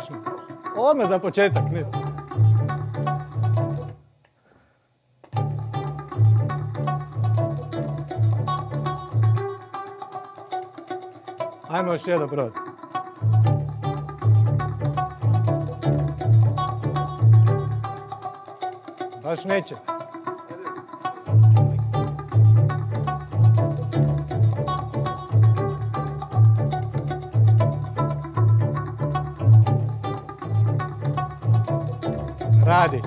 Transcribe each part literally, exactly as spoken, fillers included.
Odlično. Odmah za početak. Ne. Ajmo još jedan brod. Baš neće. Radi.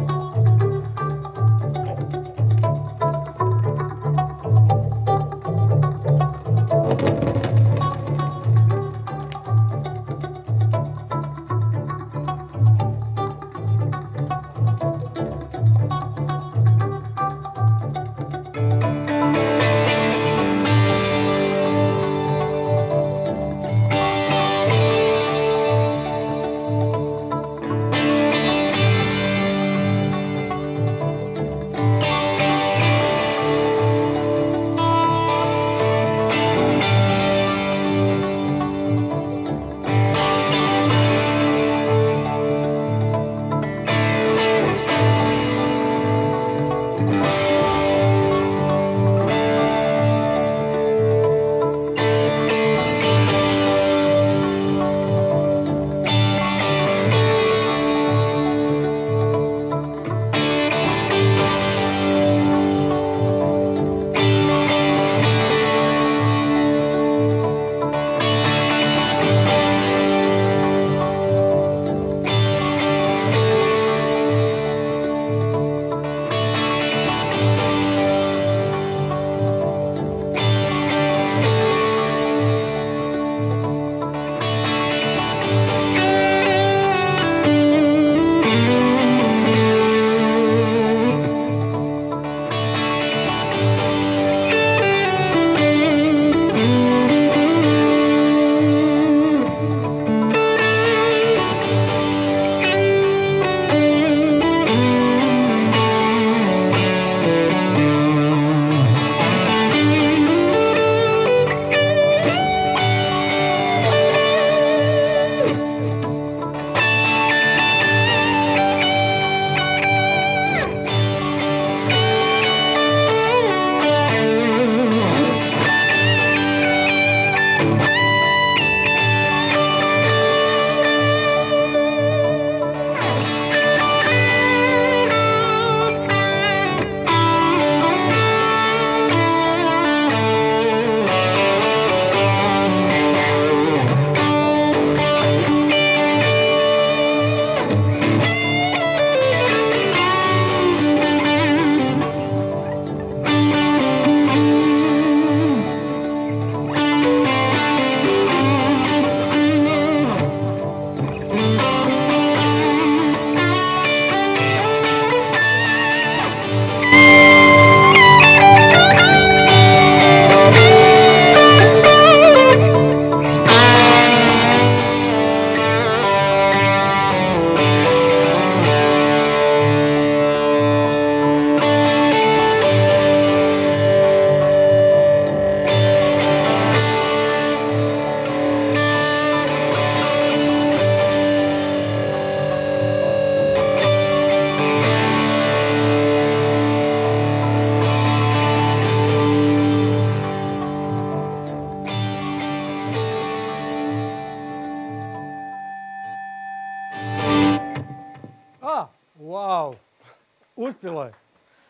Wow, uspjelo je.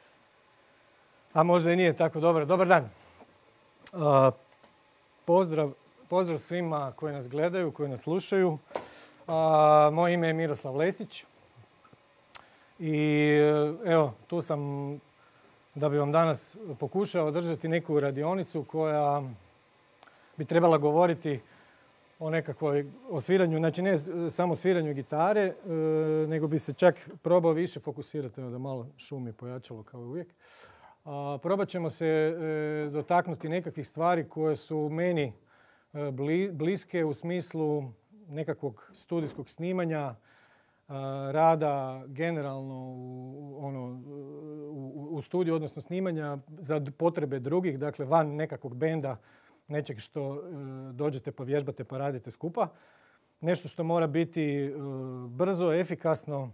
A možda i nije tako dobro. Dobar dan. Uh, pozdrav, pozdrav svima koji nas gledaju, koji nas slušaju. Uh, moje ime je Miroslav Lesić. I evo, tu sam da bi vam danas pokušao održati neku radionicu koja bi trebala govoriti o nekakvoj, o sviranju, znači ne samo sviranju gitare, e, nego bi se čak probao više fokusirati, evo da malo šumi pojačalo kao uvijek. A, probat ćemo se e, dotaknuti nekakvih stvari koje su meni e, bli, bliske u smislu nekakvog studijskog snimanja, a, rada generalno u, ono, u, u studiju, odnosno snimanja za potrebe drugih, dakle van nekakvog benda, nečeg što e, dođete, povježbate pa radite skupa. nešto što mora biti brzo, efikasno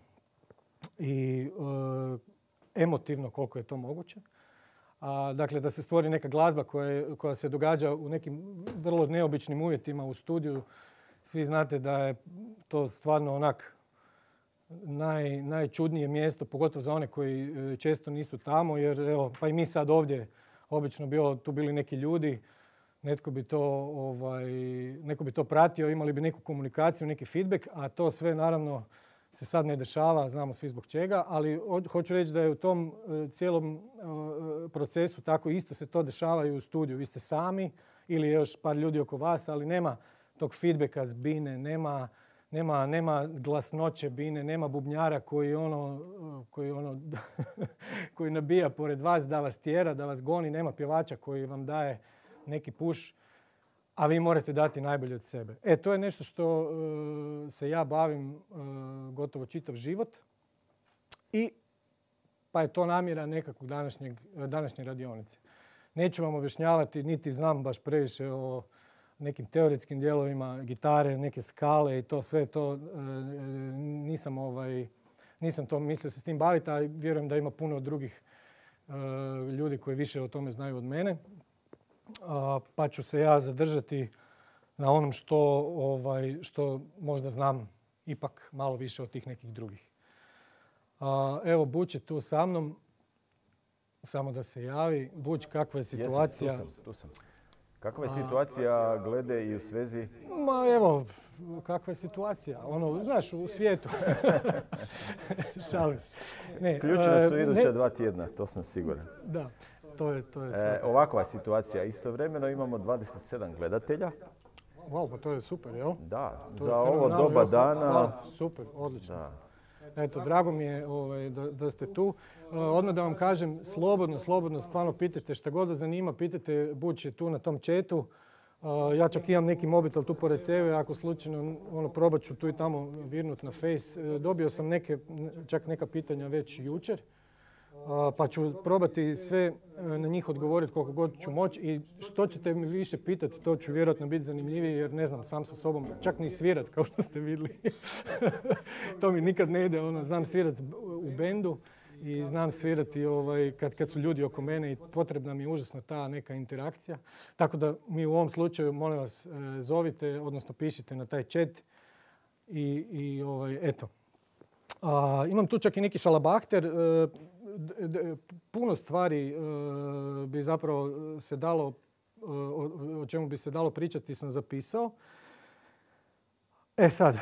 i emotivno koliko je to moguće. A, dakle, da se stvori neka glazba koja, koja se događa u nekim vrlo neobičnim uvjetima u studiju. Svi znate da je to stvarno onak naj, najčudnije mjesto, pogotovo za one koji često nisu tamo, jer evo, pa i mi sad ovdje obično bi tu bili neki ljudi, netko bi to, ovaj, neko bi to pratio, imali bi neku komunikaciju, neki feedback, a to sve naravno se sad ne dešava, znamo svi zbog čega, ali hoću reći da je u tom cijelom procesu tako isto se to dešava i u studiju. Vi ste sami ili još par ljudi oko vas, ali nema tog feedbacka s bine, nema, nema, nema glasnoće bine, nema bubnjara koji ono, koji ono koji nabija pored vas da vas tjera, da vas goni, nema pjevača koji vam daje neki push, a vi morate dati najbolje od sebe. E, to je nešto što uh, se ja bavim uh, gotovo čitav život i pa je to namjera nekakvog današnjeg, današnje radionice. Neću vam objašnjavati, niti znam baš previše o nekim teoretskim dijelovima gitare, neke skale i to sve to. Uh, nisam, ovaj, nisam to mislio se s tim baviti, a vjerujem da ima puno drugih uh, ljudi koji više o tome znaju od mene. Uh, pa ću se ja zadržati na onom što, ovaj, što možda znam ipak malo više od tih nekih drugih. Uh, evo, Buć je tu sa mnom, samo da se javi. Buć, kakva je situacija? Jesam, tu sam, tu sam. Kakva je situacija glede i u svezi? Ma evo, kakva je situacija? Ono, znaš, u svijetu. Šalim se. Ne, Ključna su uh, iduća ne, dva tjedna, to sam siguran. Da. To je, to je e, ovakva je situacija. Istovremeno imamo dvadeset sedam gledatelja. Wow, pa to je super, jel? Da, to za ovo doba jel? dana... Hvala, super, odlično. Da. Eto, drago mi je ovaj, da, da ste tu. Uh, odmah da vam kažem, slobodno, slobodno, stvarno pitajte šta god vas zanima, pitajte, Buć je tu na tom chatu. Uh, ja čak imam neki mobitel tu pored sebe, ako slučajno ono, probat ću tu i tamo virnut na face. Uh, dobio sam neke, čak neka pitanja već jučer. Pa ću probati sve na njih odgovoriti koliko god ću moći i što ćete mi više pitati, to ću vjerojatno biti zanimljivije jer ne znam sam sa sobom čak ni svirat kao što ste vidjeli. To mi nikad ne ide, ono, znam svirati u bendu i znam svirati ovaj, kad, kad su ljudi oko mene i potrebna mi je užasno ta neka interakcija. Tako da mi u ovom slučaju, molim vas, zovite, odnosno pišite na taj chat i, i ovaj, eto. A, imam tu čak i neki šalabahter. E, d, d, puno stvari e, bi zapravo se dalo, e, o, o čemu bi se dalo pričati sam zapisao. E sad, e,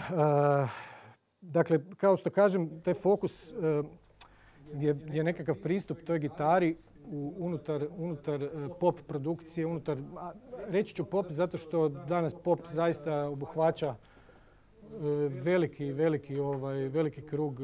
dakle, kao što kažem, taj fokus e, je, je nekakav pristup toj gitari u, unutar, unutar pop produkcije, unutar, reći ću pop zato što danas pop zaista obuhvaća veliki, veliki, ovaj, veliki krug,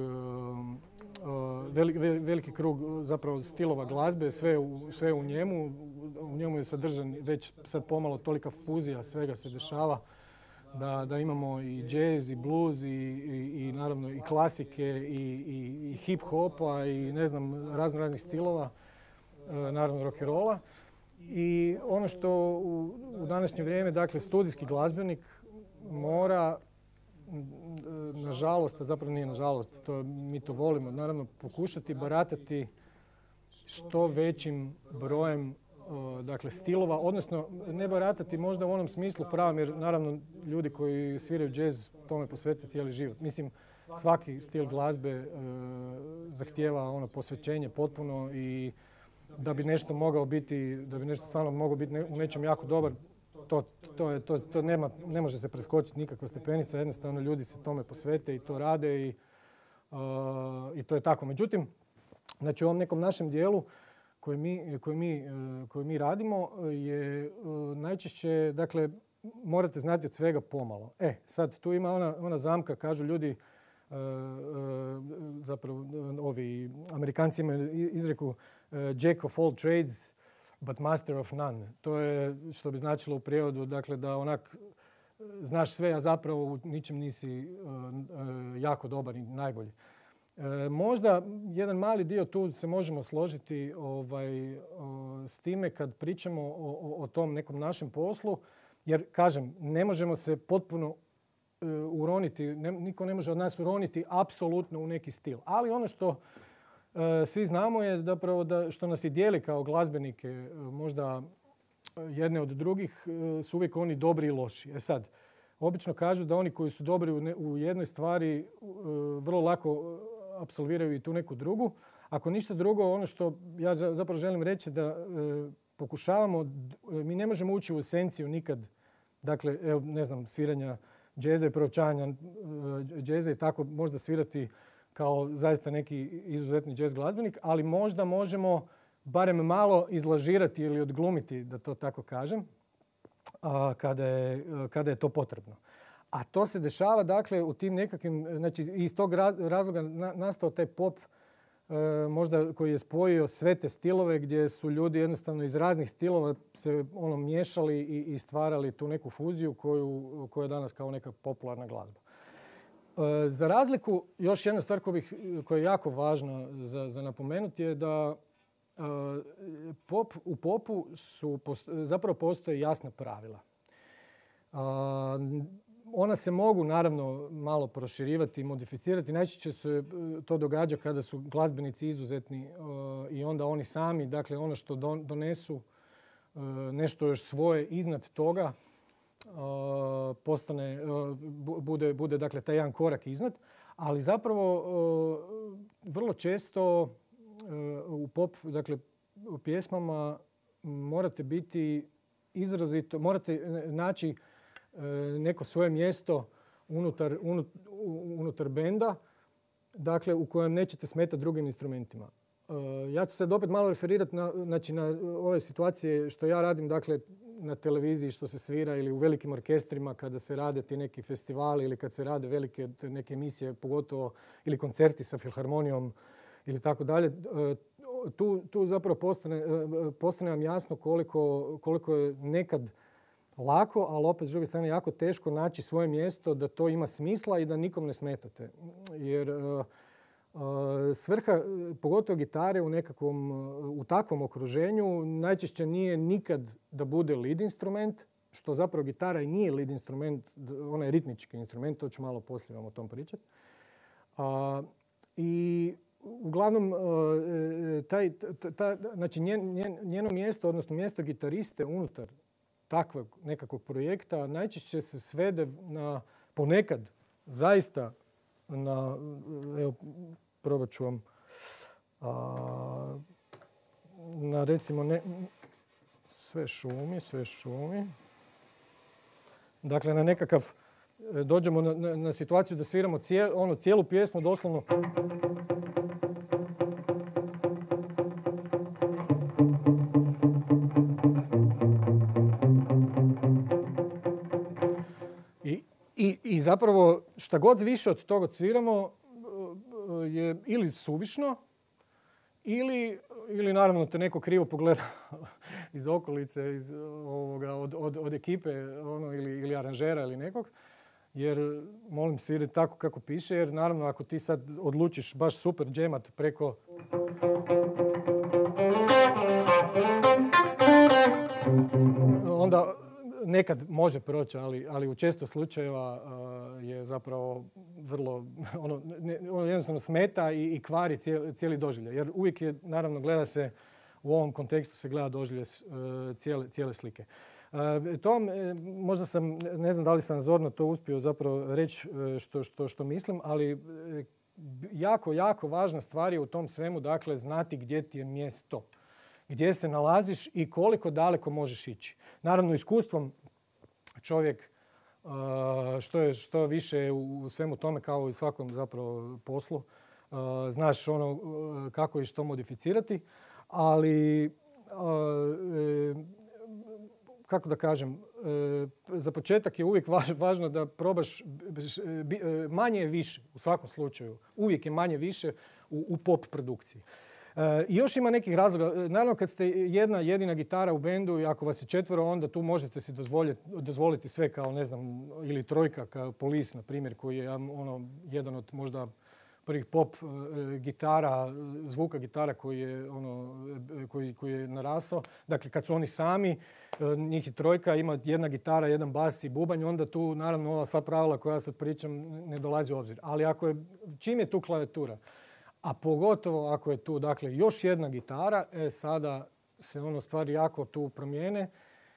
veliki, veliki krug zapravo stilova glazbe, sve u, sve u njemu. U njemu je sadržan već sad pomalo tolika fuzija, svega se dešava da, da imamo i jazz, i blues, i, i, i naravno i klasike, i, i, i hip-hopa, i ne znam, razno raznih stilova, naravno rock'n'rolla. I ono što u, u današnje vrijeme, dakle, studijski glazbenik mora, nažalost, a zapravo nije nažalost, to, mi to volimo, naravno pokušati baratati što većim brojem uh, dakle, stilova, odnosno ne baratati možda u onom smislu pravom, jer naravno ljudi koji sviraju džez tome posvete cijeli život. Mislim, svaki stil glazbe uh, zahtijeva ono posvećenje potpuno i da bi nešto mogao biti, da bi nešto stvarno mogao biti ne, u nečem jako dobar, To, to, je, to, to nema, ne može se preskočiti nikakva stepenica, jednostavno ljudi se tome posvete i to rade i, uh, i to je tako. Međutim, znači u ovom nekom našem dijelu koji mi, koji mi, uh, koji mi radimo je uh, najčešće, dakle, morate znati od svega pomalo. E, sad tu ima ona, ona zamka, kažu ljudi, uh, uh, zapravo ovi Amerikanci imaju izreku uh, Jack of all trades, but master of none. To je što bi značilo u prijevodu, dakle da onak znaš sve, a zapravo u ničem nisi uh, uh, jako dobar i najbolji. Uh, možda jedan mali dio tu se možemo složiti ovaj, uh, s time kad pričamo o, o, o tom nekom našem poslu, jer kažem, ne možemo se potpuno uroniti, ne, niko ne može od nas uroniti apsolutno u neki stil. Ali ono što uh, svi znamo je zapravo da što nas i dijeli kao glazbenike, uh, možda jedne od drugih, uh, su uvijek oni dobri i loši. E sad, obično kažu da oni koji su dobri u, ne, u jednoj stvari uh, vrlo lako apsolviraju i tu neku drugu. Ako ništa drugo, ono što ja zapravo želim reći da uh, pokušavamo, mi ne možemo ući u esenciju nikad, dakle, evo, ne znam, sviranja džeza i proučavanja džeza i tako možda svirati kao zaista neki izuzetni džez glazbenik, ali možda možemo barem malo izlažirati ili odglumiti, da to tako kažem, kada je, kada je to potrebno. A to se dešava, dakle, u tim nekakvim, znači iz tog razloga nastao taj pop možda koji je spojio sve te stilove gdje su ljudi jednostavno iz raznih stilova se ono miješali i, i stvarali tu neku fuziju koju, koja je danas kao neka popularna glazba. E, za razliku, još jedna stvar koja, bih, koja je jako važna za, za napomenuti je da e, pop, u popu su, zapravo postoje jasna pravila. E, Ona se mogu naravno malo proširivati i modificirati. Najčešće se to događa kada su glazbenici izuzetni uh, i onda oni sami, dakle ono što don, donesu uh, nešto još svoje iznad toga uh, postane, uh, bude, bude dakle taj jedan korak iznad. Ali zapravo uh, vrlo često uh, u pop, dakle u pjesmama morate biti izrazito, morate naći neko svoje mjesto unutar, unutar benda, dakle u kojem nećete smetati drugim instrumentima. Ja ću se opet malo referirati na, znači, na ove situacije što ja radim, dakle na televiziji što se svira ili u velikim orkestrima kada se rade ti neki festivali ili kad se rade velike neke emisije, pogotovo ili koncerti sa filharmonijom ili tako dalje. Tu, tu zapravo postane, postane vam jasno koliko, koliko je nekad lako, ali opet s druge strane jako teško naći svoje mjesto da to ima smisla i da nikom ne smetate. Jer uh, uh, svrha, pogotovo gitare u nekakvom, uh, u takvom okruženju, najčešće nije nikad da bude lead instrument, što zapravo gitara i nije lead instrument, ona je ritmički instrument, to ću malo poslije vam o tom pričati. Uh, I uglavnom, uh, taj, ta, ta, znači njen, njen, njeno mjesto, odnosno mjesto gitariste unutar takvog nekakvog projekta najčešće se svede na ponekad zaista na, evo probat ću vam, a, na recimo ne, sve šumi, sve šumi. Dakle na nekakav, dođemo na, na, na situaciju da sviramo cijel, ono, cijelu pjesmu doslovno. I, I zapravo šta god više od toga odsviramo je ili suvišno ili, ili naravno te neko krivo pogleda iz okolice, iz, ovoga, od, od, od ekipe ono, ili, ili aranžera ili nekog. Jer molim svirati tako kako piše, jer naravno ako ti sad odlučiš baš super džemat preko onda nekad može proći, ali, ali u često slučajeva uh, je zapravo vrlo, ono, ne, ono jednostavno smeta i, i kvari cijeli, cijeli doživljaj. Jer uvijek je, naravno, gleda se, u ovom kontekstu se gleda doživljaj uh, cijele, cijele slike. Uh, to, možda sam, ne znam da li sam zorno to uspio zapravo reći što, što, što mislim, ali jako, jako važna stvar je u tom svemu, dakle, znati gdje ti je mjesto. Gdje se nalaziš i koliko daleko možeš ići. Naravno, iskustvom čovjek što je što više u svemu tome kao i u svakom zapravo poslu znaš ono kako i što modificirati, ali kako da kažem, za početak je uvijek važno da probaš manje je više u svakom slučaju. Uvijek je manje više u, u pop produkciji. I još ima nekih razloga. Naravno, kad ste jedna jedina gitara u bendu i ako vas je četvero, onda tu možete si dozvoliti, dozvoliti sve kao, ne znam, ili trojka kao Police, na primjer, koji je ono, jedan od možda prvih pop gitara, zvuka gitara koji je, ono, koji, koji je narasao. Dakle, kad su oni sami, njih je trojka, ima jedna gitara, jedan bas i bubanj, onda tu naravno ova sva pravila koja ja sad pričam ne dolazi u obzir. Ali ako je, čim je tu klavijatura, a pogotovo ako je tu, dakle, još jedna gitara, e, sada se ono stvari jako tu promijene.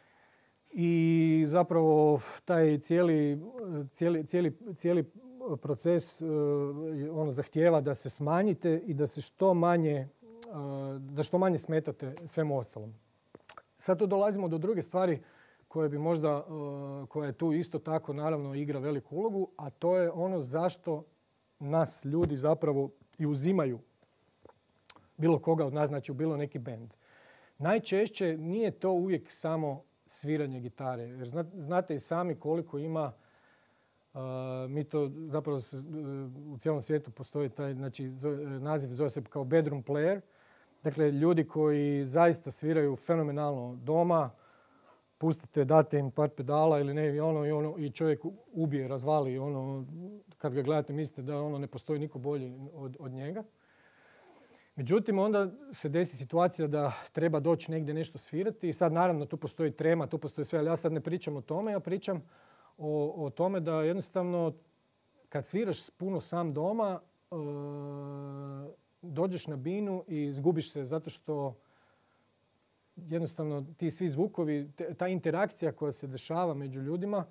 I zapravo taj cijeli, cijeli, cijeli, cijeli proces ono zahtijeva da se smanjite i da se što manje, da što manje smetate svemu ostalom. Sad tu dolazimo do druge stvari koje bi možda, koja je tu isto tako naravno igra veliku ulogu, a to je ono zašto nas ljudi zapravo i uzimaju bilo koga od nas, znači u bilo neki bend. Najčešće nije to uvijek samo sviranje gitare. Jer znate i sami koliko ima, uh, mi to zapravo se, uh, u cijelom svijetu postoji taj, znači naziv zove se kao bedroom player. Dakle, ljudi koji zaista sviraju fenomenalno doma, pustite, date im par pedala ili ne, i ono, i ono, i čovjek ubije, razvali, ono, kad ga gledate mislite da ono ne postoji niko bolji od, od njega. Međutim, onda se desi situacija da treba doći negdje nešto svirati i sad naravno tu postoji trema, tu postoji sve, ali ja sad ne pričam o tome, ja pričam o, o tome da jednostavno kad sviraš puno sam doma, e, dođeš na binu i izgubiš se zato što jednostavno ti svi zvukovi, te, ta interakcija koja se dešava među ljudima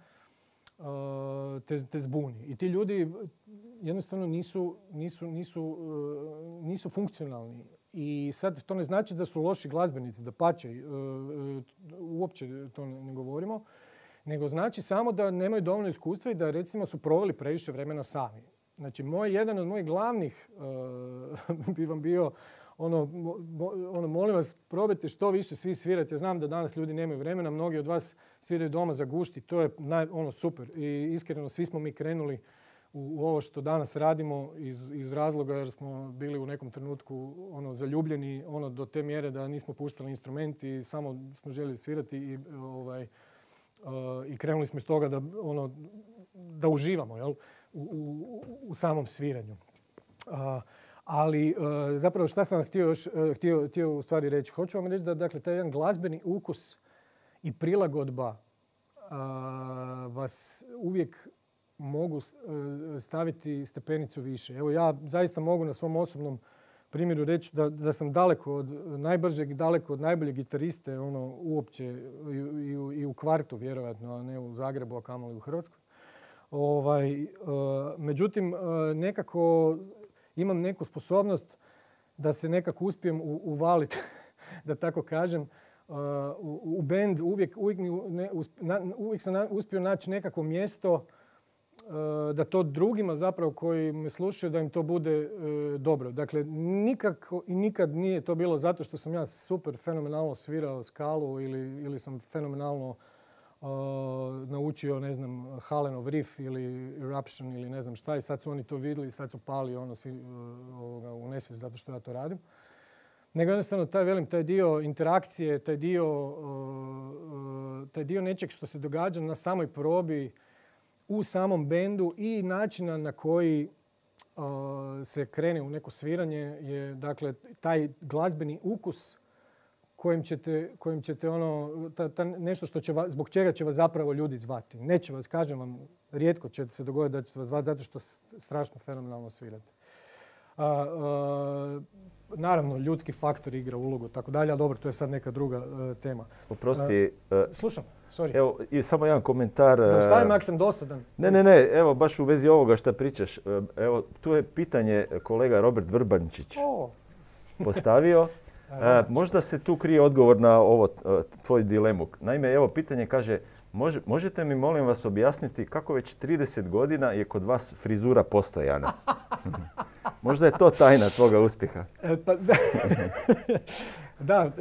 te, te zbuni. I ti ljudi jednostavno nisu, nisu, nisu, nisu funkcionalni. I sad to ne znači da su loši glazbenici, dapače, uopće to ne govorimo, nego znači samo da nemaju dovoljno iskustva i da recimo su proveli previše vremena sami. Znači, moj, jedan od mojih glavnih uh, bi vam bio ono, mo, ono, molim vas, probajte što više svi svirati. Ja znam da danas ljudi nemaju vremena, mnogi od vas sviraju doma za gušti, to je naj, ono, super. I iskreno, svi smo mi krenuli u, u ovo što danas radimo iz, iz razloga jer smo bili u nekom trenutku ono, zaljubljeni ono, do te mjere da nismo puštali instrument i samo smo željeli svirati i, ovaj, uh, i krenuli smo iz toga da, ono, da uživamo, jel? U, u, u samom sviranju. Uh, ali uh, zapravo šta sam htio još uh, htio, htio u stvari reći? Hoću vam reći da dakle, taj jedan glazbeni ukus i prilagodba uh, vas uvijek mogu uh, staviti stepenicu više. Evo ja zaista mogu na svom osobnom primjeru reći da, da sam daleko od najbržeg i daleko od najboljeg gitariste ono, uopće i, i, i u kvartu vjerojatno, a ne u Zagrebu, a kamoli u Hrvatskoj. Ovaj, uh, međutim, uh, nekako imam neku sposobnost da se nekako uspijem u, uvaliti, da tako kažem, uh, u, u bend. Uvijek, uvijek, ne, na, uvijek sam na, uspio naći nekako mjesto uh, da to drugima zapravo koji me slušaju da im to bude uh, dobro. Dakle, nikako i nikad nije to bilo zato što sam ja super fenomenalno svirao skalu ili, ili sam fenomenalno Uh, naučio, ne znam, Halenov riff ili Eruption ili ne znam šta i sad su oni to vidjeli i sad su pali ono svi uh, u nesvijest zato što ja to radim. Nego jednostavno taj, velim, taj dio interakcije, taj dio, uh, uh, taj dio nečeg što se događa na samoj probi u samom bendu i načina na koji uh, se krene u neko sviranje je, dakle, taj glazbeni ukus kojim ćete, kojim ćete ono, ta, ta nešto što će vas, zbog čega će vas zapravo ljudi zvati. Neće vas, kažem vam, rijetko će se dogoditi da ćete vas zvati zato što strašno fenomenalno svirate. A, a, naravno, ljudski faktor igra ulogu, tako dalje, ali dobro, to je sad neka druga uh, tema. Oprosti. Uh, slušam, sorry. Evo, i samo jedan komentar. Zaustavim ako sam dosadan. Ne, ne, ne, evo, baš u vezi ovoga što pričaš. Evo, tu je pitanje kolega Robert Vrbančić oh. postavio. E, možda se tu krije odgovor na ovo tvoj dilemu. Naime, evo pitanje kaže, može, možete mi molim vas objasniti kako već trideset godina je kod vas frizura postojana? Možda je to tajna tvoga uspjeha. E, pa, da, da,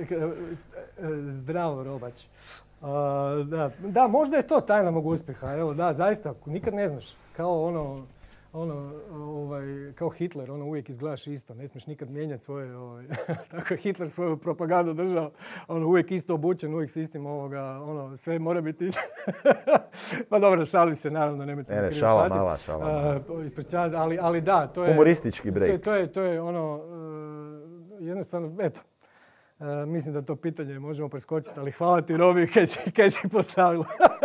zdravo Robać. Uh, da, da, možda je to tajna mog uspjeha. Evo, da, zaista, nikad ne znaš. Kao ono, ono, ovaj, kao Hitler, ono uvijek izgledaš isto, ne smiješ nikad mijenjati svoje, ovaj, tako je Hitler svoju propagandu držao, ono uvijek isto obučen, uvijek s istim ovoga, ono, sve mora biti isto. Pa dobro, šalim se, naravno, nemojte ne, mi ne, krivo šala shvatiti. mala, šala mala. Uh, ispričavam, ali, ali da, to je... Humoristički break. Sve, to, je, to je ono, uh, jednostavno, eto, Uh, mislim da to pitanje možemo preskočiti, ali hvala ti, Robi, kaj si, kaj si postavila.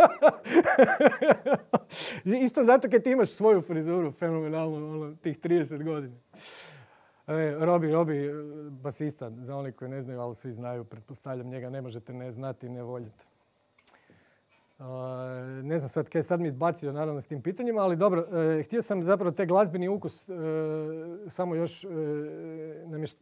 Isto zato kaj ti imaš svoju frizuru, fenomenalnu, ono, tih trideset godina. E, Robi, Robi, basista, za oni koji ne znaju, ali svi znaju, pretpostavljam, njega ne možete ne znati i ne voljeti. Uh, ne znam sad kaj sad mi izbacio naravno s tim pitanjima, ali dobro, uh, htio sam zapravo taj glazbeni ukus uh, samo još uh, namješt...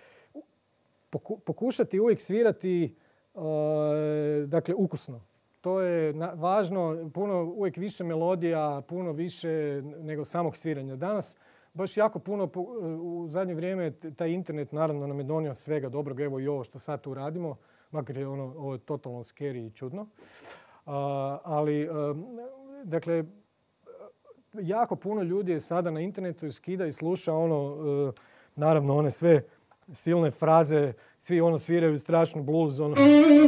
pokušati uvijek svirati uh, dakle ukusno. To je na, važno, puno uvijek više melodija, puno više nego samog sviranja. Danas baš jako puno u zadnje vrijeme taj internet naravno nam je donio svega dobrog, evo i ovo što sad tu radimo, makar je ono, ovo je totalno scary i čudno. Uh, ali, uh, dakle, jako puno ljudi je sada na internetu i skida i sluša ono, uh, naravno one sve silne fraze, svi ono sviraju strašno blues, ono.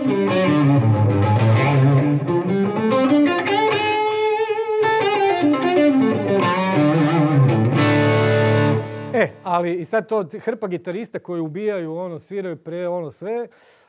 E, ali i sad to hrpa gitarista koji ubijaju, ono, sviraju pre ono sve,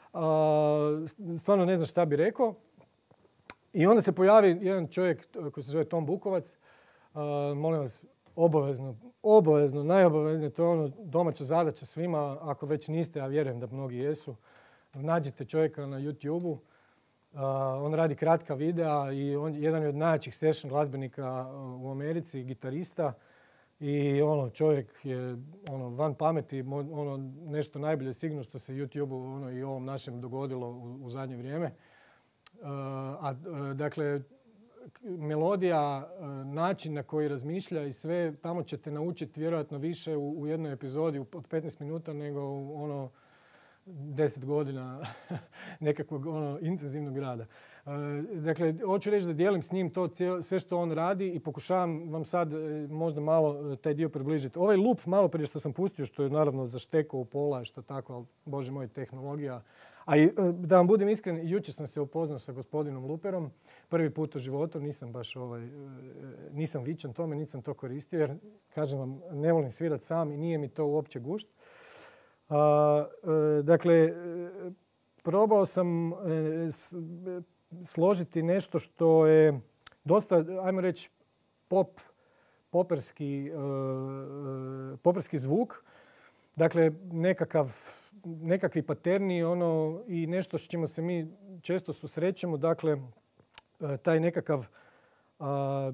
a, stvarno ne znam šta bi rekao. I onda se pojavi jedan čovjek koji se zove Tom Bukovac, a, molim vas, obavezno, obavezno, najobaveznije, to je ono domaća zadaća svima, ako već niste, ja vjerujem da mnogi jesu. Nađite čovjeka na YouTube-u, uh, on radi kratka videa i on je jedan od najjačih session glazbenika u Americi, gitarista. I ono, čovjek je ono, van pameti, ono, nešto najbolje sigurno što se YouTube-u ono, i ovom našem dogodilo u, u zadnje vrijeme. Uh, a, uh, dakle, melodija, način na koji razmišlja i sve, tamo ćete naučiti vjerojatno više u, u jednoj epizodi od petnaest minuta nego u ono deset godina nekakvog ono intenzivnog rada. Dakle, hoću reći da dijelim s njim to cijelo, sve što on radi i pokušavam vam sad možda malo taj dio približiti. Ovaj loop malo prije što sam pustio, što je naravno zaštekao u pola, što tako, ali bože moj, tehnologija. A i, da vam budem iskren, jučer sam se upoznao sa gospodinom Luperom. Prvi put u životu, nisam baš ovaj, nisam vičan tome, nisam to koristio jer, kažem vam, ne volim svirati sam i nije mi to uopće gušt. Uh, uh, dakle, uh, probao sam uh, s, uh, složiti nešto što je dosta, ajmo reći, pop, poperski, uh, uh, poperski zvuk. Dakle, nekakav, nekakvi paterni ono, i nešto s čime se mi često susrećemo. Dakle, uh, taj nekakav uh,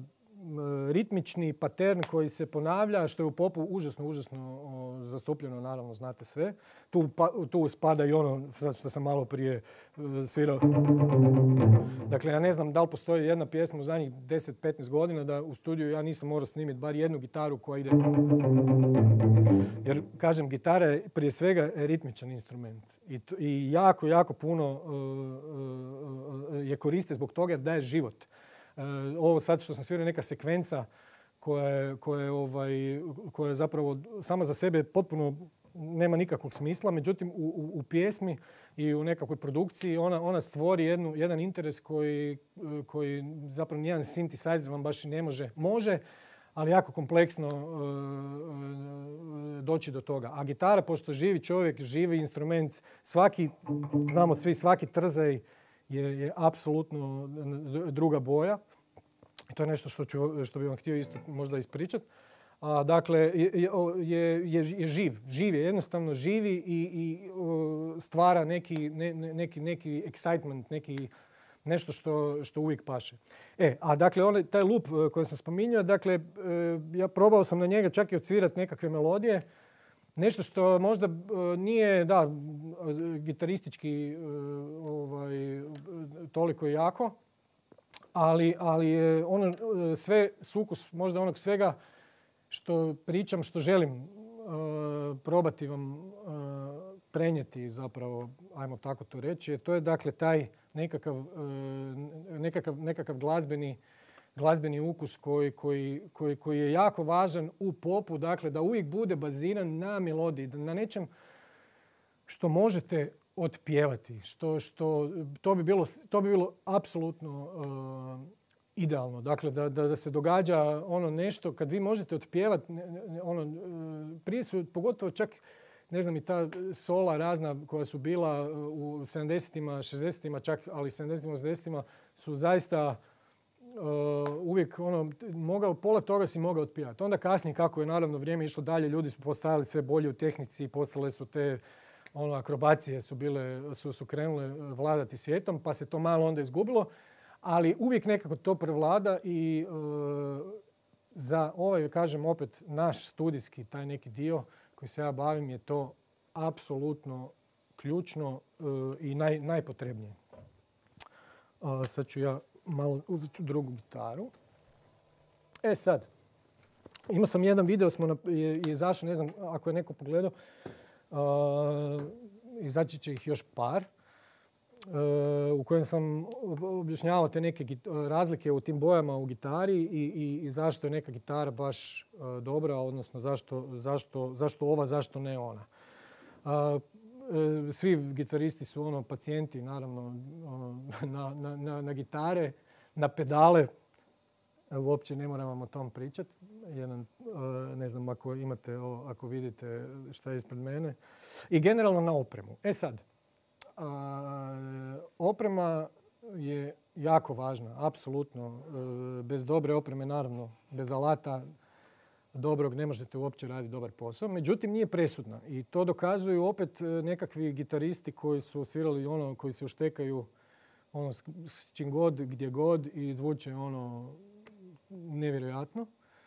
ritmični patern koji se ponavlja, što je u popu užasno, užasno o, zastupljeno, naravno, znate sve. Tu, pa, tu spada i ono što sam malo prije uh, svirao. Dakle, ja ne znam da li postoji jedna pjesma u zadnjih deset do petnaest godina da u studiju ja nisam morao snimiti bar jednu gitaru koja ide. Jer, kažem, gitara je prije svega ritmičan instrument. I, i jako, jako puno uh, uh, je koriste zbog toga jer daje život. Uh, ovo sad što sam svirao neka sekvenca koja je, koja je, ovaj, koja je zapravo sama za sebe potpuno nema nikakvog smisla. Međutim, u, u, u pjesmi i u nekakvoj produkciji ona, ona stvori jednu, jedan interes koji, koji zapravo nijedan synthesizer vam baš i ne može. Može, ali jako kompleksno uh, doći do toga. A gitara, pošto živi čovjek, živi instrument, svaki, znamo svi, svaki trzaj je, je apsolutno druga boja. To je nešto što, ću, što bih vam htio isto možda ispričati. A, dakle, je, je, je, je živ. Živ je, jednostavno živi i, i uh, stvara neki, ne, neki, neki excitement, neki, nešto što, što uvijek paše. E, a dakle, on, taj loop koji sam spominjao, dakle, uh, ja probao sam na njega čak i odsvirati nekakve melodije. Nešto što možda uh, nije, da, gitaristički uh, ovaj, toliko jako, ali, ali je ono sve sukus možda onog svega što pričam, što želim uh, probati vam uh, prenijeti zapravo, ajmo tako to reći. To je dakle taj nekakav, uh, nekakav, nekakav glazbeni glazbeni ukus koji, koji, koji, koji je jako važan u popu, dakle da uvijek bude baziran na melodiji, na nečem što možete otpjevati, što, što, to bi bilo, to bi bilo apsolutno uh, idealno. Dakle, da, da, da se događa ono nešto, kad vi možete otpjevati, ono, uh, prije su, pogotovo čak, ne znam, i ta sola razna koja su bila u sedamdesetima, šezdesetima čak, ali sedamdesetima, osamdesetima su zaista uh, uvijek ono, mogao, pola toga si mogao otpjevati. Onda kasnije, kako je naravno vrijeme išlo dalje, ljudi su postajali sve bolji u tehnici, postale su te ono, akrobacije su, bile, su, su krenule vladati svijetom, pa se to malo onda izgubilo, ali uvijek nekako to prevlada i uh, za ovaj, kažem opet, naš studijski, taj neki dio koji se ja bavim je to apsolutno ključno uh, i naj, najpotrebnije. Uh, sad ću ja malo, uzet ću drugu gitaru. E sad, imao sam jedan video, smo na, je, je izašao, ne znam ako je neko pogledao, uh, izaći će ih još par, uh, u kojem sam objašnjavao te neke git, razlike u tim bojama u gitari i, i, i zašto je neka gitara baš uh, dobra, odnosno zašto, zašto, zašto ova, zašto ne ona. Uh, svi gitaristi su ono pacijenti, naravno, ono, na, na, na, na gitare, na pedale. Uopće ne moram vam o tom pričati. Jedan, ne znam ako imate, ako vidite šta je ispred mene. I generalno na opremu. E sad, oprema je jako važna, apsolutno. Bez dobre opreme, naravno, bez alata dobrog ne možete uopće raditi dobar posao. Međutim, nije presudna. I to dokazuju opet nekakvi gitaristi koji su svirali ono, koji se uštekaju ono, s čim god, gdje god i zvuče ono nevjerojatno.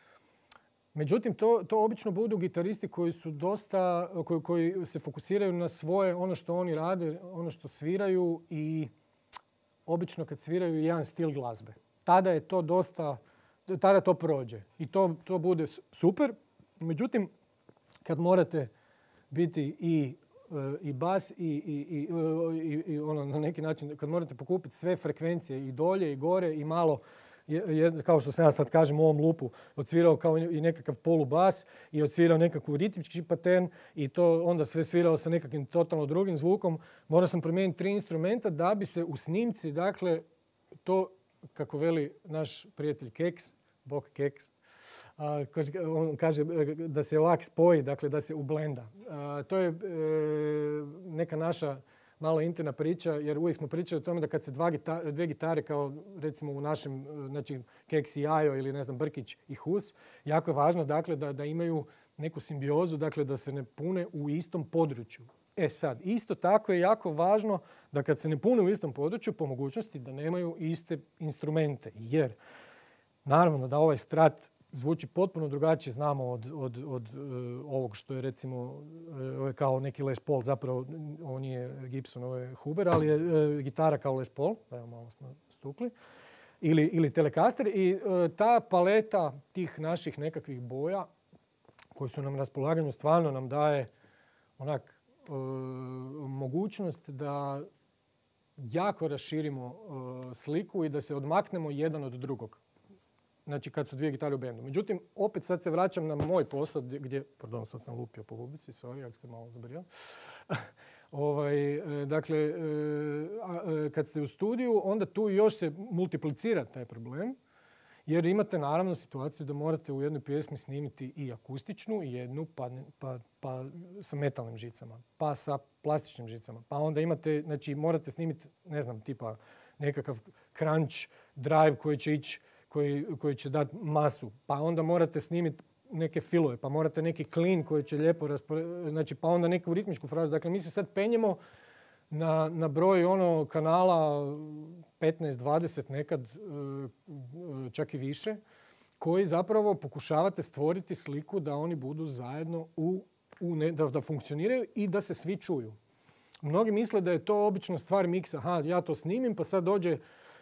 Međutim, to, to obično budu gitaristi koji su dosta, koji, koji se fokusiraju na svoje, ono što oni rade, ono što sviraju i obično kad sviraju jedan stil glazbe. Tada je to dosta, tada to prođe i to, to bude super. Međutim, kad morate biti i, i bas i, i, i, i, i ono, na neki način, kad morate pokupiti sve frekvencije i dolje i gore i malo, je, kao što sam ja sad kažem u ovom lupu, odsvirao kao i nekakav polubas i odsvirao nekakvu ritmički pattern i to onda sve svirao sa nekakvim totalno drugim zvukom. Morao sam promijeniti tri instrumenta da bi se u snimci, dakle, to, kako veli naš prijatelj Keks, Bok Keks, a, on kaže da se ovak spoji, dakle da se ublenda. A, to je e, neka naša malo interna priča, jer uvijek smo pričali o tome da kad se dva gita, dvije gitare, kao recimo u našem, znači Keks i Ajo ili ne znam Brkić i Hus, jako je važno dakle da, da imaju neku simbiozu, dakle da se ne pune u istom području. E sad, isto tako je jako važno da kad se ne pune u istom području, po mogućnosti da nemaju iste instrumente, jer naravno da ovaj Strat zvuči potpuno drugačije, znamo od, od, od uh, ovog što je recimo uh, kao neki Les Paul, zapravo on je Gibson, ovo je Huber, ali je uh, gitara kao Les Paul, evo malo smo stukli, ili, ili Telecaster i uh, ta paleta tih naših nekakvih boja koji su nam na raspolaganju stvarno nam daje onak uh, mogućnost da jako raširimo uh, sliku i da se odmaknemo jedan od drugog. Znači kad su dvije gitare u bendu. Međutim, opet sad se vraćam na moj posao gdje, pardon, sad sam lupio po bubici, sorry, ako ste malo zabrijali. ovaj, dakle, kad ste u studiju, onda tu još se multiplicira taj problem, jer imate naravno situaciju da morate u jednoj pjesmi snimiti i akustičnu i jednu, pa, pa, pa sa metalnim žicama, pa sa plastičnim žicama. Pa onda imate, znači morate snimiti, ne znam, tipa nekakav crunch drive koji će ići Koji, koji će dati masu, pa onda morate snimiti neke filove, pa morate neki clean koji će lijepo rasporediti, znači pa onda neku ritmičku frazu. Dakle, mi se sad penjemo na, na broj ono kanala petnaest dvadeset nekad, čak i više, koji zapravo pokušavate stvoriti sliku da oni budu zajedno u, u ne, da, da funkcioniraju i da se svi čuju. Mnogi misle da je to obična stvar miksa. Aha, ja to snimim, pa sad dođe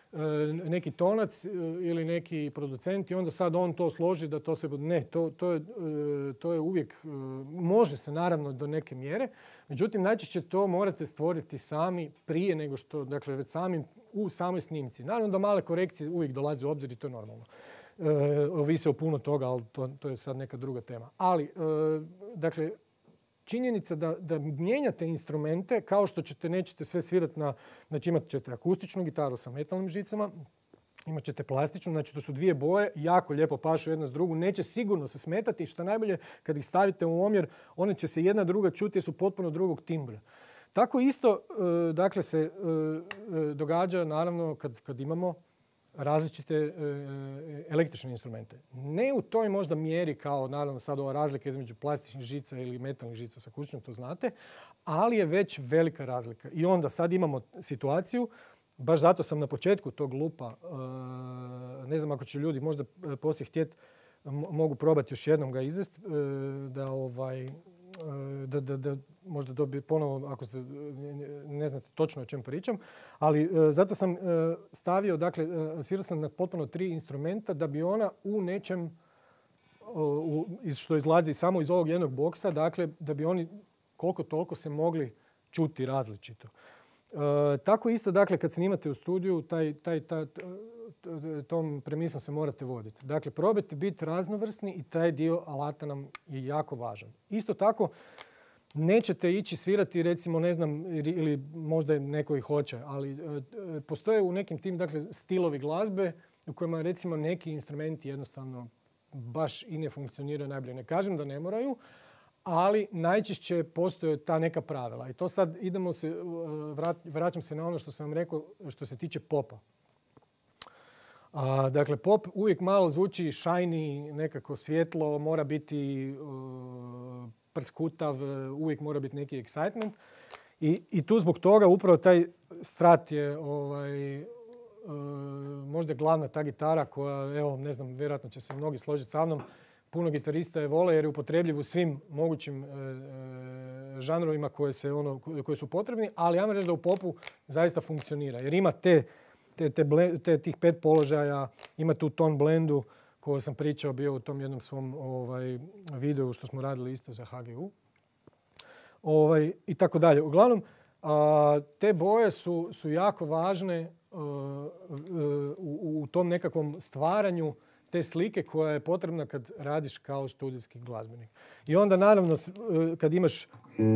neki tonac ili neki producent i onda sad on to složi da to se... Ne, to, to, je, to je uvijek... Može se naravno do neke mjere, međutim najčešće to morate stvoriti sami prije nego što, dakle već samim, u samoj snimci. Naravno da male korekcije uvijek dolaze u obzir i to je normalno. E, ovisi o puno toga, ali to, to je sad neka druga tema. Ali, e, dakle, činjenica da, da mijenjate instrumente, kao što ćete, nećete sve svirati na, znači imat ćete akustičnu gitaru sa metalnim žicama, imat ćete plastičnu, znači to su dvije boje, jako lijepo pašu jedna s drugu, neće sigurno se smetati i što najbolje kad ih stavite u omjer, one će se jedna druga čuti jer su potpuno drugog timbra. Tako isto, dakle, se događa naravno kad, kad imamo različite električne instrumente. Ne u toj možda mjeri kao naravno sad ova razlika između plastičnih žica ili metalnih žica sa akustičnom, to znate, ali je već velika razlika. I onda sad imamo situaciju, baš zato sam na početku tog lupa, ne znam ako će ljudi možda poslije htjeti, mogu probati još jednom ga izvesti, da ovaj... Da, da, da možda dobije ponovo, ako ste, ne znate točno o čem pričam, ali e, zato sam e, stavio, dakle, e, svirao sam na potpuno tri instrumenta da bi ona u nečem, o, u, što izlazi samo iz ovog jednog boksa, dakle, da bi oni koliko toliko se mogli čuti različito. E, tako isto, dakle, kad snimate u studiju, taj, taj, taj, tom premisom se morate voditi. Dakle, probajte biti raznovrsni i taj dio alata nam je jako važan. Isto tako, nećete ići svirati, recimo, ne znam, ili možda neko i hoće, ali e, postoje u nekim tim, dakle, stilovi glazbe u kojima, recimo, neki instrumenti jednostavno baš i ne funkcioniraju najbolje. Ne kažem da ne moraju, ali najčešće postoje ta neka pravila. I to sad idemo se, vrat, vraćam se na ono što sam vam rekao što se tiče popa. A, dakle, pop uvijek malo zvuči shiny, nekako svjetlo, mora biti uh, prskutav, uvijek mora biti neki excitement. I, i tu zbog toga upravo taj Strat je ovaj, uh, možda glavna ta gitara koja, evo, ne znam, vjerojatno će se mnogi složiti sa mnom, puno gitarista je vole jer je upotrebljiv u svim mogućim uh, žanrovima koje, se, ono, koje su potrebni, ali ja vam reći da u popu zaista funkcionira jer ima te Te, te, blend, te tih pet položaja, ima tu ton blendu koju sam pričao bio u tom jednom svom ovaj, videu što smo radili isto za H G U. Ovaj, i tako dalje. Uglavnom, a, te boje su, su jako važne a, a, u, u tom nekakvom stvaranju te slike koja je potrebna kad radiš kao studijski glazbenik. I onda naravno kad imaš...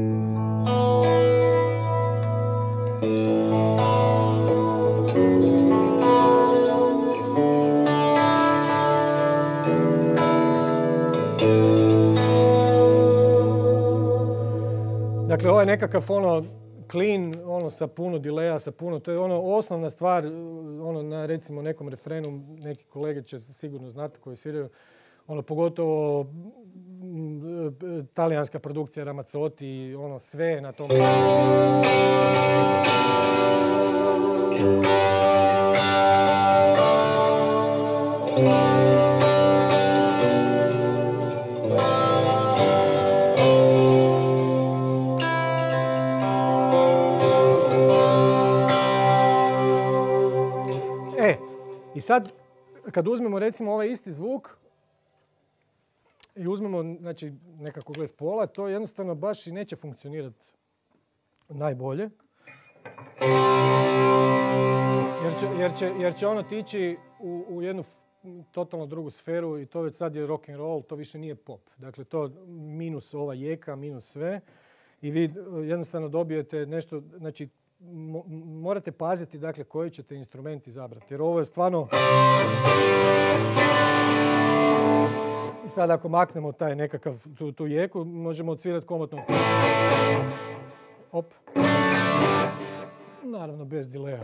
Dakle, ovo je nekakav ono clean, ono sa puno delaya, sa puno, to je ono osnovna stvar, ono na recimo nekom refrenu, neki kolege će sigurno znati koji sviraju, ono pogotovo talijanska produkcija Ramazzotti, ono sve na tom. I sad, kad uzmemo recimo ovaj isti zvuk i uzmemo znači, nekako Les Paula, to jednostavno baš i neće funkcionirati najbolje. Jer će, jer će, jer će ono tići u, u jednu totalno drugu sferu i to već sad je rock and roll, to više nije pop. Dakle, to minus ova jeka, minus sve i vi jednostavno dobijete nešto, znači, morate paziti dakle koji ćete instrument izabrati jer ovo je stvarno... I sad ako maknemo taj nekakav tu, tu jeku, možemo odsvirati komotno. Op. Naravno bez delaya.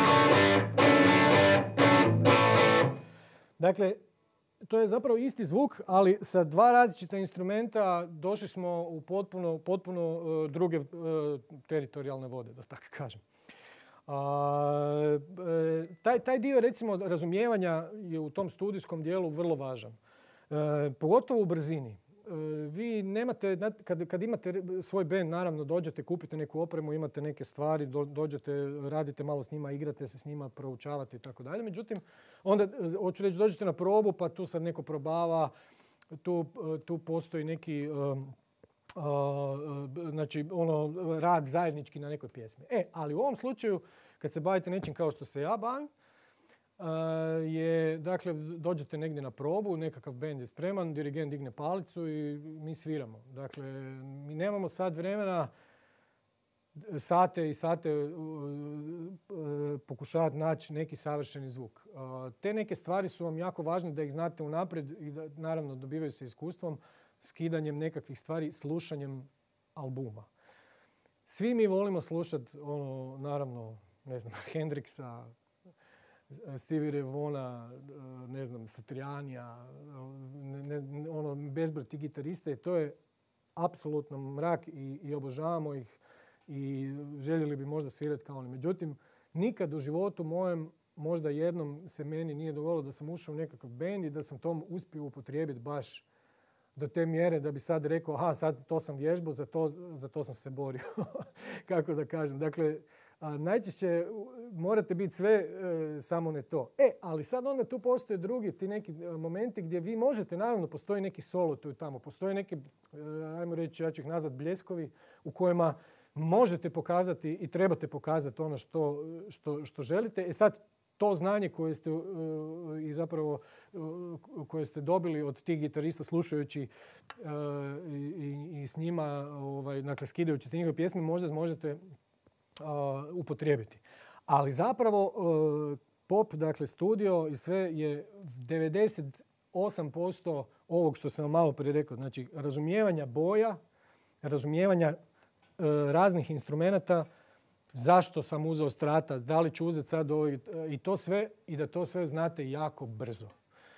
Dakle, to je zapravo isti zvuk, ali sa dva različita instrumenta došli smo u potpuno, potpuno uh, druge uh, teritorijalne vode, da tako kažem. A, e, taj, taj dio recimo razumijevanja je u tom studijskom dijelu vrlo važan. E, pogotovo u brzini. vi nemate, kad, kad imate svoj band, naravno dođete, kupite neku opremu, imate neke stvari, do, dođete, radite malo s njima, igrate se s njima, proučavate i tako dalje. Međutim, onda, hoću reći, dođete na probu, pa tu sad neko probava, tu, tu postoji neki... Um, Uh, znači ono rad zajednički na nekoj pjesmi. E, ali u ovom slučaju kad se bavite nečim kao što se ja bavim, uh, je, dakle, dođete negdje na probu, nekakav bend je spreman, dirigent digne palicu i mi sviramo. Dakle, mi nemamo sad vremena sate i sate uh, uh, pokušavati naći neki savršeni zvuk. Uh, te neke stvari su vam jako važne da ih znate unaprijed i da naravno dobivaju se iskustvom, skidanjem nekakvih stvari, slušanjem albuma. Svi mi volimo slušati, ono, naravno, ne znam, Hendrixa, Stevie Ray Vaughna, ne znam, Satrianija, ne, ne, ono, bezbroj tih gitarista i to je apsolutno mrak i, i obožavamo ih i željeli bi možda svirati kao oni. Međutim, nikad u životu mojem, možda jednom se meni nije dovoljilo da sam ušao u nekakav bend i da sam tom uspio upotrijebiti baš do te mjere da bi sad rekao, aha, sad to sam vježbao, za to, za to sam se borio. Kako da kažem. Dakle, a, najčešće morate biti sve, e, samo ne to. E, ali sad onda tu postoje drugi ti neki momenti gdje vi možete, naravno, postoji neki solo tu i tamo, postoje neki, e, ajmo reći, ja ću ih nazvati bljeskovi, u kojima možete pokazati i trebate pokazati ono što, što, što želite. E sad, to znanje koje ste uh, i zapravo uh, koje ste dobili od tih gitarista slušajući uh, i, i s njima, ovaj, dakle, skidajući te njihove pjesme, možda možete uh, upotrijebiti. Ali zapravo uh, pop, dakle studio i sve je devedeset osam posto ovog što sam vam malo prije rekao. Znači razumijevanja boja, razumijevanja uh, raznih instrumenata, zašto sam uzeo strata, da li ću uzeti sad ovo i to sve, i da to sve znate jako brzo.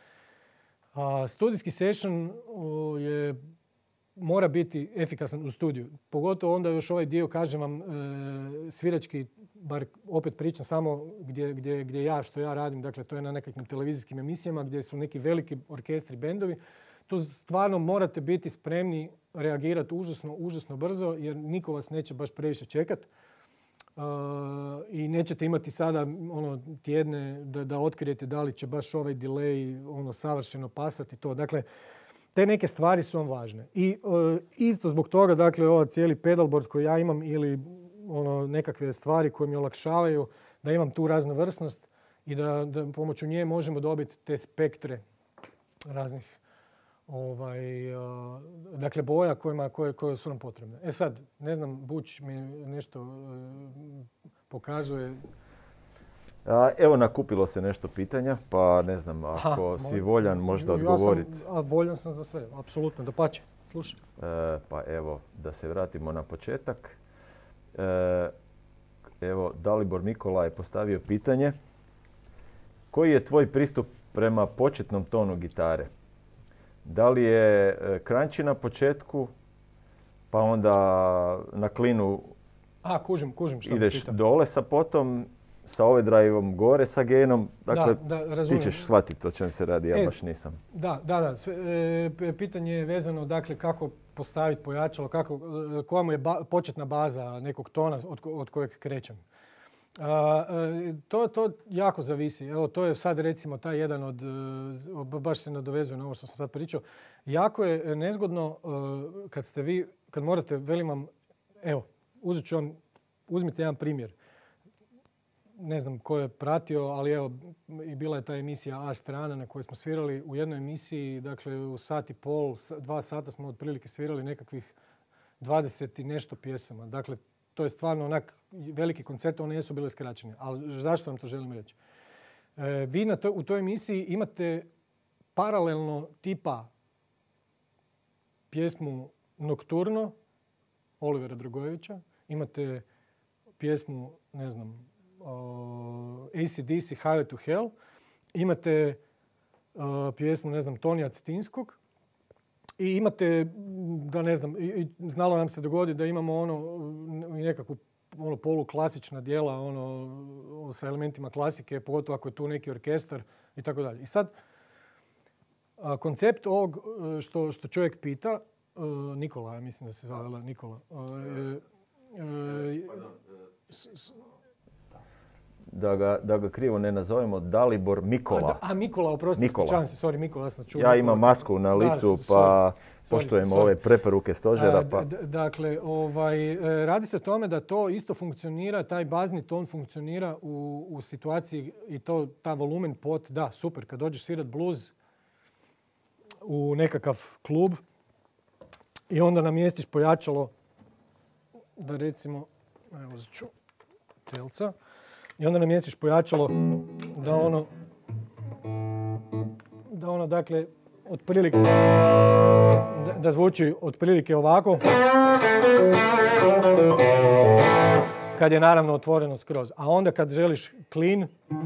A, studijski session o, je, mora biti efikasan u studiju. Pogotovo onda još ovaj dio, kažem vam, e, svirački, bar opet pričam samo gdje, gdje, gdje ja, što ja radim, dakle to je na nekakvim televizijskim emisijama gdje su neki veliki orkestri, bendovi. Tu stvarno morate biti spremni reagirati užasno, užasno brzo jer niko vas neće baš previše čekati. Uh, i nećete imati sada ono tjedne da, da otkrijete da li će baš ovaj delay ono savršeno pasati to. Dakle, te neke stvari su vam važne. I uh, isto zbog toga, dakle, ovaj cijeli pedalboard koji ja imam ili ono nekakve stvari koje mi olakšavaju da imam tu raznovrsnost i da, da pomoću nje možemo dobiti te spektre raznih Ovaj, uh, dakle, boja kojima, koje, koje su nam potrebne. E sad, ne znam, Buć mi nešto uh, pokazuje. A, evo, nakupilo se nešto pitanja, pa ne znam, ako Aha, si voljan možda odgovoriti. Ja sam, a voljan sam za sve, apsolutno, dapače, slušaj. E, pa evo, da se vratimo na početak. E, evo, Dalibor Mikola je postavio pitanje. Koji je tvoj pristup prema početnom tonu gitare? Da li je crunchy na početku, pa onda na klinu A, kužim, kužim što ideš dole sa potom, sa overdrive-om gore sa genom. Dakle, da, da, razumijem. Ti ćeš shvatiti o čem se radi, ja e, baš nisam. Da, da, da. Sve, e, pitanje je vezano, dakle, kako postaviti pojačalo, kako, koja mu je ba, početna baza nekog tona od, od kojeg krećem. A, to, to jako zavisi. Evo, to je sad recimo taj jedan od, baš se nadovezuje na ovo što sam sad pričao. Jako je nezgodno kad ste vi, kad morate, velim vam, evo, uzet ću vam, uzmite jedan primjer. Ne znam ko je pratio, ali evo, i bila je ta emisija A strana na kojoj smo svirali u jednoj emisiji, dakle u sat i pol, dva sata smo otprilike svirali nekakvih dvadeset i nešto pjesama. Dakle, to je stvarno onak veliki koncert, one nisu bile skraćene. Ali zašto vam to želim reći? E, vi na to, u toj emisiji imate paralelno tipa pjesmu Nocturno Olivera Dragojevića, imate pjesmu, ne znam, uh, A C D C Highway to Hell, imate uh, pjesmu, ne znam, Tonija Cetinskog i imate, da ne znam, i, znalo nam se dogoditi da imamo ono nekakvu ono poluklasična djela ono sa elementima klasike, pogotovo ako je tu neki orkestar i tako dalje. I sad A, koncept ovog što, što čovjek pita, uh, Nikola, ja mislim da se zvala Nikola. Uh, uh, uh, Da ga, da ga krivo ne nazovemo, Dalibor Mikola. A, da, a Mikola, oprosti, ispričavam se, sorry, Mikola, ja sam čuo. Ja imam masku na licu, da, pa sorry, poštujemo sorry. ove preporuke stožera. Pa... D- dakle, ovaj, radi se o tome da to isto funkcionira, taj bazni ton funkcionira u, u situaciji i to, ta volumen pot, da, super, kad dođeš svirat blues u nekakav klub i onda namjestiš pojačalo, da recimo, evo ću telca, i onda namjestiš pojačalo da ono, da ono dakle, otprilike, da, da zvuči otprilike ovako, kad je naravno otvoreno skroz. A onda kad želiš clean,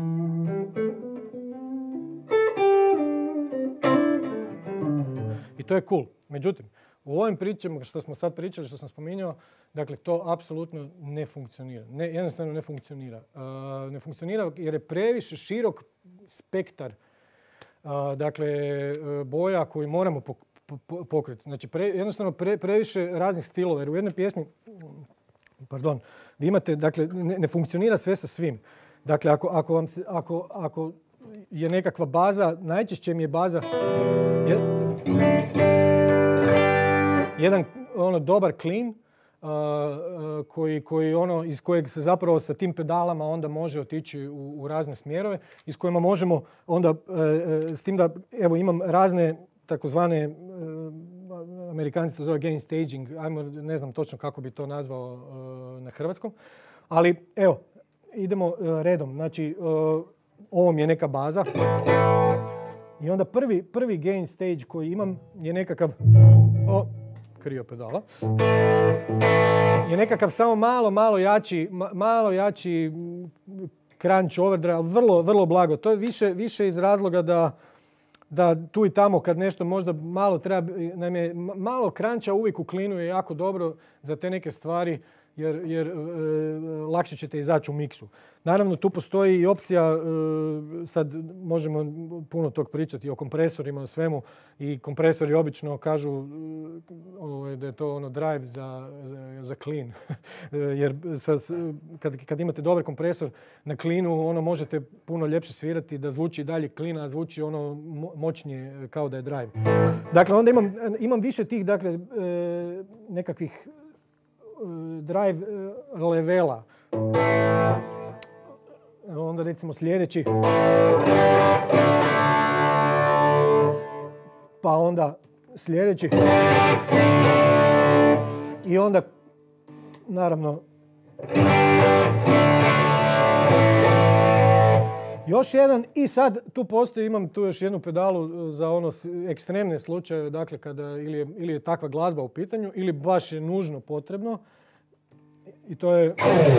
i to je cool. Međutim, u ovim pričama što smo sad pričali, što sam spominjao, dakle, to apsolutno ne funkcionira. Ne, jednostavno ne funkcionira. Uh, ne funkcionira jer je previše širok spektar uh, dakle, uh, boja koji moramo pok- po- pokriti. Znači, pre, jednostavno pre, previše raznih stilova. Jer u jednoj pjesmi, pardon, vi imate, dakle, ne, ne funkcionira sve sa svim. Dakle, ako, ako, vam se, ako, ako je nekakva baza, najčešće mi je baza... Je, jedan ono dobar clean uh, uh, koji, koji ono iz kojeg se zapravo sa tim pedalama onda može otići u, u razne smjerove i s kojima možemo onda uh, uh, s tim da evo imam razne takozvane uh, Amerikanci to zove gain staging, ajmo ne znam točno kako bi to nazvao uh, na hrvatskom, ali evo idemo uh, redom. Znači uh, ovo mi je neka baza i onda prvi prvi gain stage koji imam je nekakav o, krio pedala. Je nekakav samo malo, malo jači, malo jači crunch overdrive, vrlo, vrlo blago. To je više, više iz razloga da, da tu i tamo kad nešto možda malo treba, naime, malo cruncha uvijek u klinu je jako dobro za te neke stvari jer, jer e, lakše ćete izaći u miksu. Naravno, tu postoji i opcija, e, sad možemo puno tog pričati o kompresorima, o svemu. I kompresori obično kažu e, da je to ono drive za, za, za clean. Jer sa, kad, kad imate dobar kompresor na cleanu, ono možete puno ljepše svirati da zvuči dalje clean, a zvuči ono moćnije kao da je drive. Dakle, onda imam, imam više tih dakle, e, nekakvih drive levela. Onda recimo sljedeći. Pa onda sljedeći. I onda naravno još jedan i sad tu postoji, imam tu još jednu pedalu za ono ekstremne slučajeve, dakle kada ili je, ili je takva glazba u pitanju ili baš je nužno potrebno. I to je...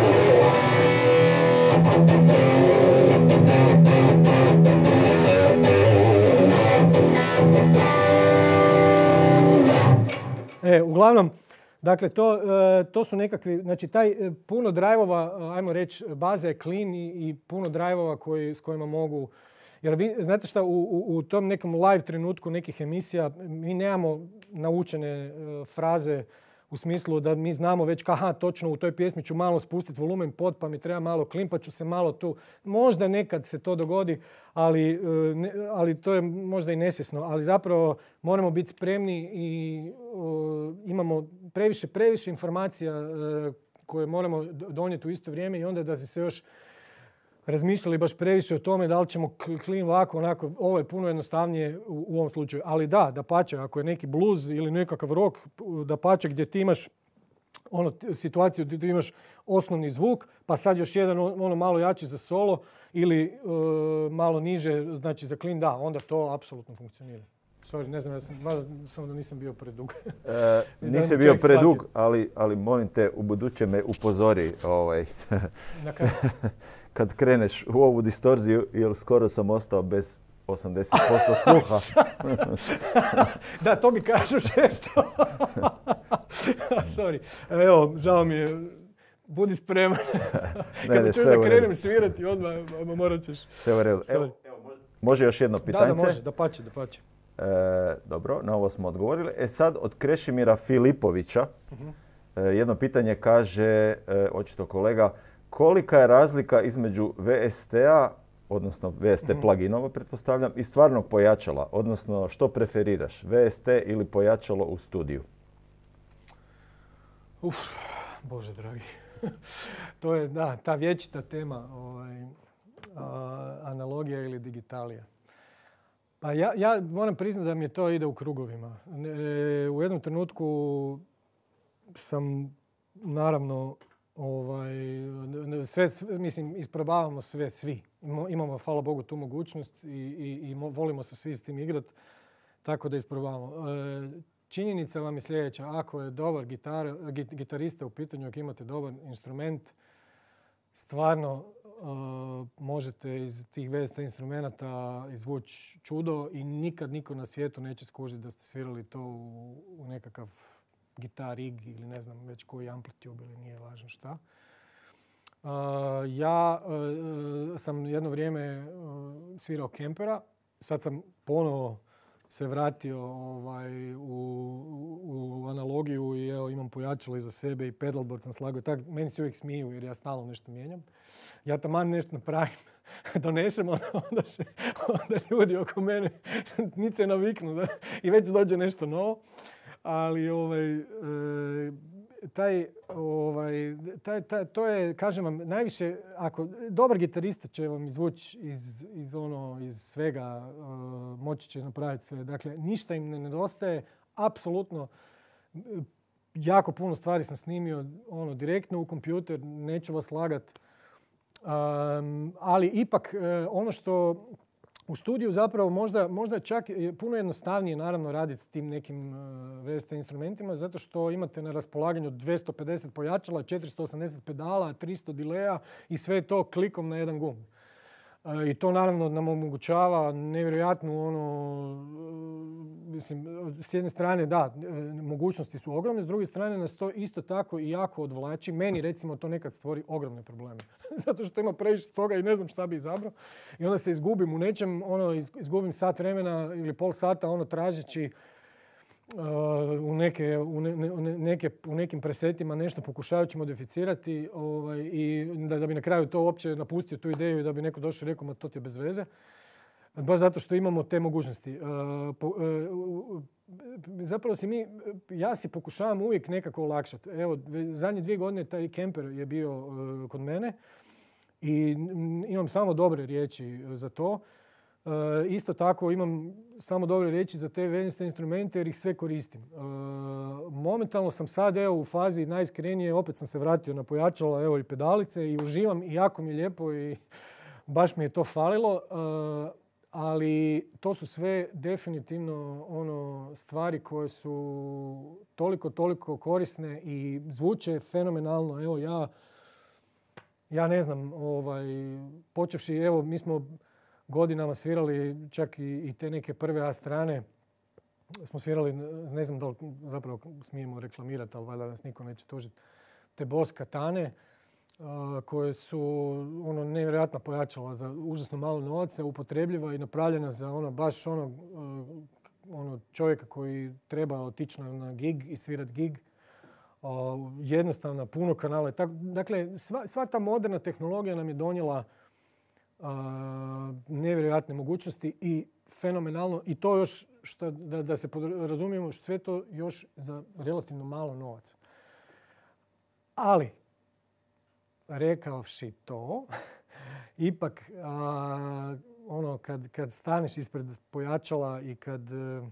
E, uglavnom, dakle, to, to su nekakvi, znači taj puno drajvova, ajmo reći, baza je clean i, i puno drajvova koji, s kojima mogu... Jer vi, znate šta, u, u, u tom nekom live trenutku nekih emisija mi nemamo naučene uh, fraze u smislu da mi znamo već aha, točno u toj pjesmi ću malo spustiti volumen pod pa mi treba malo clean pa ću se malo tu... Možda nekad se to dogodi, ali, uh, ne, ali to je možda i nesvjesno. Ali zapravo moramo biti spremni i uh, imamo previše, previše informacija uh, koje moramo donijeti u isto vrijeme i onda da se još razmišljali baš previše o tome da li ćemo clean ovako, onako, ovo je puno jednostavnije u, u ovom slučaju. Ali da, dapače, ako je neki blues ili nekakav rock, dapače gdje ti imaš ono, situaciju gdje ti imaš osnovni zvuk, pa sad još jedan ono malo jači za solo ili uh, malo niže, znači za clean, da, onda to apsolutno funkcionira. Sorry, ne znam, ja sam, samo da nisam bio predug. E, nisi bio predug, ali, ali molim te, u buduće me upozori ovaj, kad kreneš u ovu distorziju, jer skoro sam ostao bez osamdeset posto sluha. Da, to mi kažu često. Sorry, evo, žao mi je. Budi spreman. Kad ne, čuš da krenem svirati, odmah morat ćeš. Sve u redu. Evo, može još jedno pitanje? Da, da može, da pače, da pače. E, dobro, na ovo smo odgovorili. E sad od Krešimira Filipovića. Uh-huh. E, jedno pitanje kaže, e, očito kolega, kolika je razlika između V S T-a, odnosno V S T uh-huh. pluginova, pretpostavljam, i stvarnog pojačala? Odnosno, što preferiraš? V S T ili pojačalo u studiju? Uf, Bože dragi. To je, da, ta vječita tema, ovaj, a, analogija ili digitalija. Pa ja, ja moram priznati da mi je to ide u krugovima. E, u jednom trenutku sam, naravno, ovaj, sve, mislim, isprobavamo sve, svi. Imamo, hvala Bogu, tu mogućnost i, i, i volimo se svi s tim igrati, tako da isprobavamo. E, činjenica vam je sljedeća. Ako je dobar gitar, gitarista u pitanju, ako imate dobar instrument, stvarno Uh, možete iz tih V S T instrumenata izvući čudo i nikad niko na svijetu neće skužiti da ste svirali to u, u nekakav gitar rig ili ne znam već koji amplitube ili nije važno šta. Uh, ja uh, sam jedno vrijeme uh, svirao Kempera, sad sam ponovo se vratio ovaj, u, u, u analogiju i evo, imam pojačalo iza sebe i pedalboard sam slagao. Tak, meni se uvijek smiju jer ja stalno nešto mijenjam. Ja taman nešto napravim, donesem, onda, se, onda ljudi oko mene niti se naviknu da, i već dođe nešto novo. Ali ovaj, e, taj, ovaj, taj, taj, to je, kažem vam, najviše, ako dobar gitarista će vam izvući iz, iz, ono, iz svega, uh, moći će napraviti sve. Dakle, ništa im ne nedostaje, apsolutno. Jako puno stvari sam snimio ono, direktno u kompjuter, neću vas lagat. Um, ali ipak, uh, ono što u studiju zapravo možda, možda čak je puno jednostavnije naravno raditi s tim nekim uh, V S T instrumentima zato što imate na raspolaganju dvjesto pedeset pojačala, četiristo osamdeset pedala, tristo dileja i sve to klikom na jedan gumb. Uh, I to naravno nam omogućava nevjerojatnu ono, uh, mislim, s jedne strane da, mogućnosti su ogromne, s druge strane nas to isto tako i jako odvlači. Meni recimo to nekad stvori ogromne probleme. Zato što ima previše toga i ne znam šta bi izabrao. I onda se izgubim u nečem, ono, izgubim sat vremena ili pol sata ono, tražeći uh, u, neke, u, ne, u, neke, u nekim presetima nešto pokušavajući modificirati ovaj, i da, da bi na kraju to uopće napustio tu ideju i da bi neko došao i rekao ma to ti je bez veze. Baš zato što imamo te mogućnosti. Uh, po, uh, zapravo si mi, ja si pokušavam uvijek nekako olakšati. Evo, zadnje dvije godine taj Kemper je bio uh, kod mene i imam samo dobre riječi za to. Uh, isto tako imam samo dobre riječi za te V S T instrumente jer ih sve koristim. Uh, momentalno sam sad evo, u fazi najiskrenije, opet sam se vratio na pojačalo evo, i pedalice i uživam i jako mi je lijepo i baš mi je to falilo. Uh, Ali to su sve definitivno ono stvari koje su toliko, toliko korisne i zvuče fenomenalno. Evo ja, ja ne znam, ovaj, počevši, evo mi smo godinama svirali čak i, i te neke prve A strane. Smo svirali, ne znam da li zapravo smijemo reklamirati, ali valjda nas niko neće tužiti, te Boss Katane. Uh, koje su ono nevjerojatno pojačala za užasno malo novaca, upotrebljiva i napravljena za ono baš ono, uh, ono čovjeka koji treba otići na, na gig i svirat gig. Uh, jednostavna, puno kanala. Tak, dakle, sva, sva ta moderna tehnologija nam je donijela uh, nevjerojatne mogućnosti i fenomenalno. I to još, šta, da, da se razumijemo, sve to još za relativno malo novaca. Ali, rekavši to, ipak a, ono kad, kad staneš ispred pojačala i kad uh,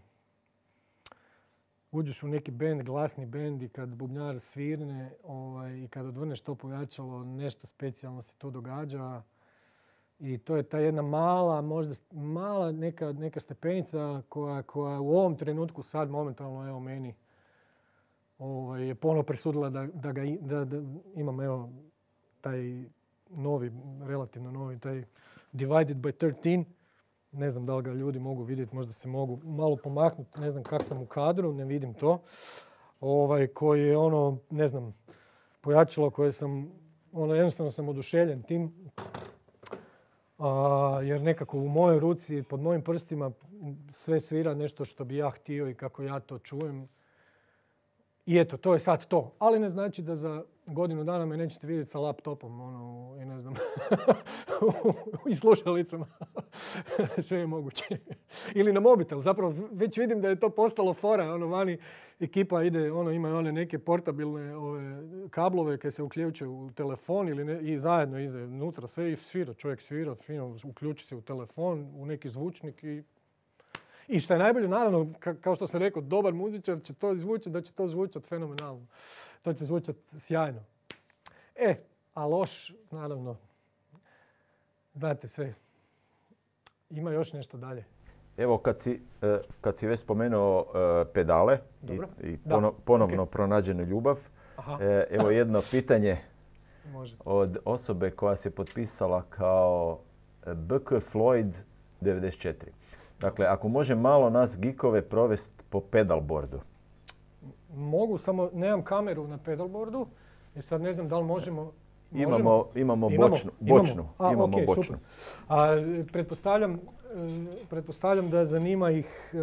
uđeš u neki bend, glasni bend i kad bubnjar svirne ovaj, i kad odvrneš to pojačalo, nešto specijalno se to događa. I to je ta jedna mala, možda mala neka, neka stepenica koja, koja u ovom trenutku sad momentalno evo meni ovaj, je ponovno presudila da, da, ga, da, da imam evo taj novi, relativno novi, taj Divided by trinaest. Ne znam da li ga ljudi mogu vidjeti, možda se mogu malo pomaknuti, ne znam kak sam u kadru, ne vidim to. Ovaj, koji je ono, ne znam, pojačalo koje sam, ono jednostavno sam oduševljen tim. jer nekako u mojoj ruci, pod mojim prstima sve svira nešto što bi ja htio i kako ja to čujem. I eto, to je sad to. Ali ne znači da za godinu dana me nećete vidjeti sa laptopom ono, i ne znam, i slušalicama. Sve je moguće. Ili na mobitel. Zapravo već vidim da je to postalo fora. Ono, vani ekipa ide, ono, ima one neke portabilne ove, kablove koje se uključuju u telefon ili ne, i zajedno ize unutra sve i svira. Čovjek svira, fino, uključi se u telefon, u neki zvučnik i I što je najbolje, naravno, kao što sam rekao, dobar muzičar će to zvučati, da će to zvučati fenomenalno. To će zvučati sjajno. E, a loš, naravno, znate sve. Ima još nešto dalje. Evo, kad si, kad si već spomenuo pedale Dobro. i, i pono, ponovno okay. pronađenu ljubav, Aha. evo jedno pitanje Može. od osobe koja se potpisala kao B K Floyd devedeset četiri. Dakle, ako može malo nas geekove provesti po pedalboardu. Mogu, samo nemam kameru na pedalboardu. I sad ne znam da li možemo... Imamo, možemo? imamo bočnu. Imamo, bočnu. A, imamo okay, bočnu. A, pretpostavljam, pretpostavljam da zanima ih...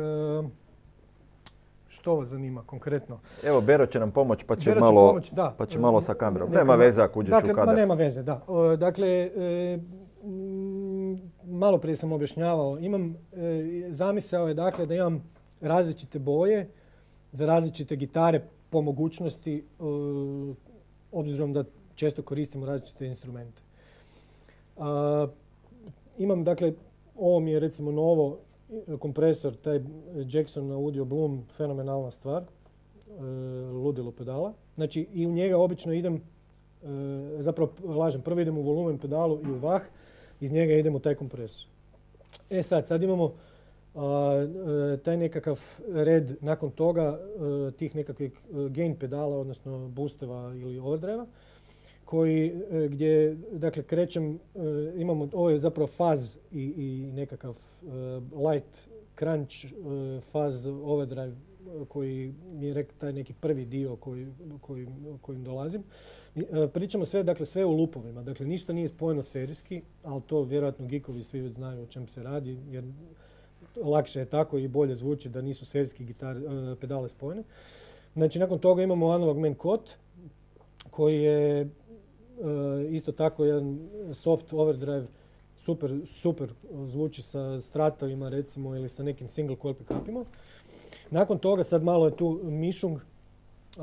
Što vas zanima konkretno? Evo, Bero će nam pomoći pa će, malo, pomoć, da. pa će malo sa kamerom. Nema veze ako uđeš dakle, u kadar. Ma nema veze, da. Dakle, malo prije sam objašnjavao. Imam, zamisao je dakle da imam različite boje za različite gitare po mogućnosti, obzirom da često koristimo različite instrumente. Imam, dakle, ovo mi je recimo novo, kompresor, taj Jackson Audio Bloom, fenomenalna stvar, e, ludilo pedala. Znači i u njega obično idem, e, zapravo lažem, prvo idem u volumen pedalu i u vah, iz njega idem u taj kompresor. E sad, sad imamo a, e, taj nekakav red nakon toga, e, tih nekakvih gain pedala, odnosno boosteva ili overdrive-a, koji, gdje, dakle, krećem, imamo, ovo je zapravo faz i, i nekakav uh, light crunch uh, faz overdrive koji mi je taj neki prvi dio koji, koji, kojim dolazim. Uh, pričamo sve, dakle, sve u lupovima, dakle, ništa nije spojeno serijski, ali to vjerojatno geekovi svi već znaju o čem se radi, jer lakše je tako i bolje zvuči da nisu serijski gitar, uh, pedale spojene. Znači, nakon toga imamo Analog Man Kot, koji je Uh, isto tako jedan soft overdrive, super, super zvuči sa stratovima recimo ili sa nekim single coil pickupima. Nakon toga sad malo je tu mišung. Uh,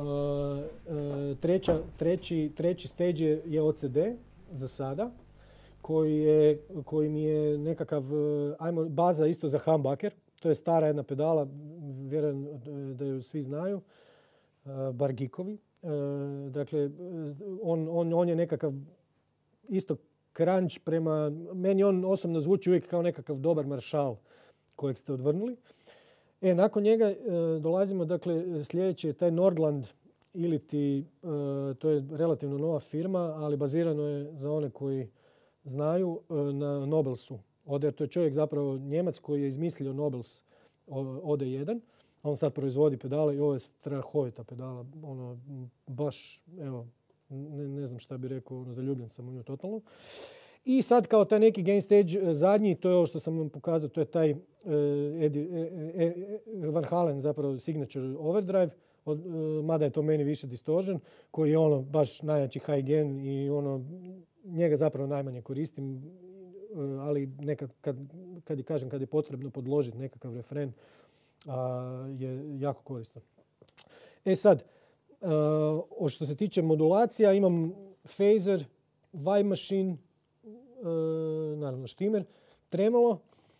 uh, treća, treći, treći stage je, je O C D za sada, koji, je, koji mi je nekakav, ajmo, baza isto za humbucker. To je stara jedna pedala, vjerujem da ju svi znaju, uh, bar geekovi. Uh, dakle, on, on, on je nekakav isto crunch prema... Meni on osobno zvuči uvijek kao nekakav dobar maršal kojeg ste odvrnuli. E, nakon njega uh, dolazimo, dakle, sljedeći je taj Nordland ili ti, uh, to je relativno nova firma, ali bazirano je za one koji znaju uh, na Nobelsu. Oder, to je čovjek zapravo Njemac koji je izmislio Nobels O D jedan. On sad proizvodi pedale i ovo je strahovita pedala, ono, baš, evo, ne, ne znam šta bi rekao, ono, zaljubljen sam u nju totalno. I sad kao taj neki gain stage zadnji, to je ovo što sam vam pokazao, to je taj uh, Eddie, e, e, Van Halen, zapravo signature overdrive, od, uh, mada je to meni više distortion, koji je ono baš najjači high gain i ono, njega zapravo najmanje koristim, uh, ali nekad, kad, kad je kažem, kad je potrebno podložiti nekakav refren, A, je jako koristan. E sad, a, o što se tiče modulacija, imam phaser, vibe machine, a, naravno štimer, tremolo.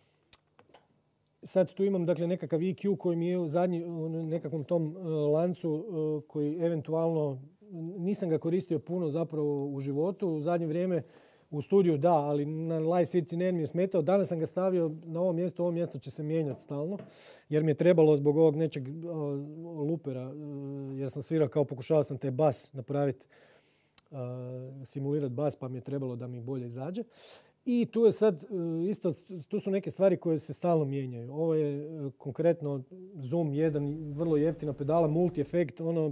Sad tu imam, dakle, nekakav E Q koji mi je u zadnji, u nekakvom tom a, lancu a, koji eventualno, nisam ga koristio puno zapravo u životu. U zadnje vrijeme u studiju da, ali na live svirci ne mi je smetao. Danas sam ga stavio na ovo mjesto, ovo mjesto će se mijenjati stalno, jer mi je trebalo zbog ovog nečeg uh, lupera, uh, jer sam svirao kao pokušao sam te bas napraviti, uh, simulirati bas, pa mi je trebalo da mi bolje izađe. I tu je sad uh, isto, tu su neke stvari koje se stalno mijenjaju. Ovo je uh, konkretno Zoom jedan, vrlo jeftina pedala, multi-efekt, ono,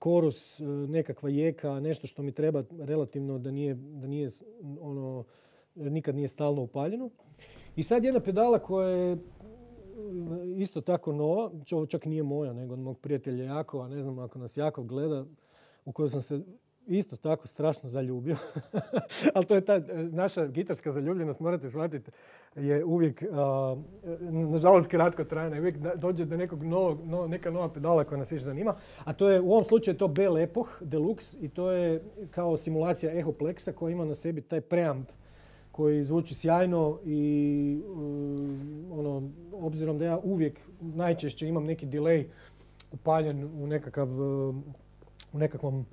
korus, nekakva jeka, nešto što mi treba relativno da nije, da nije ono nikad nije stalno upaljeno. I sad jedna pedala koja je isto tako nova, ovo čak nije moja, nego od mog prijatelja Jakova, ne znam ako nas Jakov gleda, u kojoj sam se isto tako strašno zaljubio. Ali to je ta naša gitarska zaljubljenost, morate shvatiti, je uvijek, uh, nažalost, kratko trajna. Uvijek dođe do nekog novog, no, neka nova pedala koja nas više zanima. A to je, u ovom slučaju, to Bell Epoch Deluxe i to je kao simulacija Echoplexa koja ima na sebi taj preamp koji zvuči sjajno i uh, ono, obzirom da ja uvijek najčešće imam neki delay upaljen u nekakav, uh, u nekakvom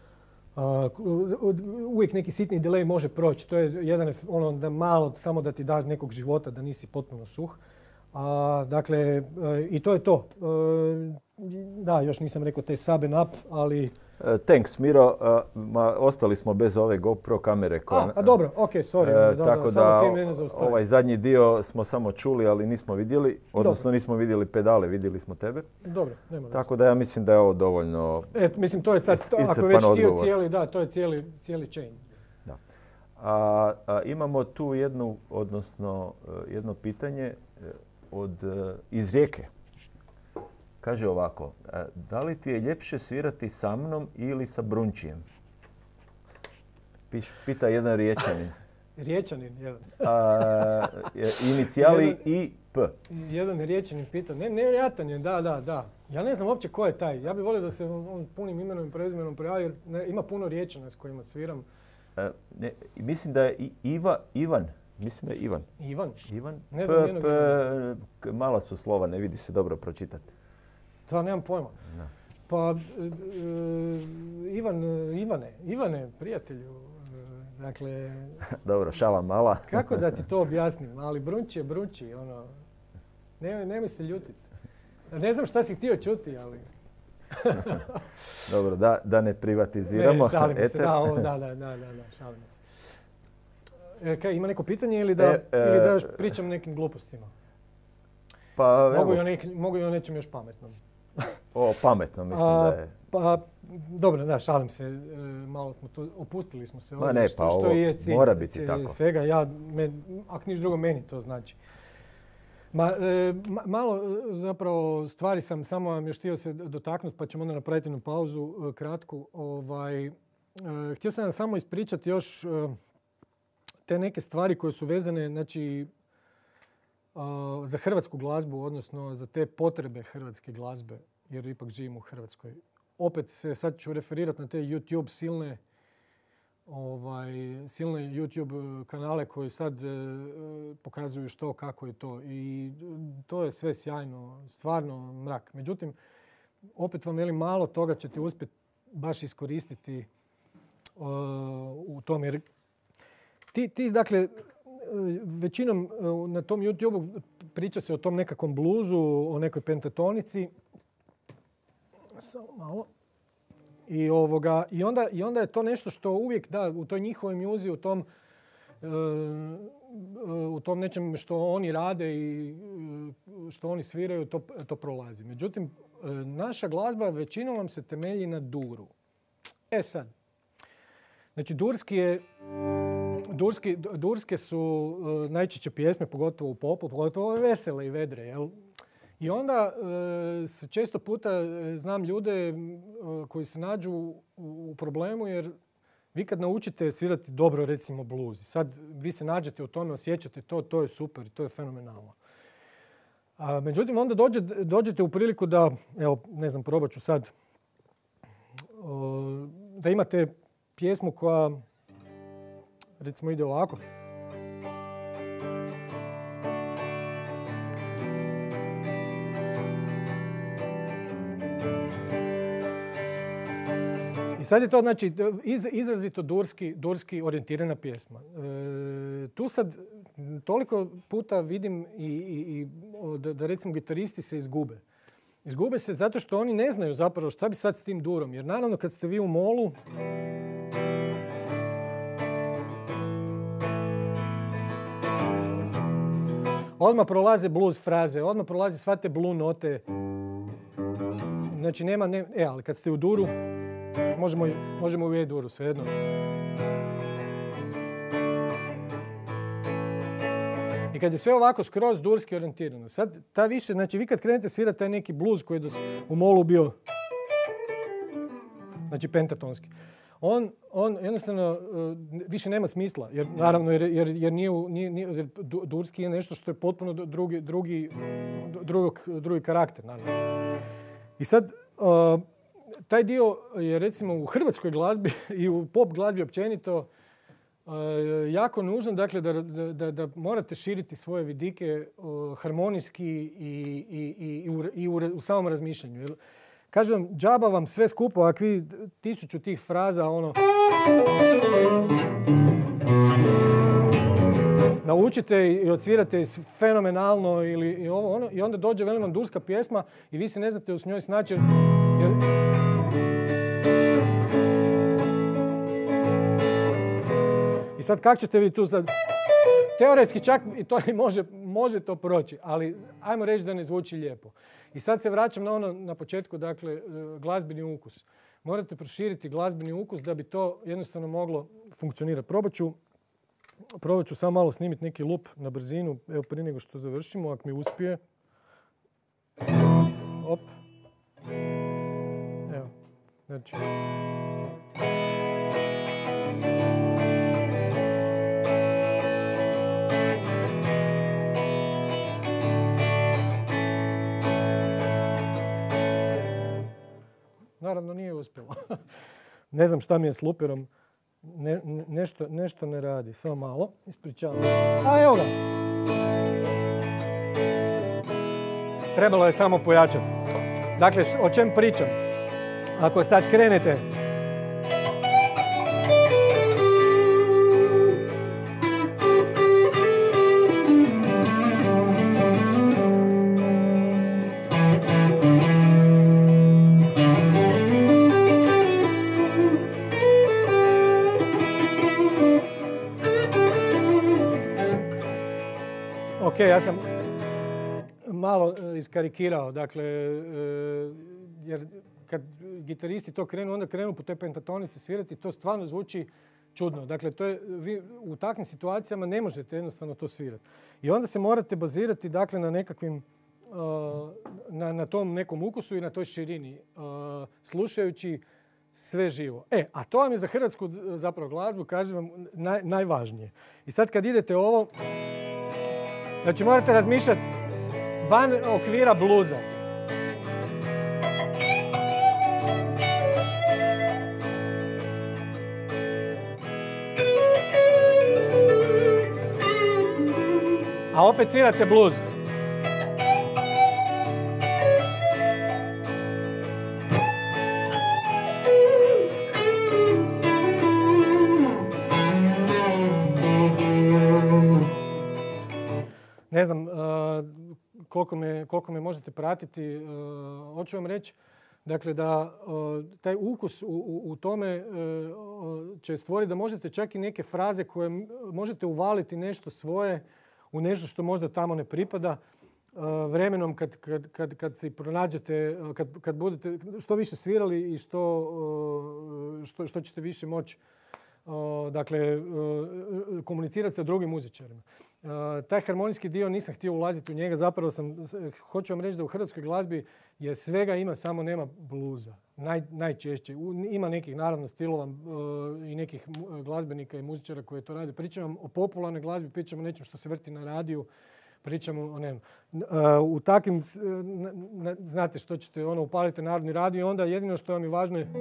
Uh, uvijek neki sitni delay može proći. To je jedan ono da malo samo da ti daš nekog života, da nisi potpuno suh. Uh, dakle, uh, i to je to. Uh, da, još nisam rekao te sub and up, ali... Uh, thanks, Miro. Uh, ma, ostali smo bez ove GoPro kamere. Koja, a, a dobro, ok, sorry. Uh, da, tako da, da ovaj zadnji dio smo samo čuli, ali nismo vidjeli. Odnosno dobro. Nismo vidjeli pedale, vidjeli smo tebe. Dobro, nema da. Tako da ja mislim da je ovo dovoljno... E, mislim, to je sad, to, ako je već htio cijeli, da, to je cijeli, cijeli chain. Da. A, a, imamo tu jednu, odnosno jedno pitanje od, iz Rijeke. Kaže ovako, da li ti je ljepše svirati sa mnom ili sa Brunčijem? Piš, pita jedan Riječanin. Riječanin, jedan. A, inicijali jedan, I P. Jedan Riječanin pita, ne, nevjerojatan je, da, da, da. Ja ne znam uopće ko je taj. Ja bih volio da se on punim imenom i prezimenom prijavi, jer ne, ima puno Riječana s kojima sviram. A, ne, mislim da je I, Iva, Ivan. Mislim da je Ivan. Ivan? Ivan. Ne znam P, P, mala su slova, ne vidi se dobro pročitati. Da, nemam pojma. No. Pa, e, Ivan, Ivane, Ivane, prijatelju, dakle... Dobro, šala mala. Kako da ti to objasnim, ali Brunči je Brunči, ono, nemoj, nemoj se ljutiti. Ne znam šta si htio čuti, ali... Dobro, da, da ne privatiziramo. Ne, šalim se, da, ovo, da, da, da, da, da, šalim se. E, kaj, ima neko pitanje ili da, e, e, ili da još pričam nekim glupostima? Pa, mogu, i o nek, mogu i o nečem još pametnom. O, pametno mislim A, da je. Pa, dobro, da, šalim se. E, malo smo tu, opustili smo se. Ma ne, što, pa što ovo je cilj, mora biti cilj, tako. Svega, ja, me, ako niš drugo, meni to znači. Ma, e, ma, malo zapravo stvari sam, samo vam još htio se dotaknuti, pa ćemo onda napraviti jednu pauzu e, kratku. Ovaj, e, htio sam vam samo ispričati još e, te neke stvari koje su vezane, znači, Uh, za hrvatsku glazbu, odnosno za te potrebe hrvatske glazbe, jer ipak živimo u Hrvatskoj. Opet se sad ću referirati na te YouTube silne, ovaj, silne YouTube kanale koji sad uh, pokazuju što, kako je to. I to je sve sjajno, stvarno mrak. Međutim, opet vam velim, malo toga ćete uspjeti baš iskoristiti uh, u tom. Jer ti, ti dakle, većinom na tom YouTubeu priča se o tom nekakvom bluzu, o nekoj pentatonici. Samo malo. I, ovoga, i, onda, I onda je to nešto što uvijek, da, u toj njihovoj mjuzi, u tom, u tom nečem što oni rade i što oni sviraju, to, to prolazi. Međutim, naša glazba većinom vam se temelji na duru. E sad, znači durski je... Durski, durske su uh, najčešće pjesme, pogotovo u popu, pogotovo vesele i vedre. Jel? I onda uh, se često puta uh, znam ljude uh, koji se nađu u, u problemu jer vi kad naučite svirati dobro, recimo blues, sad vi se nađete u tome, osjećate to, to je super, to je fenomenalno. A, međutim, onda dođe, dođete u priliku da, evo, ne znam, probat ću sad, uh, da imate pjesmu koja, recimo, ide ovako. I sad je to, znači, iz, izrazito durski, durski orijentirana pjesma. E, tu sad toliko puta vidim i, i, i da, da, recimo, gitaristi se izgube. Izgube se zato što oni ne znaju zapravo šta bi sad s tim durom. Jer naravno kad ste vi u molu, odmah prolaze blues fraze, odmah prolaze sva te blue note. Znači nema, ne, e, ali kad ste u duru, možemo, možemo u E-duru, svejedno. kad je sve ovako skroz durski orijentirano. Sad, ta više, znači vi kad krenete svirati taj neki blues koji je u molu bio, znači pentatonski, on, on jednostavno više nema smisla, jer naravno, jer, jer, jer, nije, nije, nije, jer durski je nešto što je potpuno drugi, drugi, drugog, drugi karakter, naravno. I sad, uh, taj dio je recimo u hrvatskoj glazbi i u pop glazbi općenito uh, jako nužno, dakle, da, da, da, da morate širiti svoje vidike uh, harmonijski i, i, i, i, u, i u, u samom razmišljanju. Jer, kažem vam, džaba vam sve skupo, ako vi tisuću tih fraza, ono, naučite i odsvirate iz fenomenalno ili i ovo, ono, i onda dođe, velim vam, durska pjesma i vi se ne znate s njoj snaći, jer... I sad kak ćete vi tu sad... Teoretski čak i to može, može to proći, ali ajmo reći da ne zvuči lijepo. I sad se vraćam na ono na početku, dakle, glazbeni ukus. Morate proširiti glazbeni ukus da bi to jednostavno moglo funkcionirati. Probat ću, probat ću samo malo snimiti neki lup na brzinu, evo prije nego što završimo, ako mi uspije. Op. Evo, znači... Naravno nije uspjelo. Ne znam šta mi je s luperom. Ne, nešto, nešto ne radi. Samo malo. Ispričavam se. A evo ga. Trebalo je samo pojačati. Dakle, o čem pričam? Ako sad krenete... Ok, ja sam malo iskarikirao, dakle, jer kad gitaristi to krenu, onda krenu po te pentatonice svirati, to stvarno zvuči čudno. Dakle, to je, vi u takvim situacijama ne možete jednostavno to svirati. I onda se morate bazirati, dakle, na nekakvim, na, na tom nekom ukusu i na toj širini, slušajući sve živo. E, a to vam je za hrvatsku zapravo glazbu, kažem vam, naj, najvažnije. I sad kad idete ovo, znači morate razmišljati van okvira bluza. A opet svirate bluz. Ne znam uh, koliko, me, koliko me možete pratiti. Uh, hoću vam reći dakle, da uh, taj ukus u, u, u tome uh, će stvoriti da možete čak i neke fraze koje možete uvaliti nešto svoje u nešto što možda tamo ne pripada. Uh, vremenom kad, kad, kad, kad se pronađete, kad, kad budete što više svirali i što, uh, što, što ćete više moći uh, dakle, uh, komunicirati sa drugim muzičarima. Uh, taj harmonijski dio nisam htio ulaziti u njega, zapravo sam, hoću vam reći da u hrvatskoj glazbi je svega ima, samo nema bluza. Naj, najčešće. U, ima nekih naravno stilova uh, i nekih glazbenika i muzičara koji to rade. Pričam vam o popularnoj glazbi, pričam o nečem što se vrti na radiju, pričam o ne, uh, u takvim, uh, na, znate što ćete, ono, upalite narodni radio i onda jedino što vam je važno je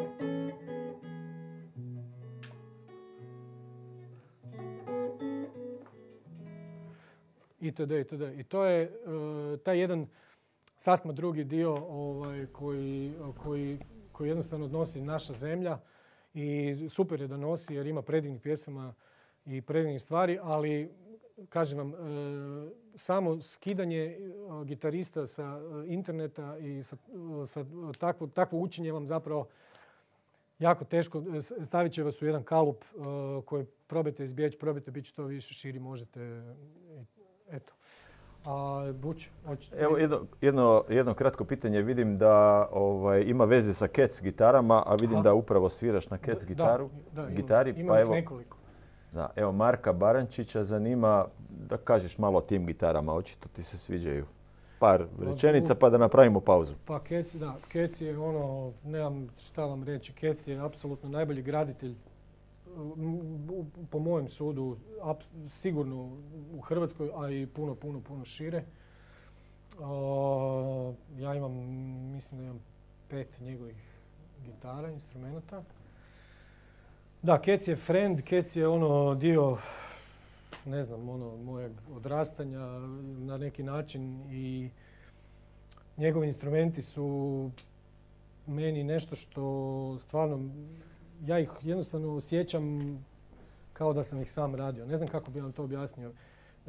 itd. itd. I to je uh, taj jedan sasma drugi dio ovaj, koji, koji, koji jednostavno nosi naša zemlja i super je da nosi jer ima predivnih pjesama i predivnih stvari, ali kažem vam, uh, samo skidanje uh, gitarista sa uh, interneta i sa, uh, sa takvo, takvo učenje vam zapravo jako teško, stavit će vas u jedan kalup uh, koji probajte izbjeći, probajte biti što više širi možete. Eto. A, Buć, očito... Evo jedno, jedno, jedno kratko pitanje. Vidim da ovaj, ima veze sa Cats gitarama, a vidim Aha. da upravo sviraš na Cats gitaru, da, da, gitari. Imam, pa imam evo, nekoliko. Da, evo Marka Barančića zanima da kažeš malo o tim gitarama, očito ti se sviđaju. Par rečenica pa da napravimo pauzu. Pa Kec, da, Kec je ono, nemam šta vam reći, Kec je apsolutno najbolji graditelj po mojem sudu, sigurno u Hrvatskoj, a i puno, puno, puno šire. Ja imam, mislim da imam pet njegovih gitara, instrumenta. Da, Kec je friend, Kec je ono dio, ne znam, ono, mojeg odrastanja na neki način i njegovi instrumenti su meni nešto što stvarno, ja ih jednostavno osjećam kao da sam ih sam radio. Ne znam kako bi vam to objasnio. E,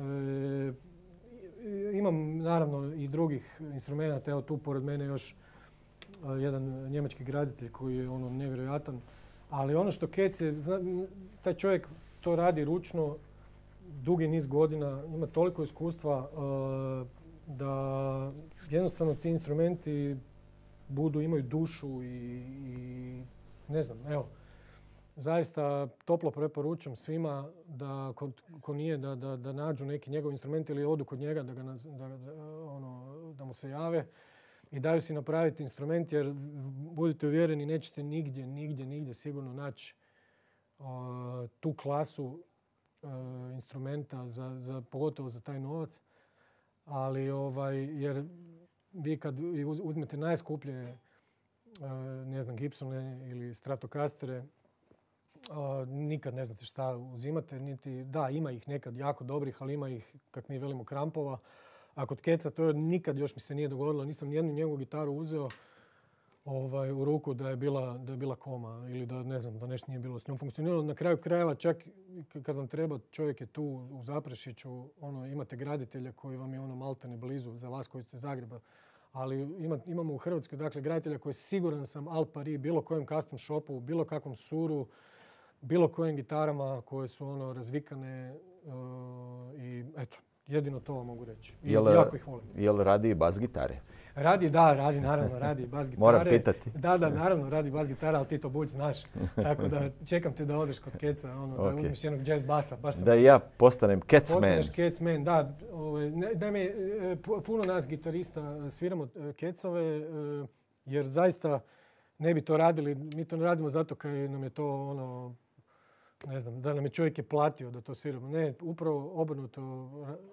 imam naravno i drugih instrumenta, evo tu pored mene još jedan njemački graditelj koji je ono nevjerojatan. Ali ono što Kec je, taj čovjek to radi ručno, dugi niz godina, ima toliko iskustva uh, da jednostavno ti instrumenti budu, imaju dušu i, i ne znam, evo. Zaista toplo preporučam svima da ko, ko nije da, da, da nađu neki njegov instrument ili odu kod njega da, ga, da, da, ono, da mu se jave i daju si napraviti instrument jer budite uvjereni nećete nigdje, nigdje, nigdje sigurno naći uh, tu klasu uh, instrumenta za, za, pogotovo za taj novac. Ali ovaj, jer vi kad uzmete najskuplje uh, ne znam, Gibsone ili Stratocastere, Uh, nikad ne znate šta uzimate, niti, da, ima ih nekad jako dobrih, ali ima ih, kak mi velimo, krampova. A kod Keca to nikad još mi se nije dogodilo, nisam nijednu njegovu gitaru uzeo ovaj, u ruku da je, bila, da je bila koma ili da, ne znam, da nešto nije bilo s njom funkcioniralo. Na kraju krajeva, čak kad vam treba, čovjek je tu u Zaprešiću, ono, imate graditelja koji vam je ono maltene blizu, za vas koji ste iz Zagreba. Ali ima, imamo u Hrvatskoj, dakle, graditelja koji siguran sam al pari, bilo kojem custom shopu, bilo kakvom suru, bilo kojim gitarama koje su ono razvikane uh, i eto, jedino to vam mogu reći. I jel, jako ih volim. Jel radi bas gitare? Radi, da, radi, naravno, radi bas gitare. Moram pitati. Da, da, naravno, radi bas gitara, ali ti to buď znaš. Tako da čekam te da odeš kod Keca, ono, okay. Da uzmeš jednog jazz basa. Baš da i ja postanem Kecman. Postaneš Kecman, da. Naime, puno nas gitarista sviramo Kecove, jer zaista ne bi to radili. Mi to ne radimo zato kad nam je to ono, ne znam, da nam je čovjek je platio da to sviramo. Ne, upravo obrnuto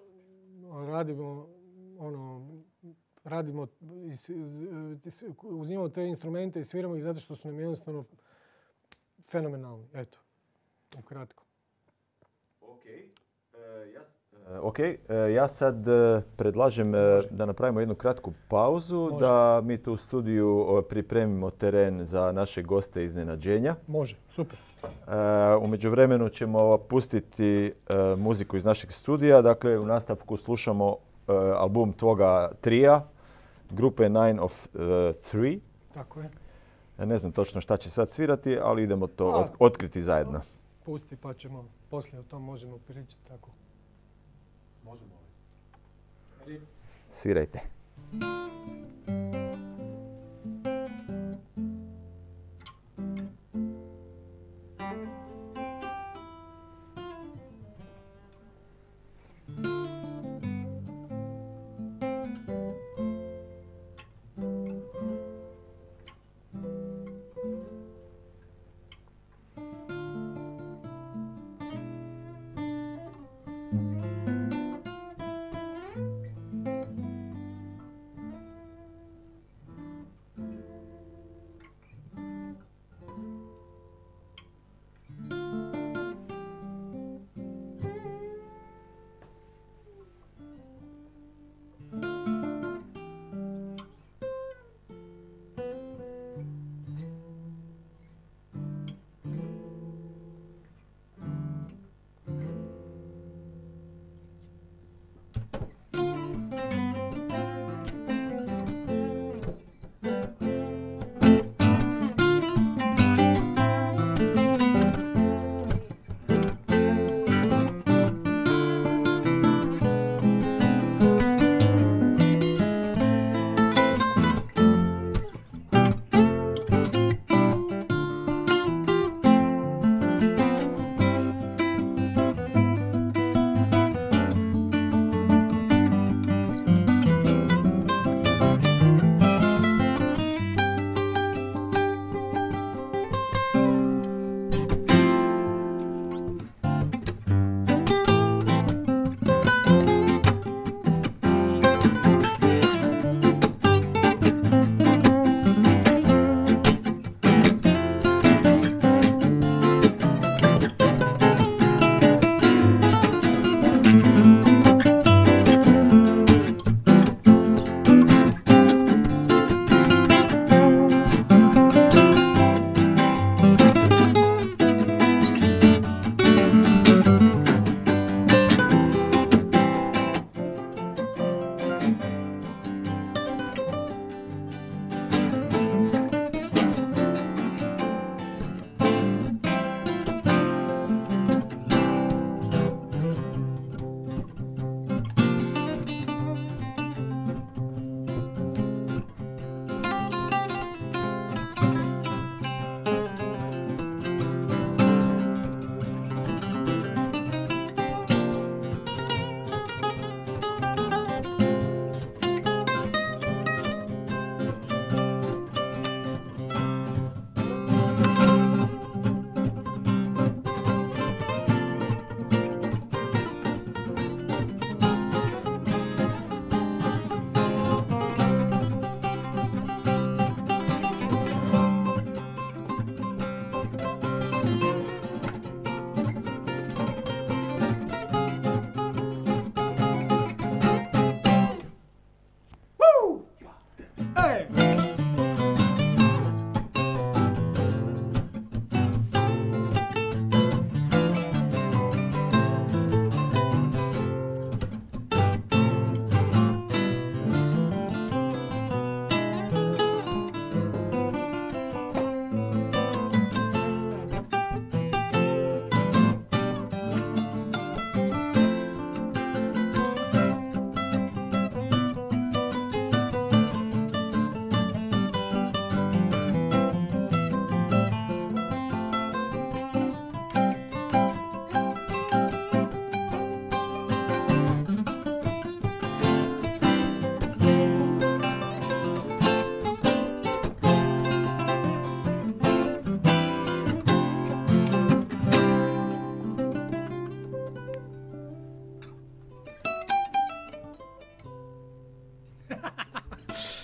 radimo, ono, radimo, uzimamo te instrumente i sviramo ih zato što su nam jednostavno fenomenalni. Eto, ukratko. Ok, uh, ja, uh, okay. Uh, ja sad uh, predlažem uh, da napravimo jednu kratku pauzu, može. Da mi tu u studiju uh, pripremimo teren za naše goste iznenađenja. Može, super. Uh, u međuvremenu ćemo pustiti uh, muziku iz našeg studija. Dakle, u nastavku slušamo uh, album tvoga trija, grupe Nine of uh, Three. Tako je. Ne znam točno šta će sad svirati, ali idemo to A, od, otkriti zajedno. No, pusti pa ćemo, poslije o tom možemo pričati tako. Možemo li? Svirajte.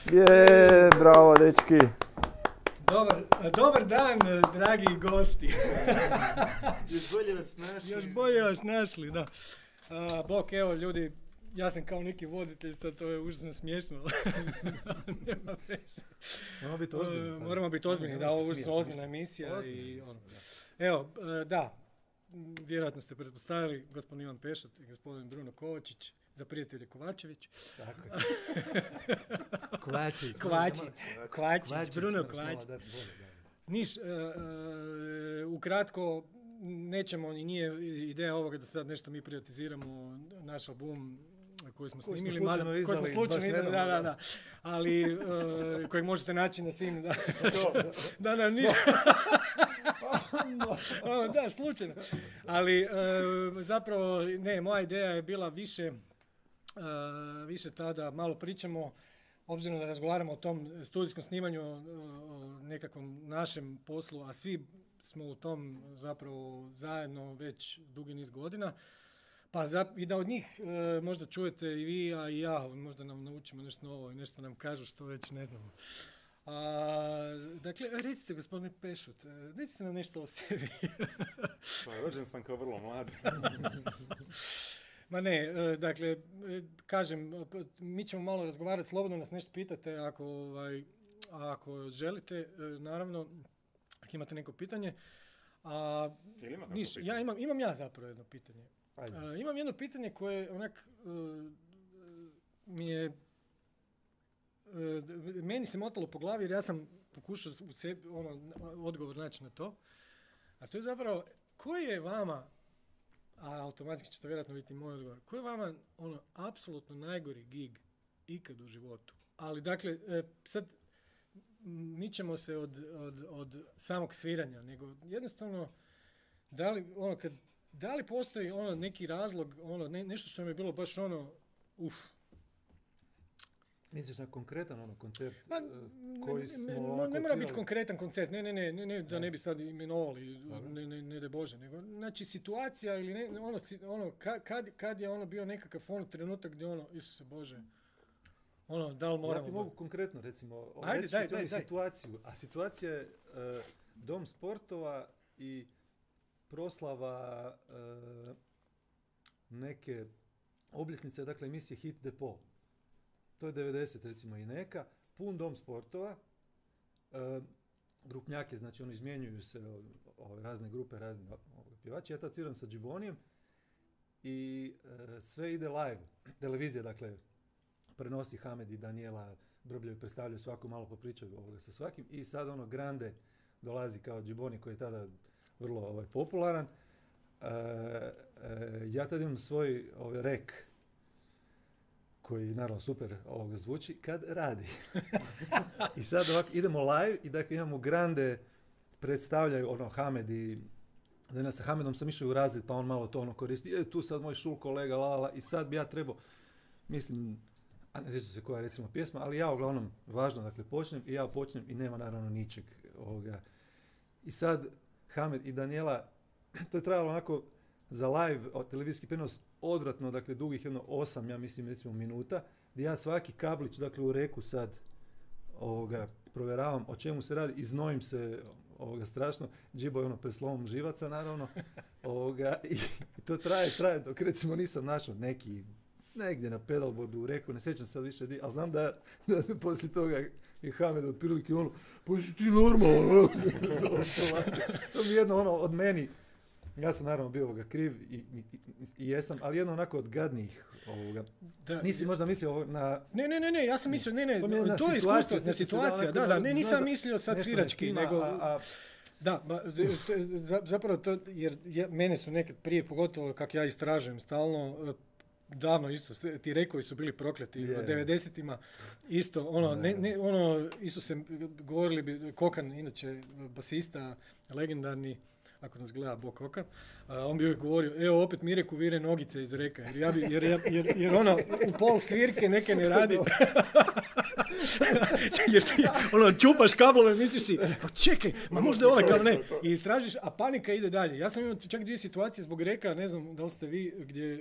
Je, bravo, dečki. Dobar, dobar dan, dragi gosti. Još bolje vas našli. Još bolje vas našli, da. A, bok, evo ljudi, ja sam kao neki voditelj, sad to je užasno smiješno. Nema veze. Moramo biti ozbiljni. Uh, moramo biti ozbiljni, da, ovo je užasno ozbiljna emisija. I, ono. Evo, da, vjerojatno ste pretpostavili gospodin Ivan Pešut i gospodin Bruno Kovačić, za prijatelje Kovačević. Tako je. Kovačić. Kovačić. Kovačić, Bruno Kovačić. Niš, uh, uh, ukratko, nećemo, i nije ideja ovoga da sad nešto mi privatiziramo, naš album koji smo snimili, koji smo slučajno izdali, koji smo slučajno izdali, da, da, da, ali uh, kojeg možete naći na svim, da, da, da, nije. O, da, slučajno. Ali uh, zapravo, ne, moja ideja je bila više, uh, više tada malo pričamo, obzirom da razgovaramo o tom studijskom snimanju, o nekakvom našem poslu, a svi smo u tom zapravo zajedno već dugi niz godina, pa za, i da od njih e, možda čujete i vi, a i ja, možda nam naučimo nešto novo i nešto nam kažu što već ne znamo. A, dakle, recite, gospodine Pešut, recite nam nešto o sebi. Pa, rođen sam kao vrlo mlad. Ma ne, dakle, kažem, mi ćemo malo razgovarati, slobodno nas nešto pitate ako, ovaj, ako želite, naravno, ako imate neko pitanje. A, Ili ima niš, pitanje? ja imam, imam ja zapravo jedno pitanje. A, imam jedno pitanje koje onak uh, mi je, uh, meni se motalo po glavi jer ja sam pokušao u sebi ono, odgovor naći na to. A to je zapravo, koji je vama, a automatski će to vjerojatno biti moj odgovor, koji je vama ono apsolutno najgori gig ikad u životu? Ali dakle, sad mičemo se od, od, od samog sviranja, nego jednostavno, da li, ono, kad, da li postoji ono neki razlog, ono, ne, nešto što mi je bilo baš ono, uf. Misliš na konkretan ono koncert Ma, koji smo ne, ovako ne mora biti odsvirali? konkretan koncert, ne, ne, ne, ne, ne da ne bi sad imenovali, ne, ne, ne da Bože, nego, znači situacija ili ne, ono, ono kad, kad je ono bio nekakav ono trenutak gdje ono, Isuse Bože, ono, da li moramo... Ja ti mogu konkretno, recimo, Ajde, reći daj, ti daj, onu daj. situaciju, a situacija je uh, Dom sportova i proslava uh, neke obljetnice, dakle emisije Hit Depot. To je devedeset recimo i neka, pun Dom sportova, uh, grupnjake, znači oni izmjenjuju se ove razne grupe, razni pjevači. Ja tad sviram sa Džibonijem i uh, sve ide live, televizija, dakle, prenosi Hamed i Daniela, brbljaju, predstavljaju svako, malo popričaju ovoga sa svakim i sad ono Grande dolazi kao Džiboni koji je tada vrlo ovaj, popularan. E, e, ja tad imam svoj ovaj, rek koji naravno super ovoga zvuči kad radi. I sad ovako idemo live i dakle imamo Grande, predstavljaju ono Hamed i Daniela. Sa Hamedom sam išao u razred pa on malo to ono koristi, e, tu sad moj šul kolega, la, la, la, i sad bi ja trebao, mislim, a ne sjećam se koja je recimo pjesma, ali ja uglavnom važno, dakle počnem i ja počnem i nema naravno ničeg ovoga. I sad Hamed i Daniela, to je trajalo onako za live televizijski prenos odvratno, dakle dugih jedno osam, ja mislim recimo minuta, gdje ja svaki kablić, dakle u reku sad ovoga, provjeravam o čemu se radi i znojim se ovoga strašno, Džibo je ono preslomom živaca naravno, ovoga, i, i to traje, traje, dok recimo nisam našao neki negdje na pedalboardu u reku, ne sjećam sad više di, ali znam da, da, da poslije toga je Hamed otprilike ono, pa si ti normalno, to, to mi je jedno ono od meni, ja sam naravno bio ovoga kriv i, i, i jesam, ali jedno onako od gadnijih ovoga. Da, nisi možda mislio na... Ne, ne, ne, ne, ja sam mislio, ne, ne, to, to je iskustvo, na situacija, da, da, ne, nisam mislio sad svirački, nego... A, a, da, ba, zapravo to, jer ja, mene su nekad prije, pogotovo kak ja istražujem stalno, davno isto, ti rekovi su bili prokleti, yeah. U devedesetima isto, ono, ne, ne, ono, isto se govorili bi, Kokan, inače basista, legendarni, ako nas gleda Bok oka, on bi uvijek govorio, evo opet Mireku vire nogice iz reka, jer, ja bi, jer, jer, jer, jer ono, u pol svirke neke ne radi. Jer ti, ono, čupaš kablove, misliš si, pa čekaj, ma možda je ovaj kabel, ne, i istražiš, a panika ide dalje. Ja sam imao čak dvije situacije zbog reka, ne znam da li ste vi, gdje,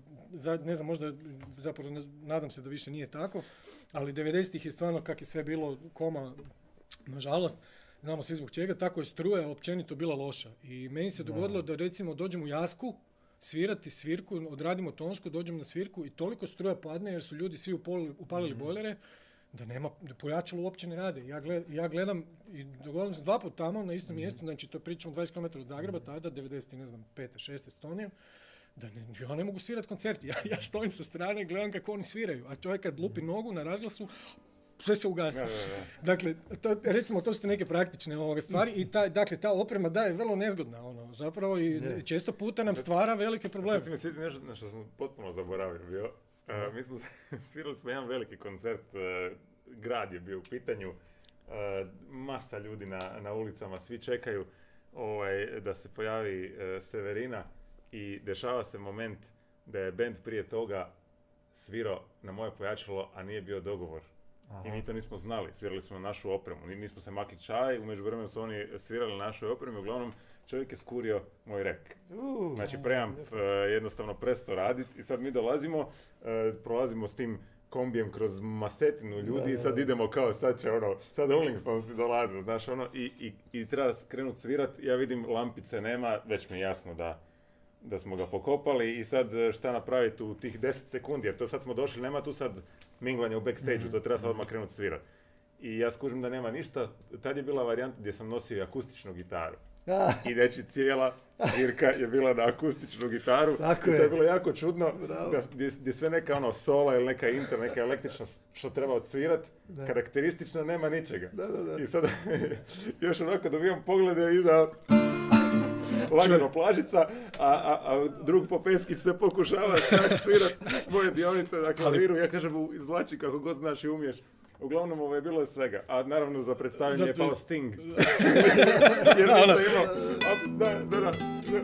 ne znam, možda, zapravo, nadam se da više nije tako, ali devedesetih je stvarno kak je sve bilo koma, nažalost, znamo svi zbog čega, tako je struja općenito bila loša. I meni se dogodilo da recimo dođem u Jasku, svirati svirku, odradimo tonsku, dođem na svirku i toliko struja padne jer su ljudi svi upalili, upalili mm-hmm. bojlere, da nema, da pojačalo uopće ne rade. Ja, gled, ja gledam i dogodim se dva put tamo na istom mm-hmm. mjestu, znači to pričamo dvadeset kilometara od Zagreba, tada, devedeset, ne znam, pete, šeste Estonije, da ne, ja ne mogu svirati koncert, ja, ja stojim sa strane i gledam kako oni sviraju, a čovjek kad lupi nogu na razglasu, sve se ugasi. Ja, ja, ja. Dakle, to, recimo, to su te neke praktične ovoga stvari i ta, dakle, ta oprema da je vrlo nezgodna, ono, zapravo i yeah. često puta nam stvara velike probleme. Sad si mi sjeti nešto na što sam potpuno zaboravio bio. Uh, mi smo svirali smo jedan veliki koncert, uh, grad je bio u pitanju, uh, masa ljudi na, na ulicama, svi čekaju ovaj, da se pojavi uh, Severina i dešava se moment da je bend prije toga svirao na moje pojačalo, a nije bio dogovor. Aha. I mi to nismo znali, svirali smo našu opremu, nismo se makli čaj, u međuvremenu su oni svirali našoj opremi, uglavnom čovjek je skurio moj rek. Uh, znači preamp uh, jednostavno presto radit i sad mi dolazimo, uh, prolazimo s tim kombijem kroz masetinu ljudi da, i sad idemo kao sad će ono, sad Rolling Stones dolaze, znaš ono, i, i, i treba krenut svirat, ja vidim lampice nema, već mi je jasno da da smo ga pokopali i sad šta napraviti u tih deset sekundi, jer to sad smo došli, nema tu sad minglanja u backstage-u, mm-hmm. to treba sad odmah krenuti svirat. I ja skužim da nema ništa, tad je bila varijanta gdje sam nosio akustičnu gitaru. I znači cijela svirka je bila na akustičnu gitaru. Tako i to je bilo jako čudno, da, gdje, gdje sve neka ono sola ili neka inter, neka električna što treba odsvirat, da. Karakteristično nema ničega. Da, da, da. I sad još onako dobijam poglede iza lagano plažica, a, a, a drug Popeskić se pokušava znači svirat moje dionice na klaviru, ja kažem izvlači kako god znaš i umiješ. Uglavnom ovo je bilo svega, a naravno za predstavljanje za je pao Sting. Jer nisam imao... Da, da, da.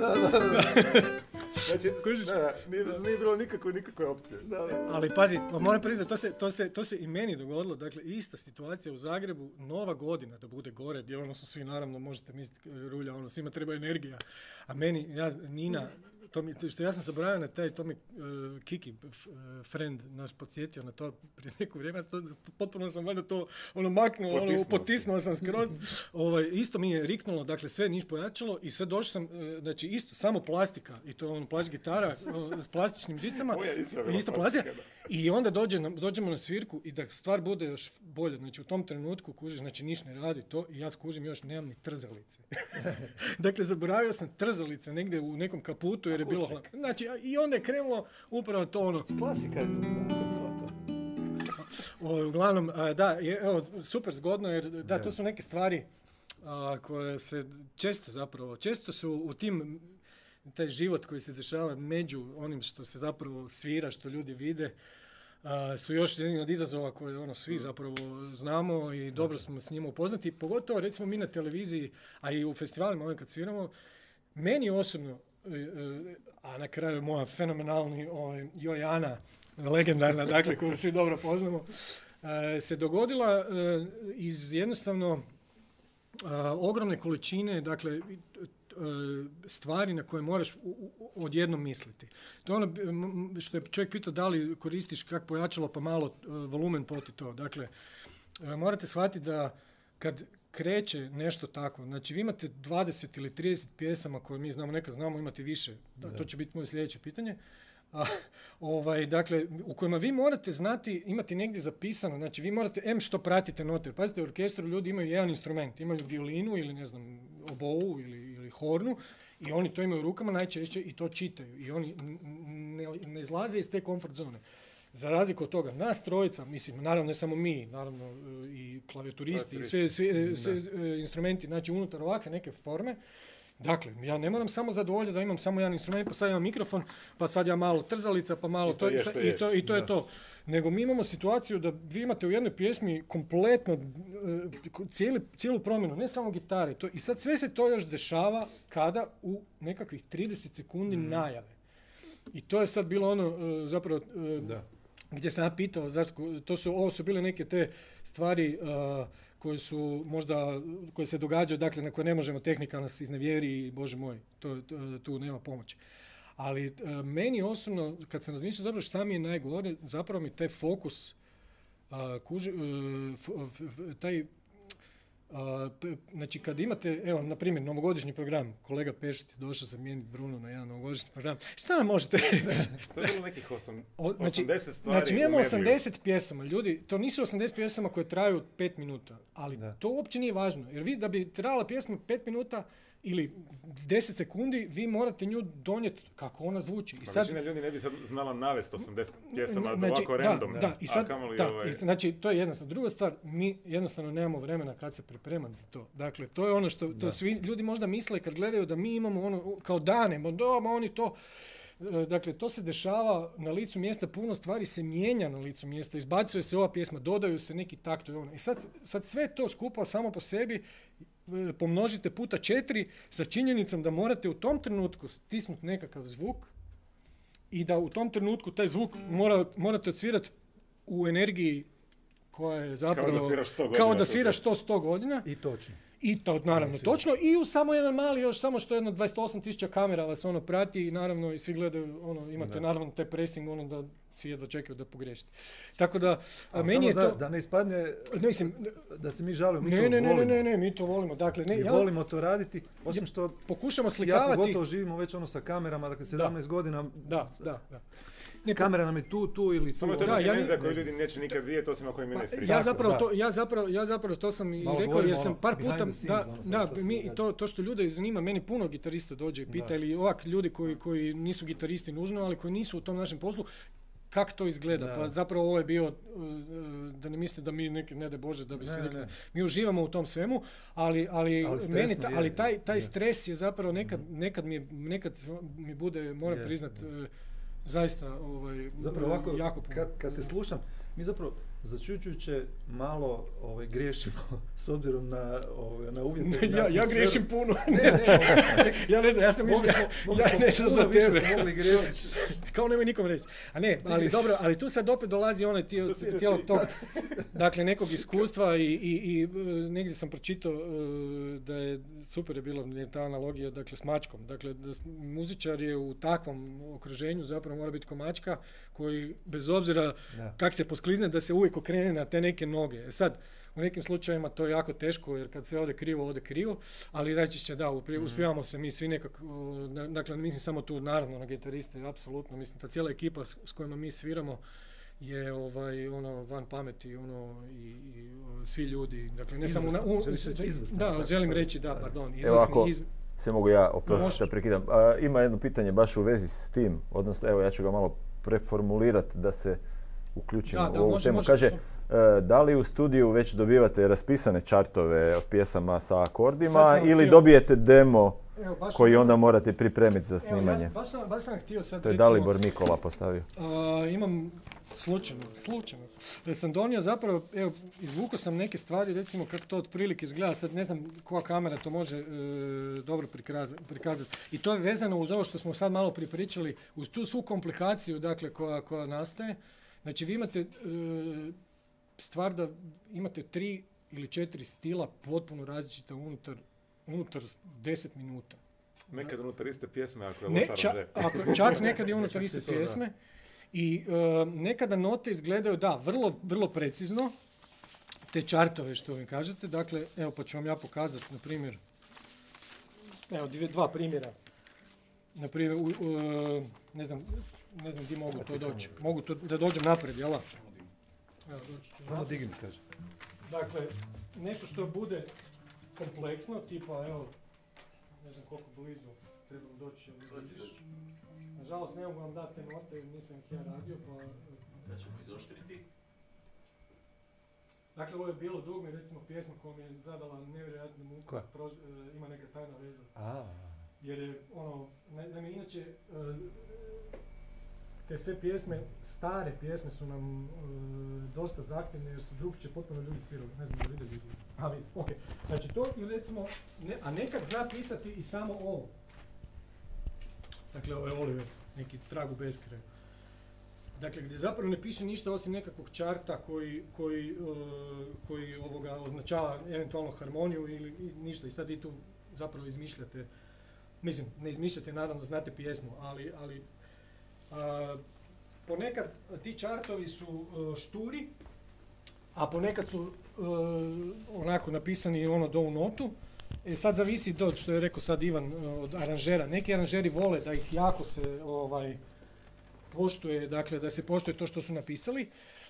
Znači, da, da, nije, nije bilo nikakve, nikakve opcije. Da, da. Ali pazi, moram priznati, to se, to, se, to se i meni dogodilo, dakle, ista situacija u Zagrebu, Nova godina da bude gore, gdje ono su svi, naravno, možete misliti, rulja, ono, svima treba energija, a meni, ja, Nina, to mi, što ja sam zaboravio na taj, to mi uh, Kiki, uh, friend, naš podsjetio na to prije neko vrijeme, to, potpuno sam valjda to ono maknuo, potisnuo, ono, potisnuo sam skroz, ovaj, isto mi je riknulo, dakle, sve niš pojačalo i sve došao sam, uh, znači, isto, samo plastika, i to ono, plast gitara uh, s plastičnim žicama, isto plastika, i onda dođe, dođemo na svirku i da stvar bude još bolje, znači, u tom trenutku kužiš, znači, niš ne radi to i ja skužim još, nemam ni trzalice. Dakle, zaboravio sam trzalice negdje u nekom kaputu, jer je bilo hladno. Znači, i onda je krenulo upravo to ono... Klasika je bilo. Uglavnom, da, je, evo, super zgodno, jer da, to su neke stvari a, koje se često zapravo, često su u tim, taj život koji se dešava među onim što se zapravo svira, što ljudi vide, a, su još jedni od izazova koje ono, svi zapravo znamo i dobro smo s njima upoznati. Pogotovo, recimo, mi na televiziji, a i u festivalima ovim kad sviramo, meni osobno, a na kraju moja fenomenalni ovaj, Jojana, legendarna, dakle, koju svi dobro poznamo, se dogodila iz jednostavno ogromne količine, dakle, stvari na koje moraš odjednom misliti. To je ono što je čovjek pitao da li koristiš kak pojačalo pa malo volumen poti to. Dakle, morate shvatiti da kad kreće nešto tako, znači vi imate dvadeset ili trideset pjesama koje mi znamo, nekad znamo imati više, da, to će biti moje sljedeće pitanje, a, ovaj, dakle, u kojima vi morate znati, imati negdje zapisano, znači vi morate, em što pratite note, pazite, u orkestru ljudi imaju jedan instrument, imaju violinu ili ne znam, obovu ili, ili hornu i oni to imaju u rukama najčešće i to čitaju i oni ne, ne izlaze iz te komfort zone. Za razliku od toga, nas trojica, mislim, naravno ne samo mi, naravno i klavijeturisti i sve, sve, sve instrumenti, znači unutar ovakve neke forme, Dakle, ja ne moram samo zadovoljiti da imam samo jedan instrument, pa sad imam mikrofon, pa sad ja malo trzalica, pa malo I to, to, je, sa- što i je. to, i to je Da. to. Nego mi imamo situaciju da vi imate u jednoj pjesmi kompletno e, cijeli, cijelu promjenu, ne samo gitare. To, I sad sve se to još dešava kada u nekakvih trideset sekundi najave. I to je sad bilo ono, e, zapravo, e, Da. gdje sam ja pitao, zašto, to su, ovo su bile neke te stvari uh, koje su možda, koje se događaju, dakle, na koje ne možemo, tehnika nas iznevjeri i bože moj, to, to, tu nema pomoći. Ali uh, meni osobno, kad sam razmišljao zapravo šta mi je najgore, zapravo mi taj fokus, uh, kuži, uh, f- f- f- taj, uh, p- znači kad imate, evo, na primjer, novogodišnji program, kolega Pešut je došao zamijeniti Bruno na jedan novogodišnji program, šta nam možete reći? To je bilo nekih osam, O, znači, osamdeset stvari znači mi u imamo mediju. osamdeset pjesama, ljudi, to nisu osamdeset pjesama koje traju pet minuta, ali Da. to uopće nije važno, jer vi da bi trajala pjesma pet minuta ili deset sekundi, vi morate nju donijeti kako ona zvuči. I Pa sad, većina ljudi ne bi sad znala navesti osamdeset pjesama znači, ovako da, random, da, i sad, a kamoli da, ovaj... i znači, to je jednostavno. Druga stvar, mi jednostavno nemamo vremena kad se pripremati za to. Dakle, to je ono što to Da. svi ljudi možda misle kad gledaju da mi imamo ono kao dane, ma da, ma oni to. E, Dakle, to se dešava na licu mjesta, puno stvari se mijenja na licu mjesta, izbacuje se ova pjesma, dodaju se neki taktovi. Ono. I sad, sad sve to skupa samo po sebi e, pomnožite puta četiri sa činjenicom da morate u tom trenutku stisnuti nekakav zvuk i da u tom trenutku taj zvuk mora, morate odsvirati u energiji koja je zapravo... Kao da sviraš sto godina. Kao da to- sviraš to sto godina. I točno. I to naravno Znači- točno. I u samo jedan mali, još samo što jedno dvadeset osam tisuća kamera vas ono prati i naravno i svi gledaju, ono, imate Da. naravno taj pressing, ono da svi jedva čekaju da pogriješite. Tako da, a Ali meni samo je da, to... da ne ispadne Ne, mislim, da se mi žalimo, mi ne, to ne, ne, ne, volimo. ne, ne, mi to volimo. Dakle, ne, Mi ja, volimo to raditi, osim što pokušamo ja slikavati... pogotovo živimo već ono sa kamerama, dakle sedamnaest godina, Da, da, da. Ne, kamera nam je tu, tu ili tu. Samo je to Da, jedna ja dimenzija ne- koju ljudi neće nikad vidjeti, osim ako im je ne Pa, ispričaju. ja Tako, zapravo da. to, ja zapravo, ja zapravo to sam i Malo rekao govorimo jer sam ono par behind puta, the scenes, da, ono sve da, što se mi, događa. to, to što ljude zanima, meni puno gitarista dođe i pita, Da. ili ovak ljudi koji, koji nisu gitaristi nužno, ali koji nisu u tom našem poslu, kako to izgleda. Da. Pa zapravo ovo je bio, uh, uh, da ne mislite da mi neki, ne de Bože, da bi se Ne, rekli, ne. mi uživamo u tom svemu, ali, ali, Ali meni, stresno ta- je, ali taj, taj je. stres je zapravo nekad, nekad, mi, je- nekad mi bude, moram Je, priznat, uh, zaista ovaj, Zapravo uh, ovako, jako puno. kad, kad te slušam, mi zapravo začuđujuće malo ovaj, griješimo s obzirom na, ovaj, na uvjete. na ja, ja atmosferu. griješim puno. Ne, ne, ovaj, Ja ne znam, ja sam mogli mislio, smo, mogli ja smo ne znam puno za više tebe. smo mogli griješiti. Kao nemoj nikom reći. A ne, ali greš. dobro, ali tu sad opet dolazi onaj ti, To si bio cijelog ti. tog, dakle nekog iskustva i, i, i e, negdje sam pročitao e, da je, super je bila ta analogija, dakle s mačkom. Dakle, da s- muzičar je u takvom okruženju zapravo mora biti ko mačka koji bez obzira Da. kak se posklizne da se uvijek okrene na te neke noge. E sad, u nekim slučajevima to je jako teško jer kad se ode krivo, ode krivo, ali najčešće da, upri- uspijevamo se mi svi nekako, o, da- dakle mislim samo tu naravno na gitariste, apsolutno, mislim ta cijela ekipa s, s kojima mi sviramo je ovaj ono van pameti ono i, i o, svi ljudi, dakle ne samo na, Izvrstan, želiš reći izvrstan, da, tako, želim tako. reći da, Da. pardon, Evo ako izvrsni, iz, se mogu ja, Može. oprostiti da prekidam. A, ima jedno pitanje baš u vezi s tim, odnosno evo ja ću ga malo preformulirati da se uključimo Da, da, u ovu može, temu. može. Kaže, e, da li u studiju već dobivate raspisane čartove pjesama sa akordima Sad sam ili htio- dobijete demo evo, baš koji sam- onda morate pripremiti za evo, snimanje? ja, baš, sam, baš sam htio sad To je recimo, Dalibor Mikola postavio. A, imam slučajno, slučajno. Da sam donio zapravo, evo, izvukao sam neke stvari, recimo kako to otprilike izgleda, sad ne znam koja kamera to može e, dobro prikaza- prikazati. I to je vezano uz ovo što smo sad malo pripričali, uz tu svu komplikaciju, dakle, koja, koja nastaje. Znači, vi imate e, stvar da imate tri ili četiri stila potpuno različita unutar, unutar deset minuta. Nekad unutar iste pjesme, ako je Ne, loš ča- aranže. ako, čak nekad je unutar Čak iste se to da. pjesme. I e, nekada note izgledaju, da, vrlo, vrlo precizno, te čartove što mi kažete. Dakle, evo pa ću vam ja pokazati, na primjer, evo dvije, dva primjera. Na primjer, u- u, e, ne znam, ne znam gdje mogu to doći. Mogu to, da dođem naprijed, jel? da? Evo, doći ću Samo naprijed. digni, kaže. Dakle, nešto što bude kompleksno, tipa, evo, ne znam koliko blizu trebam doći. ali vidiš. Nažalost, ne mogu vam dati te note, jer nisam ih ja radio, pa... Sad ćemo izoštriti. Dakle, ovo je bilo dugme, recimo, pjesma koja mi je zadala nevjerojatnu muku. Koja? Prož- e, ima neka tajna veza. A, jer je ono, naime inače, uh, te sve pjesme, stare pjesme su nam uh, dosta zahtjevne jer su drugčije potpuno ljudi svirali, ne znam da vidjeli. A vidi, ok. Znači to ili recimo, ne, a nekad zna pisati i samo ovo. Dakle, ovo je Oliver, neki trag u beskraju. Dakle, gdje zapravo ne piše ništa osim nekakvog čarta koji, koji, uh, koji ovoga označava eventualno harmoniju ili ništa. I sad vi tu zapravo izmišljate, mislim, ne izmišljate, naravno znate pjesmu, ali, ali uh, ponekad ti čartovi su uh, šturi, a ponekad su uh, onako napisani ono do u notu. E sad zavisi to što je rekao sad Ivan uh, od aranžera. Neki aranžeri vole da ih jako se ovaj, poštuje, dakle da se poštuje to što su napisali,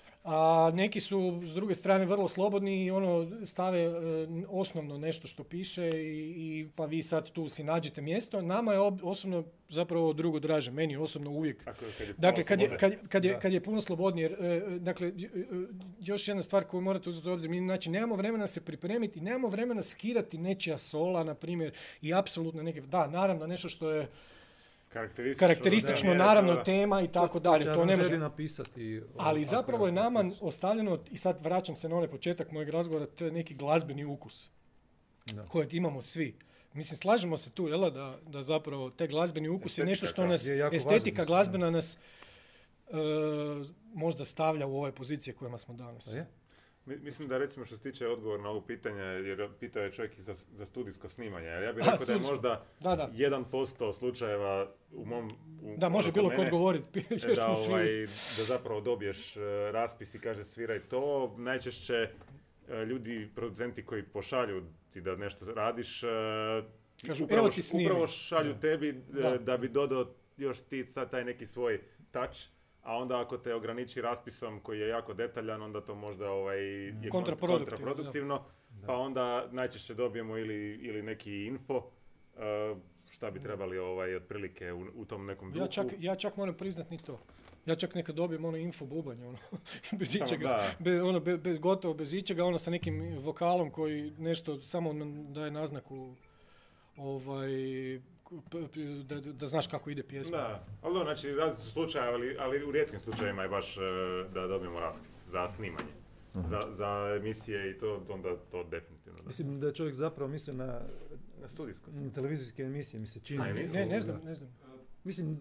a neki su s druge strane vrlo slobodni i ono stave e, osnovno nešto što piše i, i pa vi sad tu si nađete mjesto. Nama je ob, osobno zapravo drugo draže, meni osobno uvijek. Ako, kad je dakle, kad je, kad, kad, je, da. kad je puno slobodnije, e, dakle, još jedna stvar koju morate uzeti u obzir, mi znači nemamo vremena se pripremiti i nemamo vremena skidati nečija sola, na primjer, i apsolutno neke, da, naravno nešto što je Karakteristično, karakteristično da, naravno da. tema i tako dalje, to ne može napisati. Ali zapravo je nama napisati. ostavljeno, i sad vraćam se na onaj početak mojeg razgovora, to je neki glazbeni ukus Da. kojeg imamo svi. Mislim, slažemo se tu, jel, da, da zapravo te glazbeni ukus je Estetika, nešto što da. nas, Je jako estetika važno, glazbena nas e, možda stavlja u ove pozicije kojima smo danas. A je? Mi- Mislim da recimo što se tiče odgovor na ovo pitanje, jer pitao je čovjek i za, za studijsko snimanje. Ja bih A, rekao da je studijsko. možda Da, da. jedan posto slučajeva u mom... U, Da, može ono, bilo kod ko mene, odgovoriti, jer da, smo svi... ovaj, da zapravo dobiješ uh, raspis i kaže sviraj to. Najčešće uh, ljudi, producenti koji pošalju ti da nešto radiš, uh, ti Kažu, upravo, evo ti š- snimi. upravo šalju Da. tebi uh, Da. da bi dodao još ti sad taj neki svoj touch. A onda ako te ograniči raspisom koji je jako detaljan, onda to možda ovaj, je kon- Kontraproduktivno, kontraproduktivno. Da. Pa onda najčešće dobijemo ili, ili neki info, uh, šta bi trebali ovaj, otprilike u, u tom nekom duhu. Ja čak, ja čak moram priznat ni to. Ja čak nekad dobijem ono info bubanje, ono, bez Samo ičega, da. be, ono, be, bez, gotovo bez ičega, ono sa nekim vokalom koji nešto samo nam daje naznaku, ovaj, p- p- da, da znaš kako ide pjesma. Da, ali dobro, znači različiti su slučaje, ali, ali u rijetkim slučajevima je baš uh, da dobijemo raspis za snimanje. Za, za emisije i to, onda to definitivno. Da. Mislim da je čovjek zapravo mislio na, Na studijsko. na televizijske emisije, mi se čini. A, Ne, nisam, ne Da. znam, ne znam. Mislim,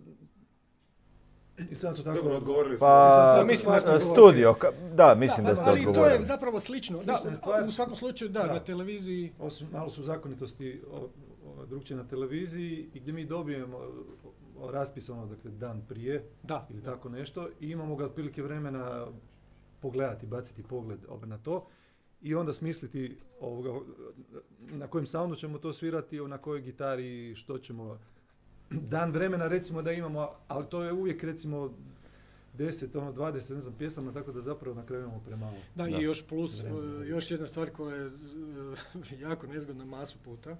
i sad to tako... Dobro, odgovorili smo. Pa, Da, mislim da ste odgovorili. studio, ka- da, mislim da, Da, ste ali to odgovorili. je zapravo slično. Da, Slična je stvar. u svakom slučaju da, Da. na televiziji. Osim, malo su zakonitosti o, o, drugčije na televiziji i gdje mi dobijemo o, o, raspis ono, dakle, dan prije Da, ili da. tako nešto i imamo ga otprilike vremena pogledati, baciti pogled ovaj, na to i onda smisliti ovoga, na kojem soundu ćemo to svirati, na kojoj gitari, što ćemo. Dan vremena recimo da imamo, ali to je uvijek recimo deset, ono dvadeset, ne znam, pjesama, tako da zapravo na kraju imamo premalo. Da, Da. i još plus, Vremena. e, još jedna stvar koja je e, jako nezgodna masu puta,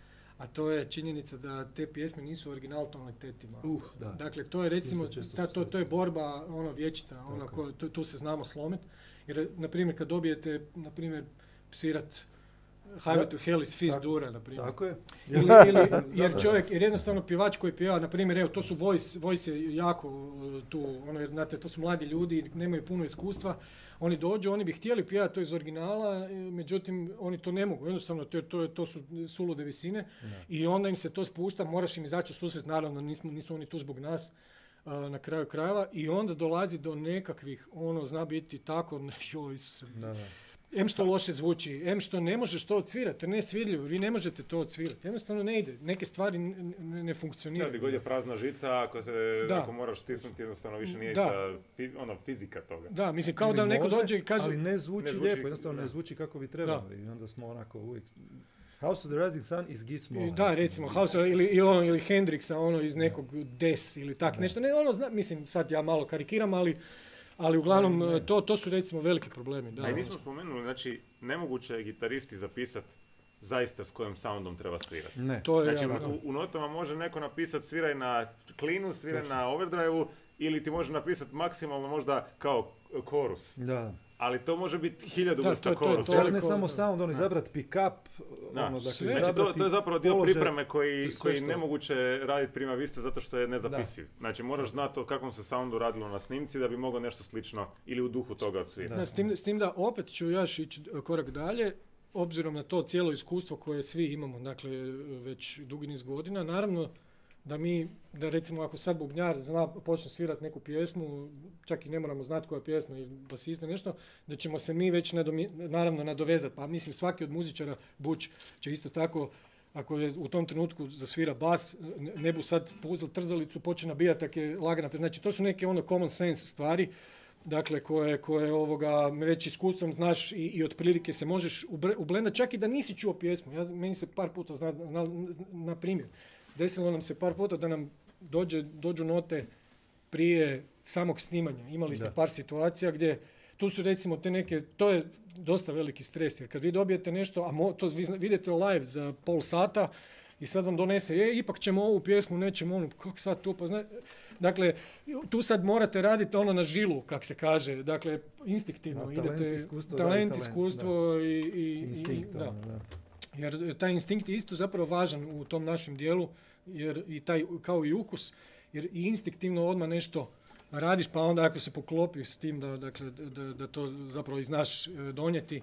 a to je činjenica da te pjesme nisu original tonalitetima. Uh, da. Dakle, to je S tim recimo, se često ta, to, to je susrećemo. borba ono vječita, ono Tako ko, tu, tu se znamo slomit. Jer, na primjer, kad dobijete, na primjer, svirat Highway Da. to Hell is Fizz Tako- Dura, na primjer. Tako je. Ili, ili, Da, jer da. čovjek, jer jednostavno pjevač koji pjeva, na primjer, evo, to su voice, voice je jako uh, tu, ono, jer, znate, to su mladi ljudi, nemaju puno iskustva, oni dođu, oni bi htjeli pjevati to iz originala, e, međutim, oni to ne mogu, jednostavno, to, to, to su sulude visine i onda im se to spušta, moraš im izaći u susret, naravno, nismo, nisu oni tu zbog nas, uh, na kraju krajeva, i onda dolazi do nekakvih, ono, zna biti tako, joj, Isuse, Da, da. em što loše zvuči, em što ne možeš to odsvirati, to je nesvirljivo, vi ne možete to odsvirati, jednostavno ne ide, neke stvari n- n- ne Ja, funkcioniraju. gdje god je prazna žica, ako, se, Da. ako moraš stisnuti, jednostavno više nije Da. ista fi, ono, fizika toga. Da, mislim, kao Ili da neko može, dođe i kaže, ali ne zvuči, Ne zvuči, lijepo, jednostavno da. ne zvuči kako bi trebalo i onda smo onako uvijek... House of the Rising Sun iz Gizmo. i da, recimo, House ili, ili, ono, ili Hendrixa, ono, iz nekog Des ili tak, nešto, ne, ono, zna, mislim, sad ja malo karikiram, ali, ali uglavnom, Ne, ne. To, to su, recimo, veliki problemi, da. A i nismo spomenuli, znači, nemoguće je gitaristi zapisat zaista s kojim soundom treba svirati. Ne. To je, Znači, ja, u, u notama može neko napisati sviraj na klinu, sviraj Točno. na overdrive-u ili ti može napisati maksimalno možda kao korus. Da. Ali to može biti hiljadu Da, vrsta to- to je korusa. Čak toliko- ne samo sound, on izabrat pick-up, Da. ono, dakle, Znači, to, izabrati to je zapravo dio položaj, pripreme koji, to sve koji što- nemoguće raditi prima vista zato što je nezapisiv. Znači moraš znati o kakvom se soundu radilo na snimci da bi mogao nešto slično ili u duhu toga odsvirati. Da, s, tim, s tim da opet ću još ići korak dalje, obzirom na to cijelo iskustvo koje svi imamo, dakle već dugi niz godina, naravno da mi, da recimo ako sad bubnjar zna, počne svirati neku pjesmu, čak i ne moramo znati koja pjesma i basista nešto, da ćemo se mi već nadomi, naravno nadovezati. Pa mislim svaki od muzičara, Buć će isto tako, ako je u tom trenutku zasvira bas, ne, ne bu sad uzeli trzalicu, počne nabijati tak je lagana. Znači to su neke ono common sense stvari, dakle koje, koje ovoga već iskustvom znaš i, i otprilike se možeš ubre- ublendati, čak i da nisi čuo pjesmu. Ja, meni se par puta zna, na, na primjer, desilo nam se par puta da nam dođe, dođu note prije samog snimanja. Imali smo Da. par situacija gdje tu su recimo te neke, to je dosta veliki stres, jer kad vi dobijete nešto, a mo, to vi zna- vidite live za pol sata i sad vam donese, e, ipak ćemo ovu pjesmu, nećemo onu, kako sad to, pa zna... Dakle, tu sad morate raditi ono na žilu, kak se kaže, dakle, instinktivno Da, talent, idete, iskustvo, da, i talent, talent, iskustvo i, i, i- instinkt, da. ono, da. Jer taj instinkt je isto zapravo važan u tom našem dijelu, jer i taj, kao i ukus, jer i instinktivno odmah nešto radiš, pa onda ako se poklopi s tim da, dakle, da, da to zapravo i znaš e, donijeti,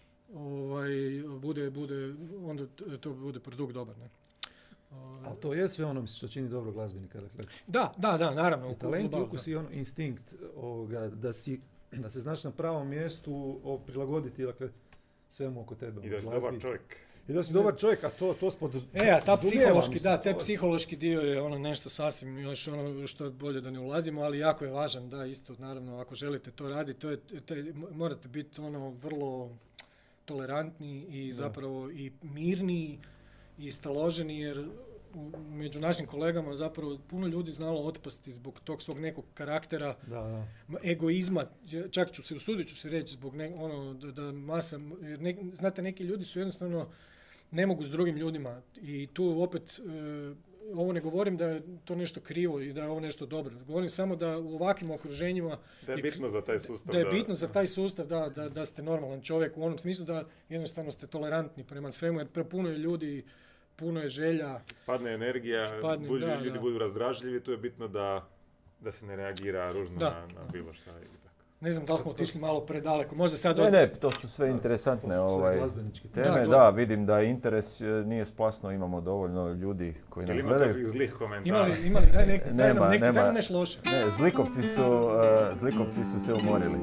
ovaj, bude, bude, onda t- to bude produkt dobar, ne? Ovaj, Ali to je sve ono što čini dobro glazbenika. Dakle, Da, da, da, naravno. i u talent, i globalu, ukus da. i ono instinkt ovoga, da, si, da se znaš na pravom mjestu o, prilagoditi dakle, svemu oko tebe. I da u si glazbi. dobar čovjek. I da si dobar čovjek, a to, to spod... E, a ta psihološki, mislim, da, taj to- psihološki dio je ono nešto sasvim, još ono što je bolje da ne ulazimo, ali jako je važan, da, isto, naravno, ako želite to raditi, to je, te, morate biti ono vrlo tolerantni i Da. zapravo i mirni i staloženi, jer u- među našim kolegama zapravo puno ljudi znalo otpasti zbog tog svog nekog karaktera, Da, da. ma- egoizma, čak ću se, usudit ću se reći zbog ne, ono, da, da masa, jer ne, znate, neki ljudi su jednostavno, ne mogu s drugim ljudima i tu opet, e, ovo ne govorim da je to nešto krivo i da je ovo nešto dobro, govorim samo da u ovakvim okruženjima Da je i- bitno za taj sustav. da je bitno za taj sustav da, da, da ste normalan čovjek u onom smislu da jednostavno ste tolerantni prema svemu, jer prepuno je ljudi, puno je želja. Padne energija, Padne, budu- da, ljudi da. budu razdražljivi, tu je bitno da, da se ne reagira ružno Da. na, na bilo šta ili tako. Ne znam da li smo otišli malo predaleko, možda sad... Ne, od- ne, to su sve interesantne To su sve ovaj, glazbenički teme. Da, Da, gla- vidim da interes e, nije splasno, imamo dovoljno ljudi koji nas Ili ima gledaju. kakvih zlih komentara? Imali, imali, daj, nek, daj Nema, nam neki, nema. daj nam nešto loše. Ne, zlikovci su, e, zlikovci su se umorili.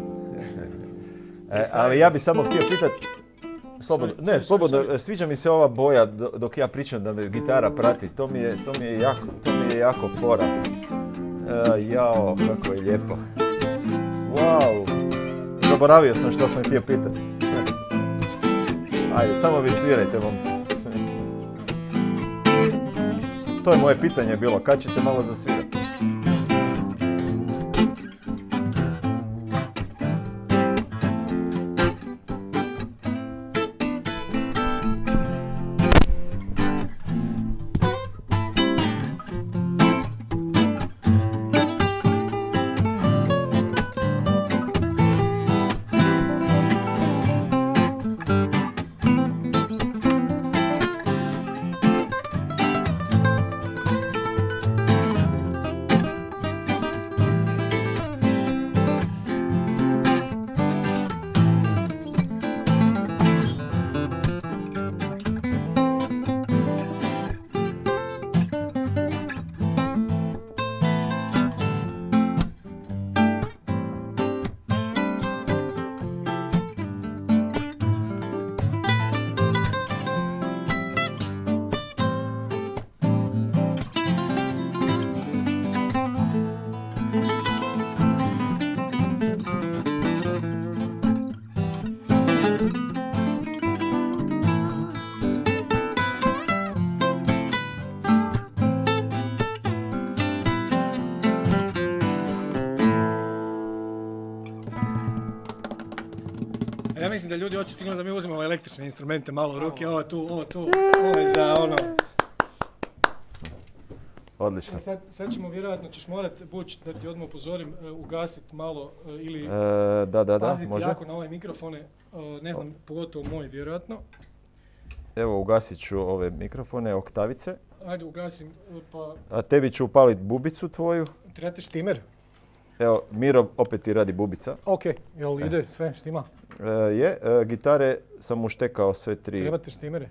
E, ali ja bih samo htio pitati, slobodno, ne, slobodno, e, sviđa mi se ova boja do- dok ja pričam da me gitara prati, to mi je, to mi je jako, to mi je jako fora. E, jao, kako je lijepo. Wow, zaboravio sam što sam htio pitati. Ajde, samo vi svirajte, momci. To je moje pitanje bilo, kad ćete malo zasvirati? A ja mislim da ljudi hoće sigurno da mi uzmemo električne instrumente malo u ruke, ovo tu, ovo tu, ovo je za ono... odlično. Sad, sad ćemo vjerojatno, ćeš morati, Buć, da ti odmah upozorim, ugasiti malo ili E, da, da, da, paziti može. jako na ove mikrofone, ne znam, pogotovo moj vjerojatno. Evo, ugasit ću ove mikrofone, oktavice. Ajde, ugasim, pa... A tebi ću upaliti bubicu tvoju. Trebate štimer? Evo, Miro opet ti radi bubica. Ok, jel ide sve, štima? E, je, e, gitare sam uštekao sve tri. Trebate štimere?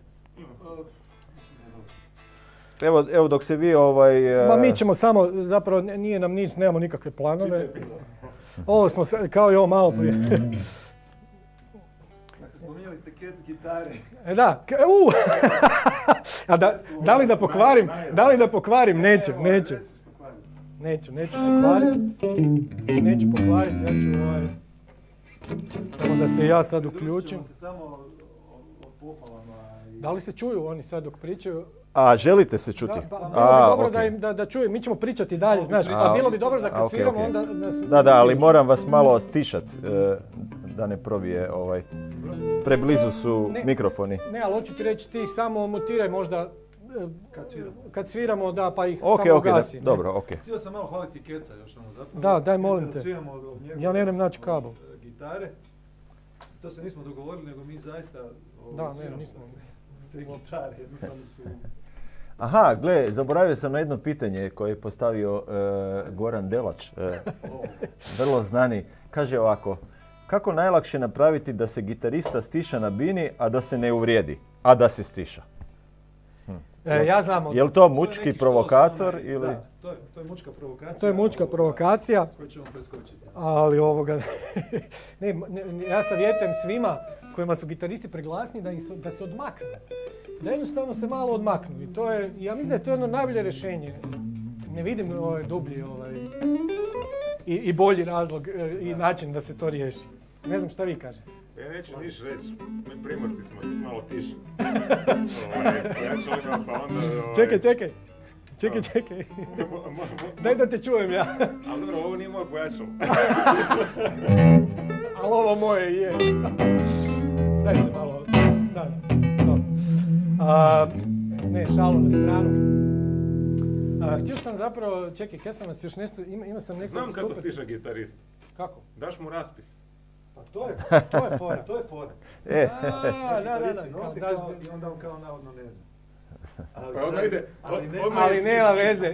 Evo, evo dok se vi ovaj... E... Ma mi ćemo samo, zapravo nije nam nič, nemamo nikakve planove. Ovo smo, kao i ovo malo prije. Spominjali ste Cats gitare. E da, k- u! A da, da li da pokvarim? Da li da pokvarim? Nećem, nećem. Neću, neću pokvariti. Neću pokvariti, ja ću ovaj... Samo da se ja sad uključim. Se samo o, o pohvalama i... Da li se čuju oni sad dok pričaju? A, želite se čuti? Da, pa, bilo A, bi dobro ok. da, im, da, da čuju, mi ćemo pričati dalje, znaš, A, a bilo bi dobro da kad a, ok, sviramo ok. onda nas... Da, da, ali moram vas malo stišat, e, da ne probije ovaj... Preblizu su Ne. mikrofoni. Ne, ali hoću ti reći, ti ih samo mutiraj možda e, Kad sviramo. kad sviramo, da, pa ih Ok, samo ok, da, ugasi. ne? dobro, ok. Htio sam malo hvaliti Keca još ono zapravo. Da, daj, molim Kada te. sviramo od, od njegove, Ja ne idem naći kabel. od, gitare. To se nismo dogovorili, nego mi zaista ovo, Da, ne, sviramo. nismo. Te gitare jednostavno su... Aha, gle, zaboravio sam na jedno pitanje koje je postavio e, Goran Delač, e, vrlo znani. Kaže ovako, kako najlakše napraviti da se gitarista stiša na bini, a da se ne uvrijedi, a da se stiša? E, ja znam, od- Je li to To je mučki neki provokator štos, onaj- ili... Da, to je, to je mučka provokacija. to je mučka ovoga, provokacija, koju ćemo preskočiti. ali ovoga... ne, ne, ja savjetujem svima kojima su gitaristi preglasni da, ih se- da se odmaknu. Da jednostavno se malo odmaknu. I to je, ja mislim da je to jedno najbolje rješenje. Ne vidim ovaj dublji ovaj, i, i bolji razlog e, i način da se to riješi. Ne znam šta vi kažete. Ja neću niš reći, mi primorci smo malo tiši. Ovaj, s pojačalima, pa onda... Ovaj, Čekaj, čekaj. Čekaj, čekaj. mo- mo- mo- Daj da te čujem ja. Ali dobro, ovo nije moje pojačalo. Ali ovo moje je. Daj se malo. Da, da. A, ne, šalu na stranu. A, htio sam zapravo, čekaj, kaj sam vas još nešto, ima, ima sam neko Znam kako super- stiša gitarist. Kako? Daš mu raspis. Pa to je, To je fora. to je fora. E, A, da, da, da. Gitaristi Kao, note daš- kao- I onda on kao navodno ne zna. Ali, Pa onda zna- ide, ali ne, odmah Ali iz- nema iz- veze.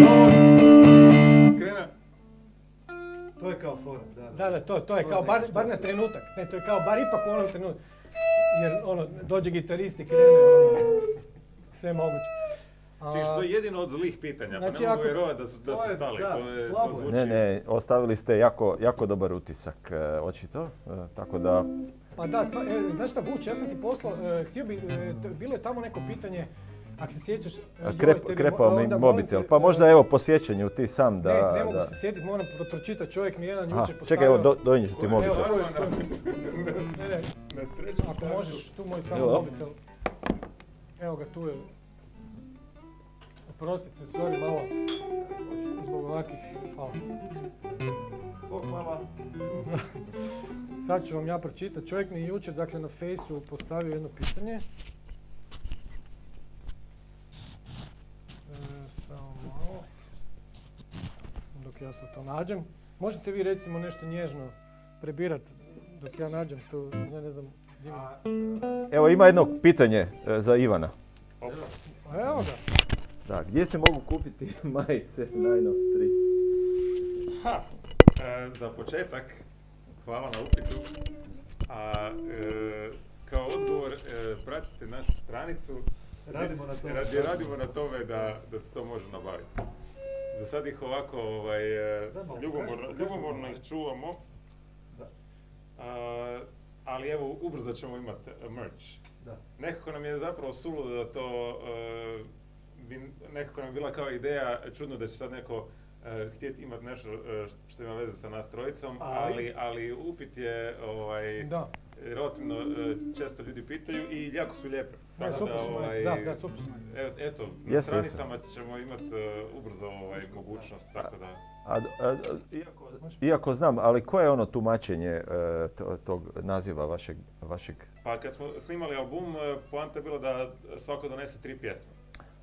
Krena. to je kao fora, da. Da, da, to, to je To kao, je bar, neki bar na štos. trenutak. Ne, to je kao, bar ipak u onom trenutku. Jer, ono, dođe gitarist i krene, ono, sve moguće. A, Čekaj, to je jedino od zlih pitanja, Znači, pa ne mogu ako- vjerovati da su, da To su je- stali. da, to, je, slabo to je. zvuči. ne, ne, ostavili ste jako, jako dobar utisak, e, očito, e, tako da... Pa da, stva, e, znaš šta, Buć, ja sam ti poslao, e, htio bi, e, t- bilo je tamo neko pitanje, ako se sjećaš... e, joj, Krep, tebi krepao mo- mi onda molim mobitel, te, pa e, možda evo po sjećanju ti sam da... Ne, ne mogu da... se sjetiti, moram pro- pročitati, čovjek mi jedan Aha, jučer postavio... čekaj, evo, do, donijet ću ti Evo, mobitel. Evo, Evo, to je- to je- ne, ne, Na trećem ako startu. možeš, tu moj samo Evo. mobitel. Evo ga, tu je. Oprostite, sorry, malo. Zbog ovakvih, hvala. Bog mama. Sad ću vam ja pročitati. Čovjek mi je jučer, dakle, na fejsu postavio jedno pitanje. E, samo malo. Dok ja sad to nađem. Možete vi recimo nešto nježno prebirat dok ja nađem to, ja ne znam, di mi- A, Evo, ima jedno pitanje e, za Ivana. Opa. Pa evo ga. Da, gdje se mogu kupiti majice Nine of Three? Ha, e, za početak, hvala na upitu. A e, kao odgovor, e, pratite našu stranicu. Radimo na tome. Radi, radimo na tome da, da se to može nabaviti. Za sad ih ovako ovaj, e, Da, malo ljubomorno, pokaži, pokaži ljubomorno malo. ih čuvamo. Da. A, ali evo, ubrzo ćemo imati e, merch. Da. Nekako nam je zapravo suludo da to, e, bi, nekako nam je bila kao ideja, čudno da će sad neko uh, htjeti imati nešto uh, što ima veze sa nas trojicom, Ali? ali, ali upit je ovaj, Da. relativno uh, često ljudi pitaju i jako su lijepe. Da, Tako super da, su majice, ovaj, da, da, super su majice. evo, eto, na Jesu, jesu. stranicama ćemo imati uh, ubrzo ovaj, mogućnost, tako da... A, a, a, iako, iako znam, ali koje je ono tumačenje e, to- tog naziva vašeg, vašeg... Pa kad smo snimali album, uh, poanta je bila da svako donese tri pjesme.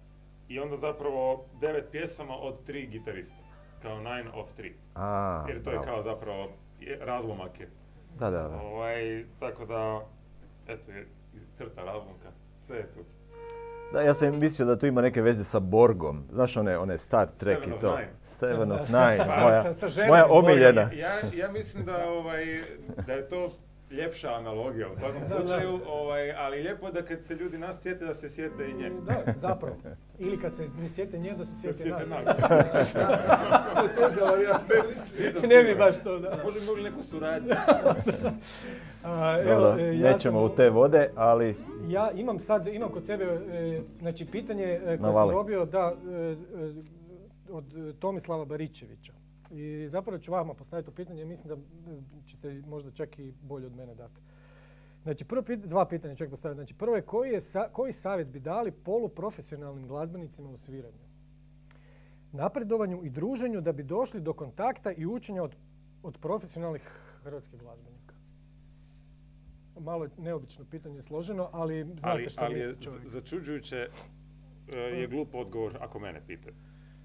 i onda zapravo devet pjesama od tri gitarista. Kao nine of three. A, jer to bravo. je kao zapravo je, razlomak je. Da, da, da. Ovaj, tako da, eto, je crta razlomka, sve je tu. Da, ja sam mislio da to ima neke veze sa Borgom. Znaš one, one Star Trek Seven i of to? Nine. Seven of Nine, Pa, moja, sa- sa ženom moja iz Borga. omiljena. Ja, ja mislim da, ovaj, da je to ljepša analogija u svakom Da, da. slučaju, ovaj, ali lijepo je da kad se ljudi nas sjete, da se sjete i nje. Da, zapravo. Ili kad se ne sjete nje, da se sjete sjete nas. nas. Što je teža varijanta. Nisam Ne bi siguran. baš to, da. Možda bi mogli neku suradnju. A, Dobro, e, ja nećemo sam- u te vode, ali Ja imam sad, imam kod sebe, e, znači pitanje e, koje sam Navali. dobio da, e, e, od e, Tomislava Baričevića. I zapravo ću vama postaviti to pitanje, mislim da e, ćete možda čak i bolje od mene dati. Znači, prvo pit, dva pitanja ću postaviti. Znači, prvo je koji, je sa, koji savjet bi dali poluprofesionalnim glazbenicima u sviranju, napredovanju i druženju da bi došli do kontakta i učenja od, od profesionalnih hrvatskih glazbenika? Malo je neobično pitanje, složeno, ali znate ali, što ali je misli čovjek. z- začuđujuće e, je glup odgovor ako mene pita. E,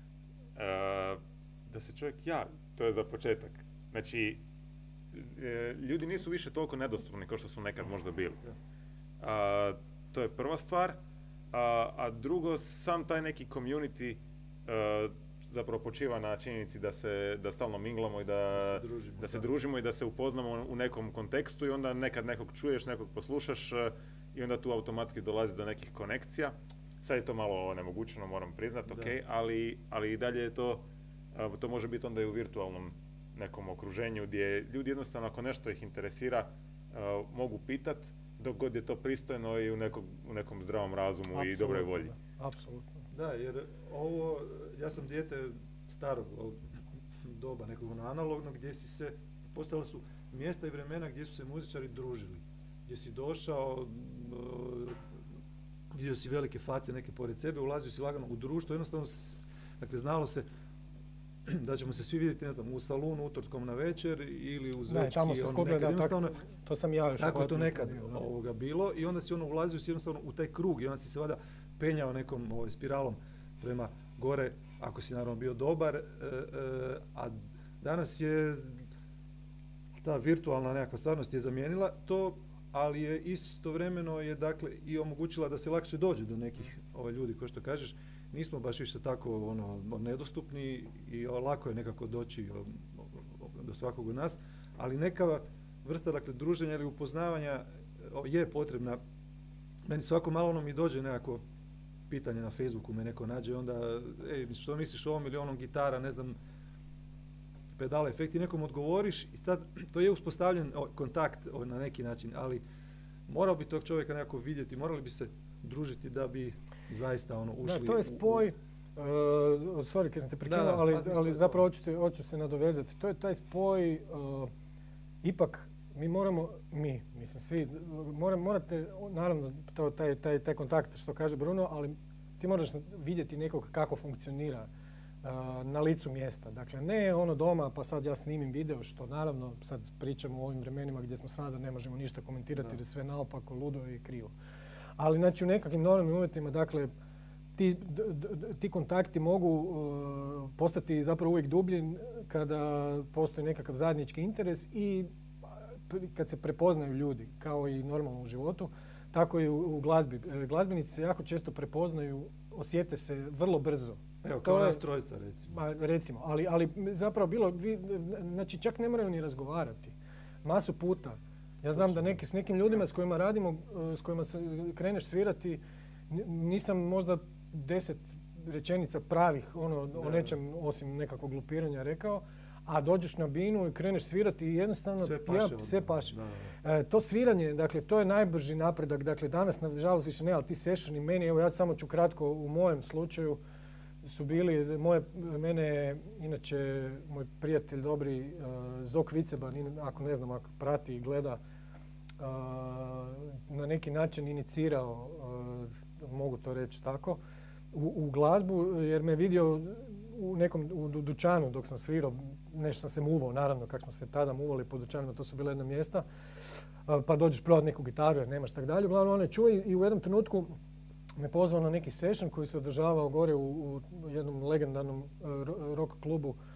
da se čovjek javi, to je za početak. Znači, e, ljudi nisu više toliko nedostupni kao što su nekad možda bili. A, to je prva stvar. A, a drugo, sam taj neki community e, zapravo počiva na činjenici da se da stalno minglamo i da, Da se družimo, da se da. družimo i da se upoznamo u nekom kontekstu i onda nekad nekog čuješ, nekog poslušaš e, i onda tu automatski dolazi do nekih konekcija. Sad je to malo onemogućeno, moram priznat, Da. ok, ali, ali i dalje je to, e, to može biti onda i u virtualnom nekom okruženju gdje ljudi jednostavno ako nešto ih interesira e, mogu pitat dok god je to pristojno i u, nekog, u nekom zdravom razumu i dobroj Apsolutno, volji. da, apsolutno. Da, jer ovo, ja sam dijete starog ovog doba, nekog ono analognog, gdje si se, postojala su mjesta i vremena gdje su se muzičari družili. Gdje si došao, e, vidio si velike face neke pored sebe, ulazio si lagano u društvo, jednostavno, s- dakle, znalo se da ćemo se svi vidjeti, ne znam, u salunu utorkom na večer ili u Ne, zvečki. tamo se ono, skupljaju, nekad da, tako, jednostavno, to sam ja još tako je to uhvatio nekad bio, da. ovoga bilo i onda si ono ulazio si jednostavno u taj krug i onda si se valjda penjao nekom ovaj, spiralom prema gore, ako si naravno bio dobar, e, e, a danas je z- ta virtualna nekakva stvarnost je zamijenila to, ali je istovremeno je dakle i omogućila da se lakše dođe do nekih ovaj, ljudi, kao što kažeš, nismo baš više tako ono, nedostupni i o, lako je nekako doći o, o, do svakog od nas, ali neka vrsta dakle, druženja ili upoznavanja o, je potrebna. Meni svako malo ono mi dođe nekako pitanje na Facebooku, me neko nađe, onda, ej, što misliš o ovom ili onom gitara, ne znam, pedala, efekti, nekom odgovoriš i sad, to je uspostavljen o, kontakt o, na neki način, ali morao bi tog čovjeka nekako vidjeti, morali bi se družiti da bi zaista ono ušli. Da, to je u- u- spoj, uh, sorry kad sam te prekinuo, Da, da, ali, pa mislim ali da je zapravo to. hoću, te- hoću se nadovezati. To je taj spoj, uh, ipak mi moramo, mi, mislim svi, mora, morate, naravno to, taj, taj, taj kontakt što kaže Bruno, ali ti moraš vidjeti nekog kako funkcionira uh, na licu mjesta. Dakle, ne ono doma pa sad ja snimim video, što naravno sad pričamo o ovim vremenima gdje smo sada, ne možemo ništa komentirati Da. jer je sve naopako, ludo i krivo. Ali znači u nekakvim normalnim uvjetima, dakle, ti, d- d- ti kontakti mogu uh, postati zapravo uvijek dublji kada postoji nekakav zajednički interes i pri- kad se prepoznaju ljudi, kao i normalno u životu, tako i u, u glazbi. E, Glazbenici se jako često prepoznaju, osjete se vrlo brzo. Evo, To kao je- nas trojica, recimo. Ma, recimo, ali, ali zapravo bilo, vi, znači čak ne moraju ni razgovarati. Masu puta. Ja znam da neki, s nekim ljudima s kojima radimo, eh, s kojima se kreneš svirati, n- nisam možda deset rečenica pravih ono, o Da. nečem osim nekakvog glupiranja rekao, a dođeš na binu i kreneš svirati i jednostavno Sve ja, paše. odmah. sve paše. Da, da. E, to sviranje, dakle, to je najbrži napredak. Dakle, danas, nažalost, više ne, ali ti sessioni meni, evo ja samo ću kratko, u mojem slučaju su bili, moje, mene je, inače, moj prijatelj dobri, uh, Zok Viceban, in- ako ne znam, ako prati i gleda, uh, na neki način inicirao, uh, s- mogu to reći tako, u, u glazbu, jer me vidio u nekom u du- dućanu dok sam svirao, nešto sam se muvao, naravno, kako smo se tada muvali po dućanima, to su bile jedna mjesta, uh, pa dođeš prodati neku gitaru jer nemaš tak dalje. Uglavnom on je čuo i, i u jednom trenutku me pozvao na neki session koji se održavao gore u, u jednom legendarnom uh, rock klubu uh,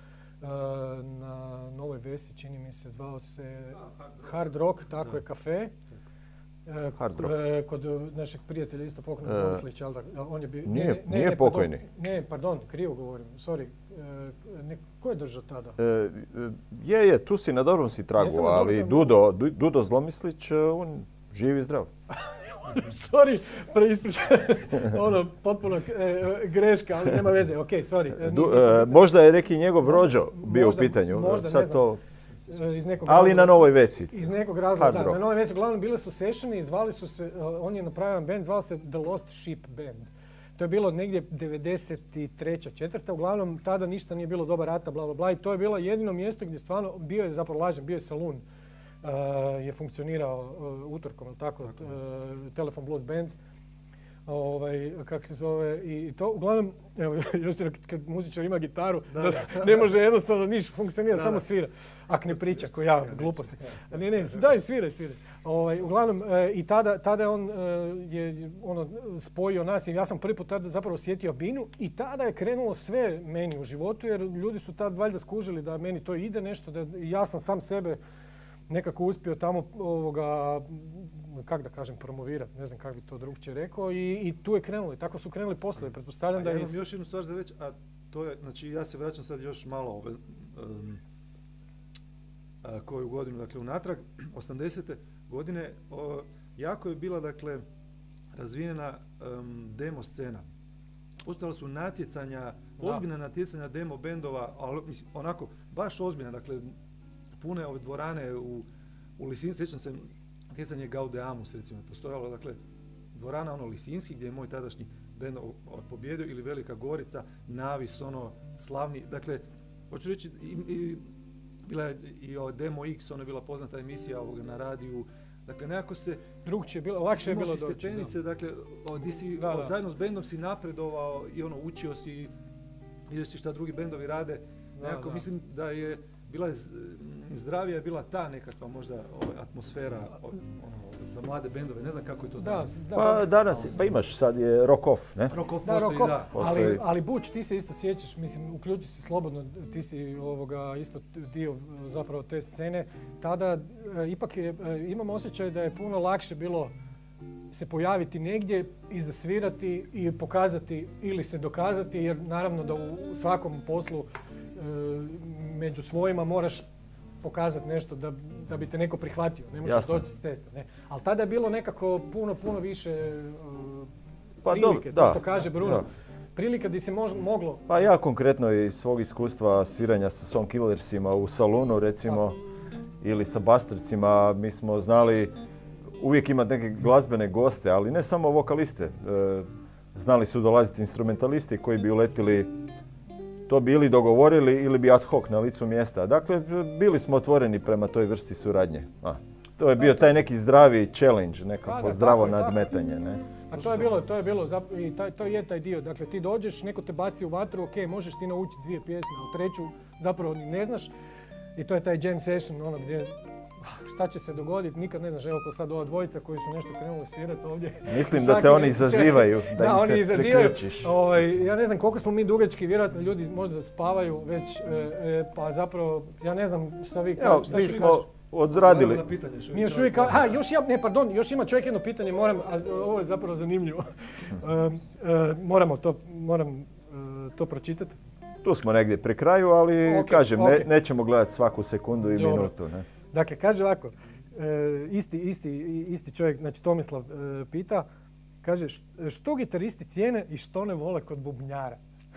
na Novoj Vesi, čini mi se, zvao se Hard Rock, tako je, kafe. Uh, Hard Rock. uh, kod našeg prijatelja isto pokojnog Uh, Bronslića, ali da- on je bio... nije- ne, ne, nije ne, pokojni. Pardon, ne, pardon, krivo govorim, sorry. Uh, ne, ko je držao tada? E, e, je, je, tu si na dobrom si tragu, Jesam na ali dobrom- Dudo, Du- Dudo Zlomislić, e, on živ i zdrav. Sorry, preispričam. ono, potpuno e, greška, ali nema veze, ok, sorry. E, Du- nije- e, možda je neki njegov rođo bio možda- u pitanju, možda, ne sad znam. to, e, iz nekog ali na razloga- Novoj Vesi. Iz nekog razloga, Hard da. rock. Na Novoj Vesi, uglavnom, bile su sessioni i zvali su se, uh, on je napravio jedan band, zvao se The Lost Sheep Band. To je bilo negdje devedeset treća četvrta Uglavnom, tada ništa nije bilo, doba rata, bla, bla, bla. I to je bilo jedino mjesto gdje stvarno, bio je zapravo lažem, bio je salun. Uh, je funkcionirao uh, utorkom, jel tako, uh, Telephone Blues Band. Ovaj, kako se zove, i to uglavnom, evo, još jednom, kad muzičar ima gitaru, Da, ne može jednostavno niš funkcionira, Da, samo da. svira. Ak ne priča, ko ja, gluposti. Ne, ne, daj, sviraj, sviraj. Ovaj, uglavnom, e, i tada, tada je on e, je ono, spojio nas i ja sam prvi put tada zapravo osjetio Binu i tada je krenulo sve meni u životu, jer ljudi su tad valjda skužili da meni to ide nešto, da ja sam sam sebe nekako uspio tamo ovoga, kak da kažem, promovirati, ne znam kako bi to drugčije rekao, i, i tu je krenulo i tako su krenuli poslovi. Pretpostavljam A da ja je... imam još jednu stvar za reći, a to je, znači ja se vraćam sad još malo ove, um, a, koju godinu, dakle unatrag, osamdesete godine, o, jako je bila, dakle, razvijena um, demo scena. Postojala su natjecanja, Da. ozbiljna natjecanja demo bendova, ali mislim, onako, baš ozbiljna, dakle, pune ove dvorane u, u Lisinski, sjećam se natjecanje Gaudeamus, recimo, je postojalo, dakle, dvorana ono Lisinski, gdje je moj tadašnji bend o- o- pobjedio, ili Velika Gorica, Navis, ono, slavni, dakle, hoću reći, i, i, bila je i ovo Demo X, ono je bila poznata emisija ovoga na radiju, dakle, nekako se Drugčije je bilo, lakše je imao bilo si doći. stepenice, dakle, o, di si, Da, o, da. zajedno s bendom si napredovao i ono, učio si, vidio si šta drugi bendovi rade, Da, nekako da. mislim da je bila je z- zdravija je bila ta nekakva možda ovaj, atmosfera o- ono, za mlade bendove, ne znam kako je to Da, danas. da, Pa danas, pa imaš, sad je Rock Off, ne? Rock Off Da, postoji, Rock Off, da. Postoji. ali, ali Buć, ti se isto sjećaš, mislim, uključi se slobodno, ti si ovoga isto dio e, zapravo te scene. Tada e, ipak je, e, imam osjećaj da je puno lakše bilo se pojaviti negdje i zasvirati i pokazati ili se dokazati, jer naravno da u svakom poslu e, među svojima moraš pokazati nešto da, da bi te neko prihvatio, ne možeš Jasno. doći s ceste. Ne? Ali tada je bilo nekako puno, puno više e, Pa prilike, dobro, to da, što kaže Bruno. da. Prilika di se mož, moglo. Pa ja konkretno iz svog iskustva sviranja sa Song Killersima u salonu recimo ili sa Bastardcima, mi smo znali uvijek imati neke glazbene goste, ali ne samo vokaliste. E, znali su dolaziti instrumentalisti koji bi uletili, to bi ili dogovorili ili bi ad hoc na licu mjesta. Dakle, bili smo otvoreni prema toj vrsti suradnje. A, to je bio taj neki zdravi challenge, nekako Pa da, zdravo tako je, tako. nadmetanje. Ne? A to je bilo, to je bilo, zap- i taj, to je taj dio. Dakle, ti dođeš, neko te baci u vatru, ok, možeš ti naučiti dvije pjesme, a treću zapravo ni ne znaš. I to je taj jam session, ono gdje šta će se dogoditi, nikad ne znaš, evo kao sad ova dvojica koji su nešto krenuli svirati ovdje. Mislim da Svaki te oni neki se- izazivaju, da im oni se izazivaju. priključiš. Ovaj, ja ne znam koliko smo mi dugački, vjerojatno ljudi možda spavaju već, e, e, pa zapravo, ja ne znam šta vi, Evo, šta mi vi smo kažete. odradili. Na pitanje još Mi još uvijek, a, još ja, ne, pardon, još ima čovjek jedno pitanje, moram, a ovo je zapravo zanimljivo. E, e, moramo to, moram e, to pročitati. Tu smo negdje pri kraju, ali Ok, kažem, ok. ne, nećemo gledati svaku sekundu i Dobro. minutu. Ne? Dakle, kaže ovako, e, isti, isti, isti čovjek, znači Tomislav e, pita, kaže, "Št- što gitaristi cijene i što ne vole kod bubnjara?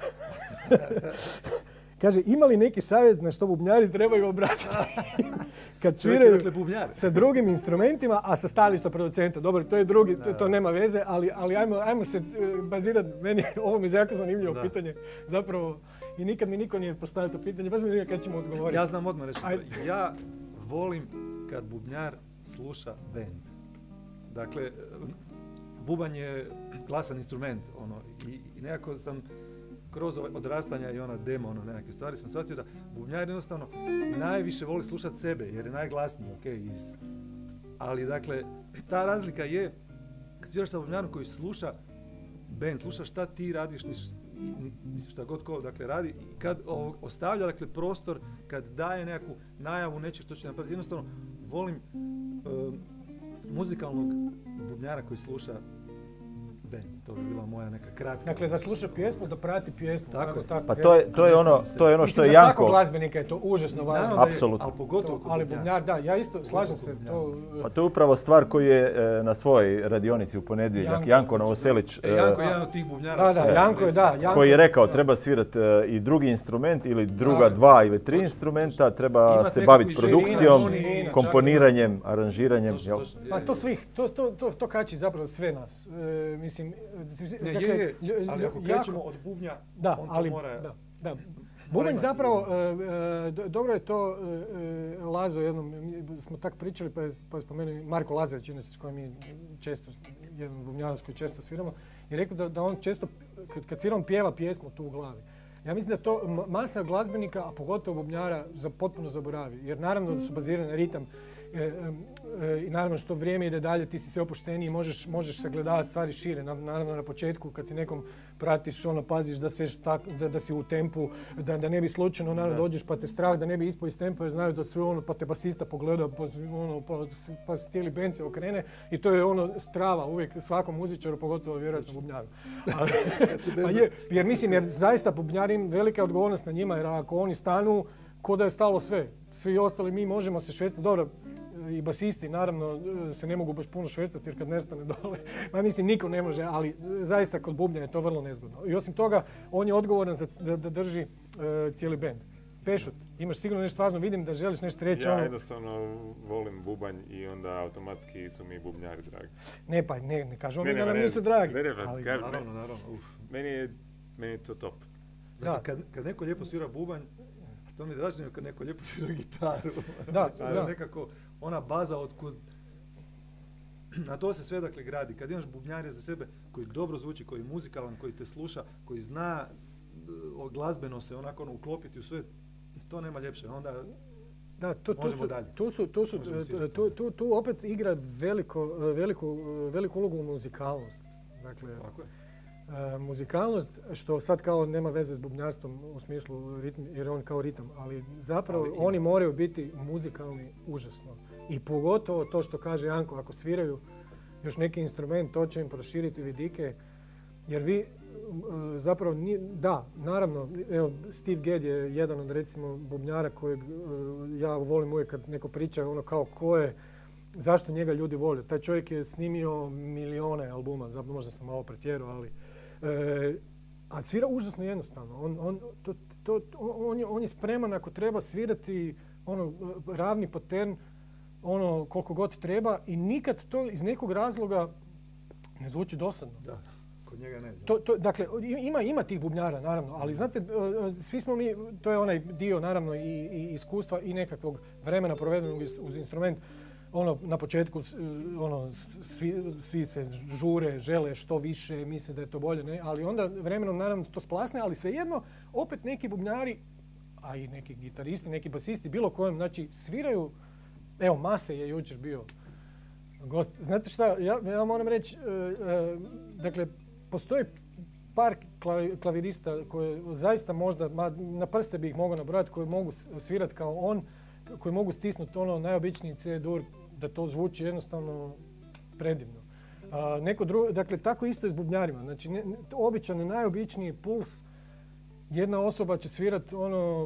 Kaže, ima li neki savjet na što bubnjari trebaju obratiti kad Čovjek je, sviraju dakle, bubnjar. sa drugim instrumentima, a sa stajališta producenta? Dobro, to je drugi, to, to nema veze, ali, ali ajmo, ajmo se e, bazirati, meni ovo mi je jako zanimljivo Da. pitanje, zapravo, i nikad mi niko nije postavio to pitanje, baš mi nije kad ćemo odgovoriti. Ja znam odmah reći. Ajde. Ja volim kad bubnjar sluša bend. Dakle, bubanj je glasan instrument, ono, i, i nekako sam kroz ove odrastanja i ona demo, ono, nekakve stvari, sam shvatio da bubnjar jednostavno najviše voli slušati sebe, jer je najglasniji, ok, iz... ali dakle, ta razlika je, kad sviraš sa bubnjarom koji sluša, band, sluša šta ti radiš, mislim šta god ko dakle radi i kad o, ostavlja dakle prostor, kad daje neku najavu nečeg što će napraviti. Jednostavno volim uh, muzikalnog bubnjara koji sluša band. To bi bila moja neka kratka. Dakle, da sluša pjesmu, da prati pjesmu. Tako je. Pa to je, to je ono, to je ono što je Mislim, za Janko... svakog glazbenika je to užasno važno. Apsolutno. Ali pogotovo to, ali bubnjar, da, ja isto slažem se. To, pa to je upravo stvar koju je e, na svojoj radionici u ponedjeljak Janko, Janko Novoselić... E, Janko je jedan od tih bubnjara. Da, da, Janko je, da. Janko, koji je rekao, treba svirati e, i drugi instrument ili druga da, dva ili tri instrumenta, treba se baviti produkcijom, žirina, komponiranjem, tako, aranžiranjem. To, to, pa to svih, to, to, to, to kači zapravo sve nas. E, mislim, ne, dakle, je, je. Ali ako krećemo od bubnja, da, on to ali, mora... Da, da. Bubanj zapravo, uh, uh, dobro je to uh, Lazo jednom, smo tak pričali pa je, pa je spomenuo Marko Lazović, inače s kojim mi često, jedan bubnjarac koji često sviramo, i rekao da, da on često, kad, kad sviram pjeva pjesmu tu u glavi. Ja mislim da to masa glazbenika, a pogotovo bubnjara, za potpuno zaboravi, jer naravno da su bazirani na ritam. E, e, I naravno što vrijeme ide dalje, ti si sve opušteniji, možeš, možeš sagledavati stvari šire. Naravno na početku kad si nekom pratiš, ono, paziš da, sve tak, da, da si u tempu, da, da ne bi slučajno naravno dođeš pa te strah, da ne bi ispao iz tempa jer znaju da sve ono, pa te basista pogleda, pa, ono, pa, pa cijeli bend se okrene i to je ono strava uvijek svakom muzičaru, pogotovo vjerojatno bubnjaru. Pa je, jer mislim, jer zaista bubnjari im velika odgovornost na njima, jer ako oni stanu, ko da je stalo sve. Svi ostali mi možemo se švecati, dobro, i basisti naravno se ne mogu baš puno švecati jer kad nestane dole, ma mislim niko ne može, ali zaista kod bubnja je to vrlo nezgodno. I osim toga, on je odgovoran za, da, da drži uh, cijeli bend. Pešut, imaš sigurno nešto važno, vidim da želiš nešto reći. Ja ono... jednostavno volim bubanj i onda automatski su mi bubnjari dragi. Ne pa, ne, ne kažemo mi da nam nisu dragi. Ne, ne, ne, ali... Naravno, naravno. Uf. Meni je, meni je to top. Dakle, kad, kad neko lijepo svira bubanj, to mi je dražnije kad neko lijepo svira gitaru. Da, znači, da. Nekako ona baza otkud... Na to se sve dakle gradi. Kad imaš bubnjare za sebe koji dobro zvuči, koji je muzikalan, koji te sluša, koji zna uh, glazbeno se onako ono, uklopiti u sve, to nema ljepše. Onda da, to, možemo su, dalje. Tu, su, tu, su, tu, tu, tu opet igra veliko, veliku, veliku ulogu u muzikalnost. Dakle, tako je. Uh, muzikalnost, što sad kao nema veze s bubnjarstvom u smislu ritm, jer on kao ritam, ali zapravo ali oni moraju biti muzikalni užasno. I pogotovo to što kaže Janko, ako sviraju još neki instrument, to će im proširiti vidike, jer vi uh, zapravo, ni, da, naravno, evo, Steve Gadd je jedan od recimo bubnjara kojeg uh, ja volim uvijek kad neko priča, ono kao ko je, zašto njega ljudi vole. Taj čovjek je snimio milijone albuma, zapravo možda sam malo pretjerao, ali E, a svira užasno jednostavno. On, on, to, to, on, je, on je spreman ako treba svirati ono, ravni pattern ono, koliko god treba i nikad to iz nekog razloga ne zvuči dosadno. Da, kod njega ne. To, to, dakle, ima, ima tih bubnjara naravno, ali znate, svi smo mi, to je onaj dio naravno i, i iskustva i nekakvog vremena provedenog uz instrument. Ono, na početku ono, svi, svi se žure, žele što više, misle da je to bolje, ne? Ali onda vremenom naravno to splasne, ali svejedno opet neki bubnjari, a i neki gitaristi, neki basisti, bilo kojem, znači sviraju, evo Mase je jučer bio gost. Znate šta, ja, ja moram reći, e, e, dakle, postoji par klavirista koje zaista možda, ma, na prste bi ih mogao nabrojati, koji mogu svirati kao on, koji mogu stisnuti ono najobičniji C-dur da to zvuči jednostavno predivno. A, neko drugo, dakle, tako isto je s bubnjarima. Znači, ne, ne, običan, najobičniji puls, jedna osoba će svirati ono,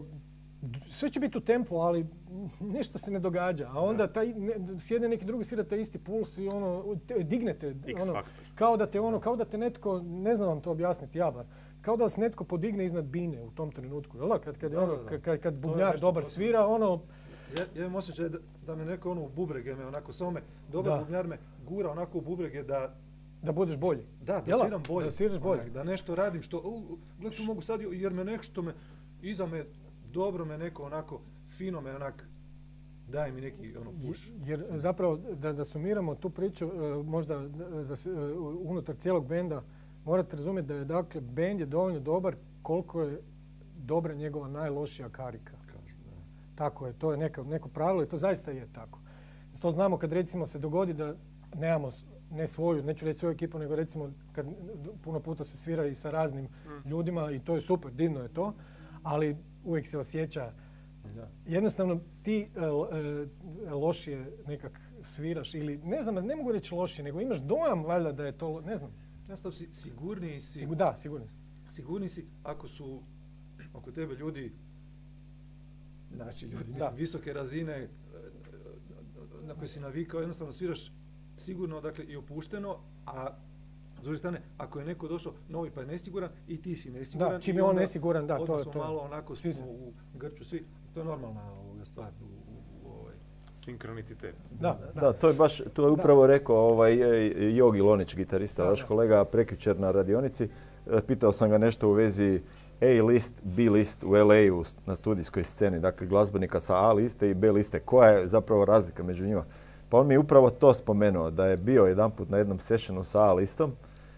sve će biti u tempu, ali nešto se ne događa. A onda taj, ne, sjede neki drugi svira taj isti puls i ono, te, dignete. Ono, kao da te ono, kao da te netko, ne znam vam to objasniti, ja bar, kao da vas netko podigne iznad bine u tom trenutku. Jel? Kad, kad, da, ono, da, da. kad, kad bubnjar dobar posebno svira, ono... Ja, ja imam osjećaj da, da me neko ono u bubrege me onako, samo me, dobar bubnjar me gura onako u bubrege da... Da budeš bolji. Da, da Jela? sviram bolje. Da sviraš bolje. Onak, da nešto radim što, uh, gled tu mogu sad, jer me nešto me, iza me, dobro me neko onako, fino me onak, daje mi neki ono push. Jer zapravo, da, da sumiramo tu priču, uh, možda da, da se, uh, unutar cijelog benda, morate razumjeti da je, dakle, bend je dovoljno dobar koliko je dobra njegova najlošija karika. Kažu, da. Tako je, to je neko, neko pravilo i to zaista je tako. To znamo kad recimo se dogodi da nemamo ne svoju, neću reći svoju ekipu, nego recimo kad puno puta se svira i sa raznim mm. ljudima i to je super, divno je to, ali uvijek se osjeća. Da. Jednostavno ti e, e, lošije nekak sviraš ili ne znam, ne mogu reći lošije, nego imaš dojam valjda da je to, ne znam. Jednostavno si sigurniji si. Sigur, da, sigurni. Sigurniji si ako su oko tebe ljudi, naši ljudi, mislim, da. visoke razine na koje si navikao, jednostavno sviraš sigurno, dakle, i opušteno, a s druge strane, ako je neko došao novi pa je nesiguran i ti si nesiguran. Da, čim je on nesiguran, da, to je to. Odmah smo malo onako svi smo u grču svi. To je normalna ovoga stvar u, u, u ovaj... Sinkronicitet. Da, da. da, to je baš, to je upravo da. rekao ovaj Jogi Lonić, gitarista, da, vaš da. kolega prekjučer na radionici. Pitao sam ga nešto u vezi A list, B list u L A-u na studijskoj sceni, dakle glazbenika sa A liste i B liste. Koja je zapravo razlika među njima? Pa on mi je upravo to spomenuo, da je bio jedanput na jednom sessionu sa A listom,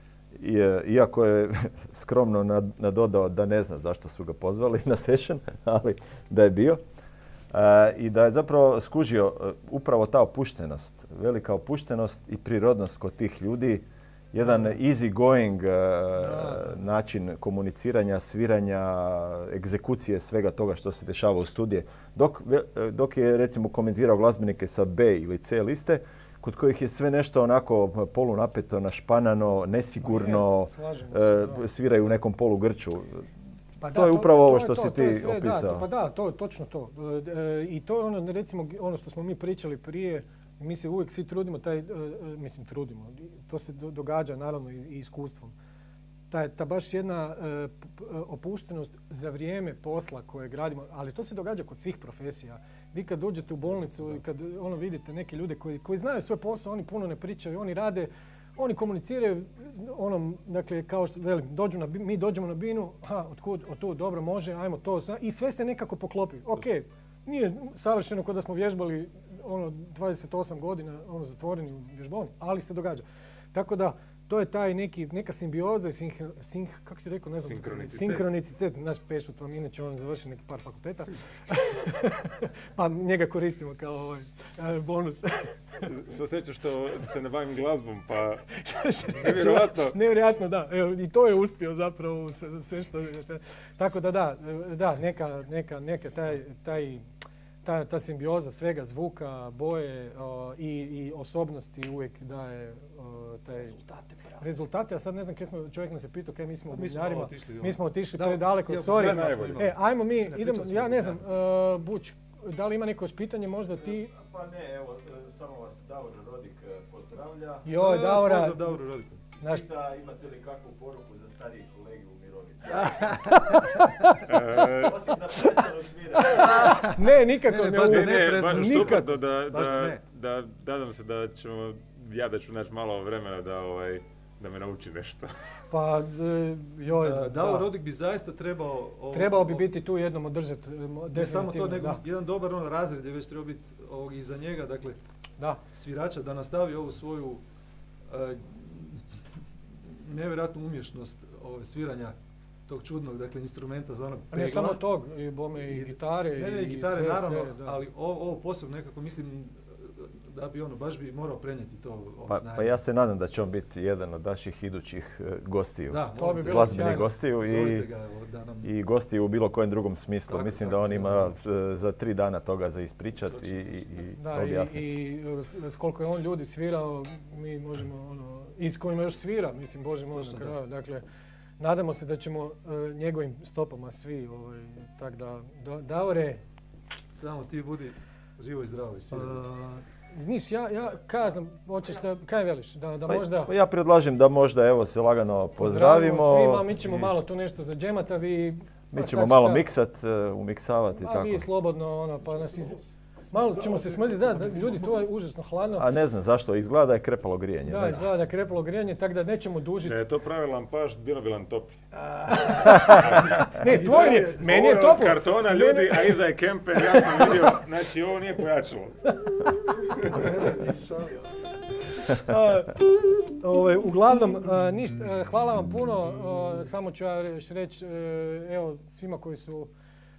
iako je skromno nadodao da ne zna zašto su ga pozvali na session, ali da je bio. I da je zapravo skužio upravo ta opuštenost, velika opuštenost i prirodnost kod tih ljudi. Jedan easy going uh, način komuniciranja, sviranja, egzekucije svega toga što se dešava u studije. Dok, dok je recimo komentirao glazbenike sa B ili C liste, kod kojih je sve nešto onako polunapeto, našpanano, nesigurno, uh, sviraju u nekom polugrču. Pa to da, je upravo to, ovo što to, si ti sve, opisao. Da, to, pa da, to je točno to. E, I to je ono, recimo, ono što smo mi pričali prije. Mi se uvijek svi trudimo, taj, uh, mislim trudimo, to se do, događa naravno i, i iskustvom. Ta, ta baš jedna uh, opuštenost za vrijeme posla koje gradimo, ali to se događa kod svih profesija. Vi kad dođete u bolnicu i kad ono, vidite neke ljude koji, koji znaju svoj posao, oni puno ne pričaju, oni rade, oni komuniciraju, ono, dakle, kao što velim, dođu na, mi dođemo na binu, ha, otkud, otkud, dobro, može, ajmo to, i sve se nekako poklopi. Ok, nije savršeno kao da smo vježbali ono dvadeset osam godina ono zatvoreni u vježbovni, ali se događa. Tako da to je taj neki, neka simbioza i sink, sink, kako si rekao, ne znam, sinkronicitet. sinkronicitet. Naš Pešut vam inače on završi neki par fakulteta, pa njega koristimo kao ovaj bonus. Sve sreće što se ne bavim glazbom, pa nevjerojatno. Nevjerojatno, da. Evo, i to je uspio zapravo sve što... Tako da da, da, neka, neka, neka taj, taj Ta, ta simbioza svega, zvuka, boje o, i, i osobnosti uvijek daje o, taj... Rezultate pravo. Rezultate, a sad ne znam kaj smo, čovjek nas je pitao kaj mi smo u bubnjarima. Mi smo otišli predaleko, sorry. E, ajmo mi, ne, idemo, ja ne znam, uh, Buć, da li ima neko još pitanje, možda ti... Pa ne, evo, samo vas Davor Rodik pozdravlja. Joj, Davora... Pozdrav Davor Rodik. Naš... Pita, imate li kakvu poruku za stariji kolegi u mirovini? Osim da prestanu svirati. Ne, nikako ne. Ne, baš da ne, ne prestanu. Suprotno, da, da, da, da, nadam se da ćemo, ja da ću naći malo vremena da, ovaj, da me nauči nešto. Pa, joj, da. Davor Rodik bi zaista trebao... Ovo, trebao bi biti tu jednom održati. Ne samo to, nego da. jedan dobar on razred je već trebao biti ovog iza njega, dakle, da. svirača, da nastavi ovu svoju uh, nevjerojatnu umješnost ove, sviranja tog čudnog, dakle, instrumenta za onog pegla. Ne samo tog, i bome, i gitare. Ne, ne, i gitare, sve, naravno, sve, ali ovo, ovo posebno nekako mislim da bi ono, baš bi morao prenijeti to ovo pa, znanje. Pa ja se nadam da će on biti jedan od naših idućih uh, gostiju. Da, to bi bilo glazbenih gostiju i, ga, evo, da nam... i gostiju u bilo kojem drugom smislu. Tako, mislim tako, da on ima uh, za tri dana toga za ispričati i, i, i da, objasniti. I, i koliko je on ljudi svirao, mi možemo, ono, i s kojima još svira, mislim, Bože moj na kraju. Dakle, nadamo se da ćemo uh, njegovim stopama svi, ovaj, tak da, da, Davore... Samo ti budi živo i zdravo i sviraj. Nis, ja, ja kaj znam, hoćeš da, kaj veliš, da, da pa, možda... Pa ja predlažem da možda evo se lagano pozdravimo. Pozdravimo svima, mi ćemo i... malo tu nešto za džemata, vi... Mi ćemo malo šta... miksat, uh, umiksavati i tako. A vi slobodno, ono, pa nas iz... Malo ćemo se smrziti, da, da, ljudi, to je užasno hladno. A ne znam zašto, izgleda da je krepalo grijanje. Da, izgleda da je krepalo grijanje, tako da nećemo dužiti. Da je to pravilan pašt, bilo bi nam topli. Ne, tvoj je, meni je toplo. Ovo je od kartona ljudi, a iza je kemper, ja sam vidio, znači ovo nije pojačalo. A, ovaj, uglavnom, a, ništa, a, hvala vam puno, a, samo ću ja reći, evo, svima koji su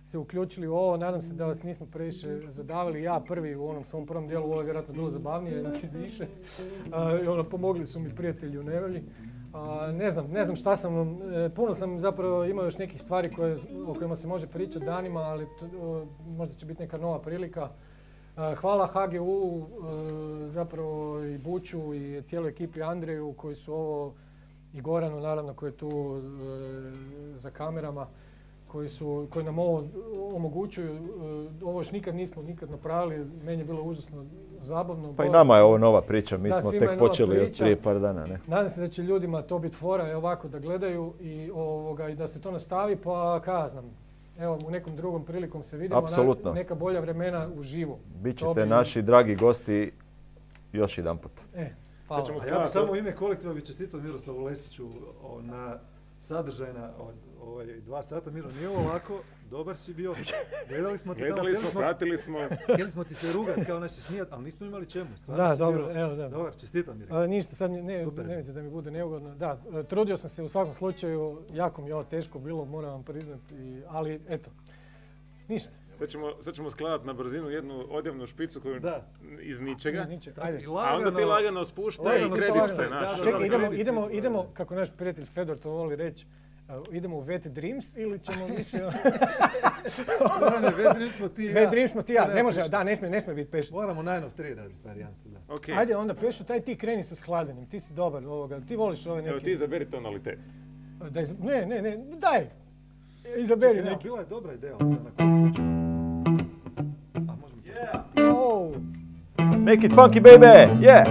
se uključili u ovo. Nadam se da vas nismo previše zadavili. Ja prvi u onom svom prvom dijelu, ovo je vjerojatno bilo zabavnije, nas je više. I ono, pomogli su mi prijatelji u nevolji. Uh, ne znam, ne znam šta sam, uh, puno sam zapravo imao još nekih stvari koje, o kojima se može pričati danima, ali to, uh, možda će biti neka nova prilika. Uh, hvala H G U, uh, zapravo i Buću i cijeloj ekipi Andreju koji su ovo, i Goranu naravno koji je tu uh, za kamerama, koji, su, koji nam ovo omogućuju. Uh, ovo još nikad nismo nikad napravili, meni je bilo užasno zabavno. Pa i nama je ovo nova priča, mi da, smo tek počeli od prije par dana. Ne? Nadam se da će ljudima to biti fora, je ovako da gledaju i, ovoga, i da se to nastavi, pa kada znam, evo u nekom drugom prilikom se vidimo, na, neka bolja vremena uživo. Bićete bi... naši dragi gosti još jedan put. E, hvala. Ja bih samo u ime kolektiva bi čestitao Miroslavu Lesiću na sadržajna ovaj, dva sata. Miro, nije ovo lako, dobar si bio, gledali smo te gledali tamo, smo, pratili smo. Htjeli smo ti se rugat kao naši smijat, ali nismo imali čemu. Stvarno da, si dobro, bio, evo, da. Dobar, čestitam Miro. A, ništa, sad ne, ne, nemojte da mi bude neugodno. Da, trudio sam se u svakom slučaju, jako mi je ovo teško bilo, moram vam priznati, ali eto, ništa. Sad ćemo, sad ćemo skladati na brzinu jednu odjevnu špicu koju da. iz ničega, iz ničega. Ajde. A onda ti lagano spušta i kredit se naš. Čekaj, idemo, idemo, idemo, kako naš prijatelj Fedor to voli reći, uh, idemo u Wet Dreams ili ćemo više... ne, ne, Wet Dreams smo ti i ja. Wet Dreams smo ti ja, ne može, da, ne smije, ne smije biti Pešut. Moramo nine of three raditi varijantu, da. Okay. Ajde onda Pešut, taj ti kreni sa shladanjem, ti si dobar ovoga, ti voliš ove neke... Evo ti izaberi tonalitet. Da iz... Ne, ne, ne, daj! Izaberi Čekaj, neki. Bila je dobra ideja da na koju slučaju. A možemo... Yeah! Oh. Make it funky, baby! Yeah!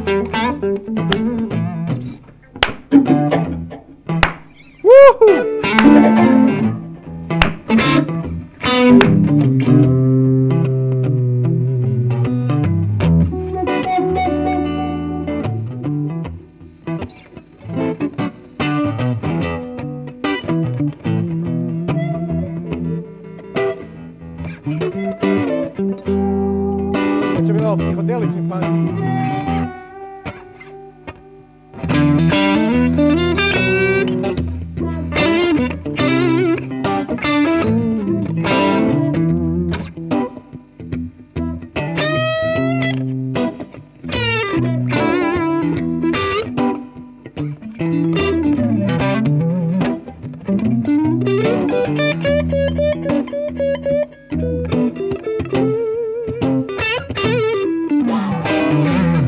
Woohoo! Će biti malo psihodelični fun. Wow.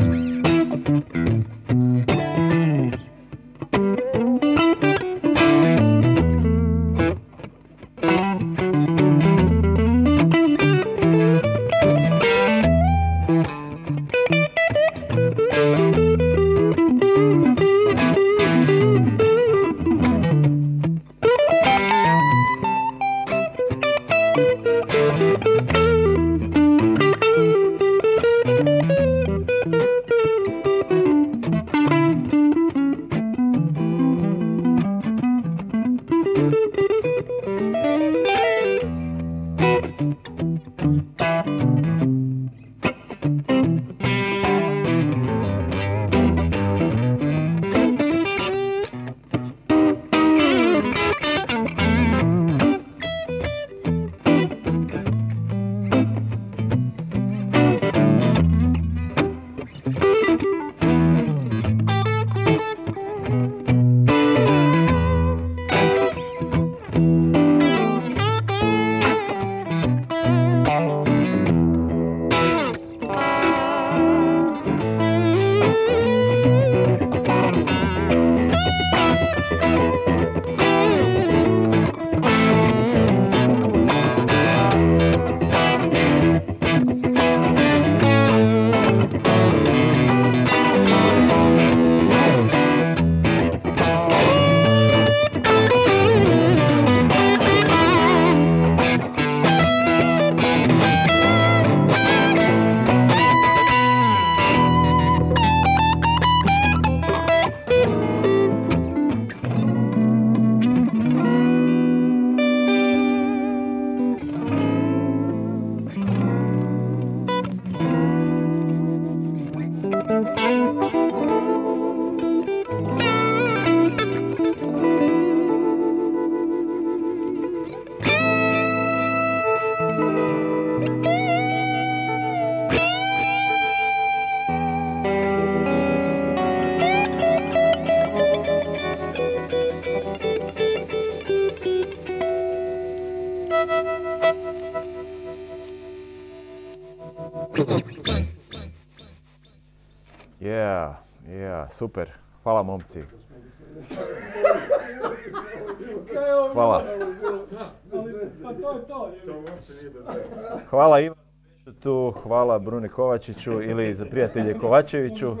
Yeah, yeah, super. Hvala momci. Hvala. Hvala Ivanu Pešutu, hvala Bruni Kovačiću ili za prijatelje Kovačeviću.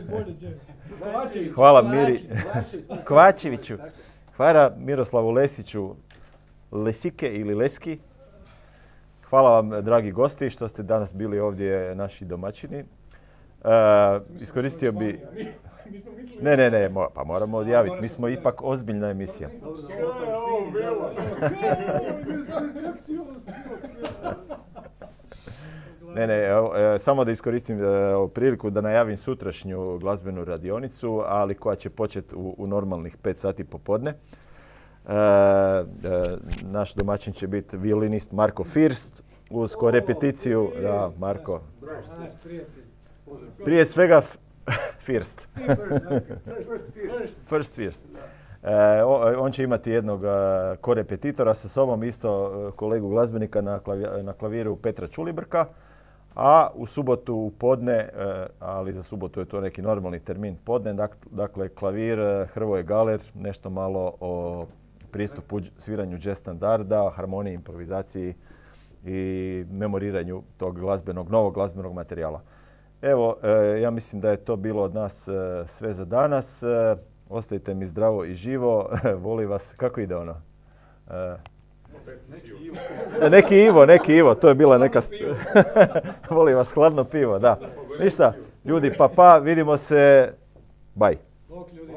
Hvala Miri Kovačeviću. Hvala Miroslavu Lesiću, Lesike ili Leski. Hvala vam, dragi gosti, što ste danas bili ovdje naši domaćini. Uh, iskoristio bi... Ne, ne, ne, mo- pa moramo odjaviti. Mi smo ipak ozbiljna emisija. Ne, ne, evo, e, samo da iskoristim e, ovu priliku da najavim sutrašnju glazbenu radionicu, ali koja će početi u, u normalnih pet sati popodne. E, e, naš domaćin će biti violinist Marko First uz korepeticiju. Da, Marko. Prije svega First. First First. E, on će imati jednog korepetitora sa sobom, isto kolegu glazbenika na, klavi, na klaviru Petra Čulibrka. A u subotu u podne, ali za subotu je to neki normalni termin podne, dakle klavir Hrvoje Galer, nešto malo o pristupu sviranju jazz standarda, harmoniji, improvizaciji i memoriranju tog glazbenog, novog glazbenog materijala. Evo, ja mislim da je to bilo od nas sve za danas. Ostajte mi zdravo i živo. Volim vas. Kako ide ono? Neki Ivo. Neki Ivo, neki Ivo. To je bila neka... Volim vas, hladno pivo, da. Ništa, ljudi, pa pa, vidimo se. Bye.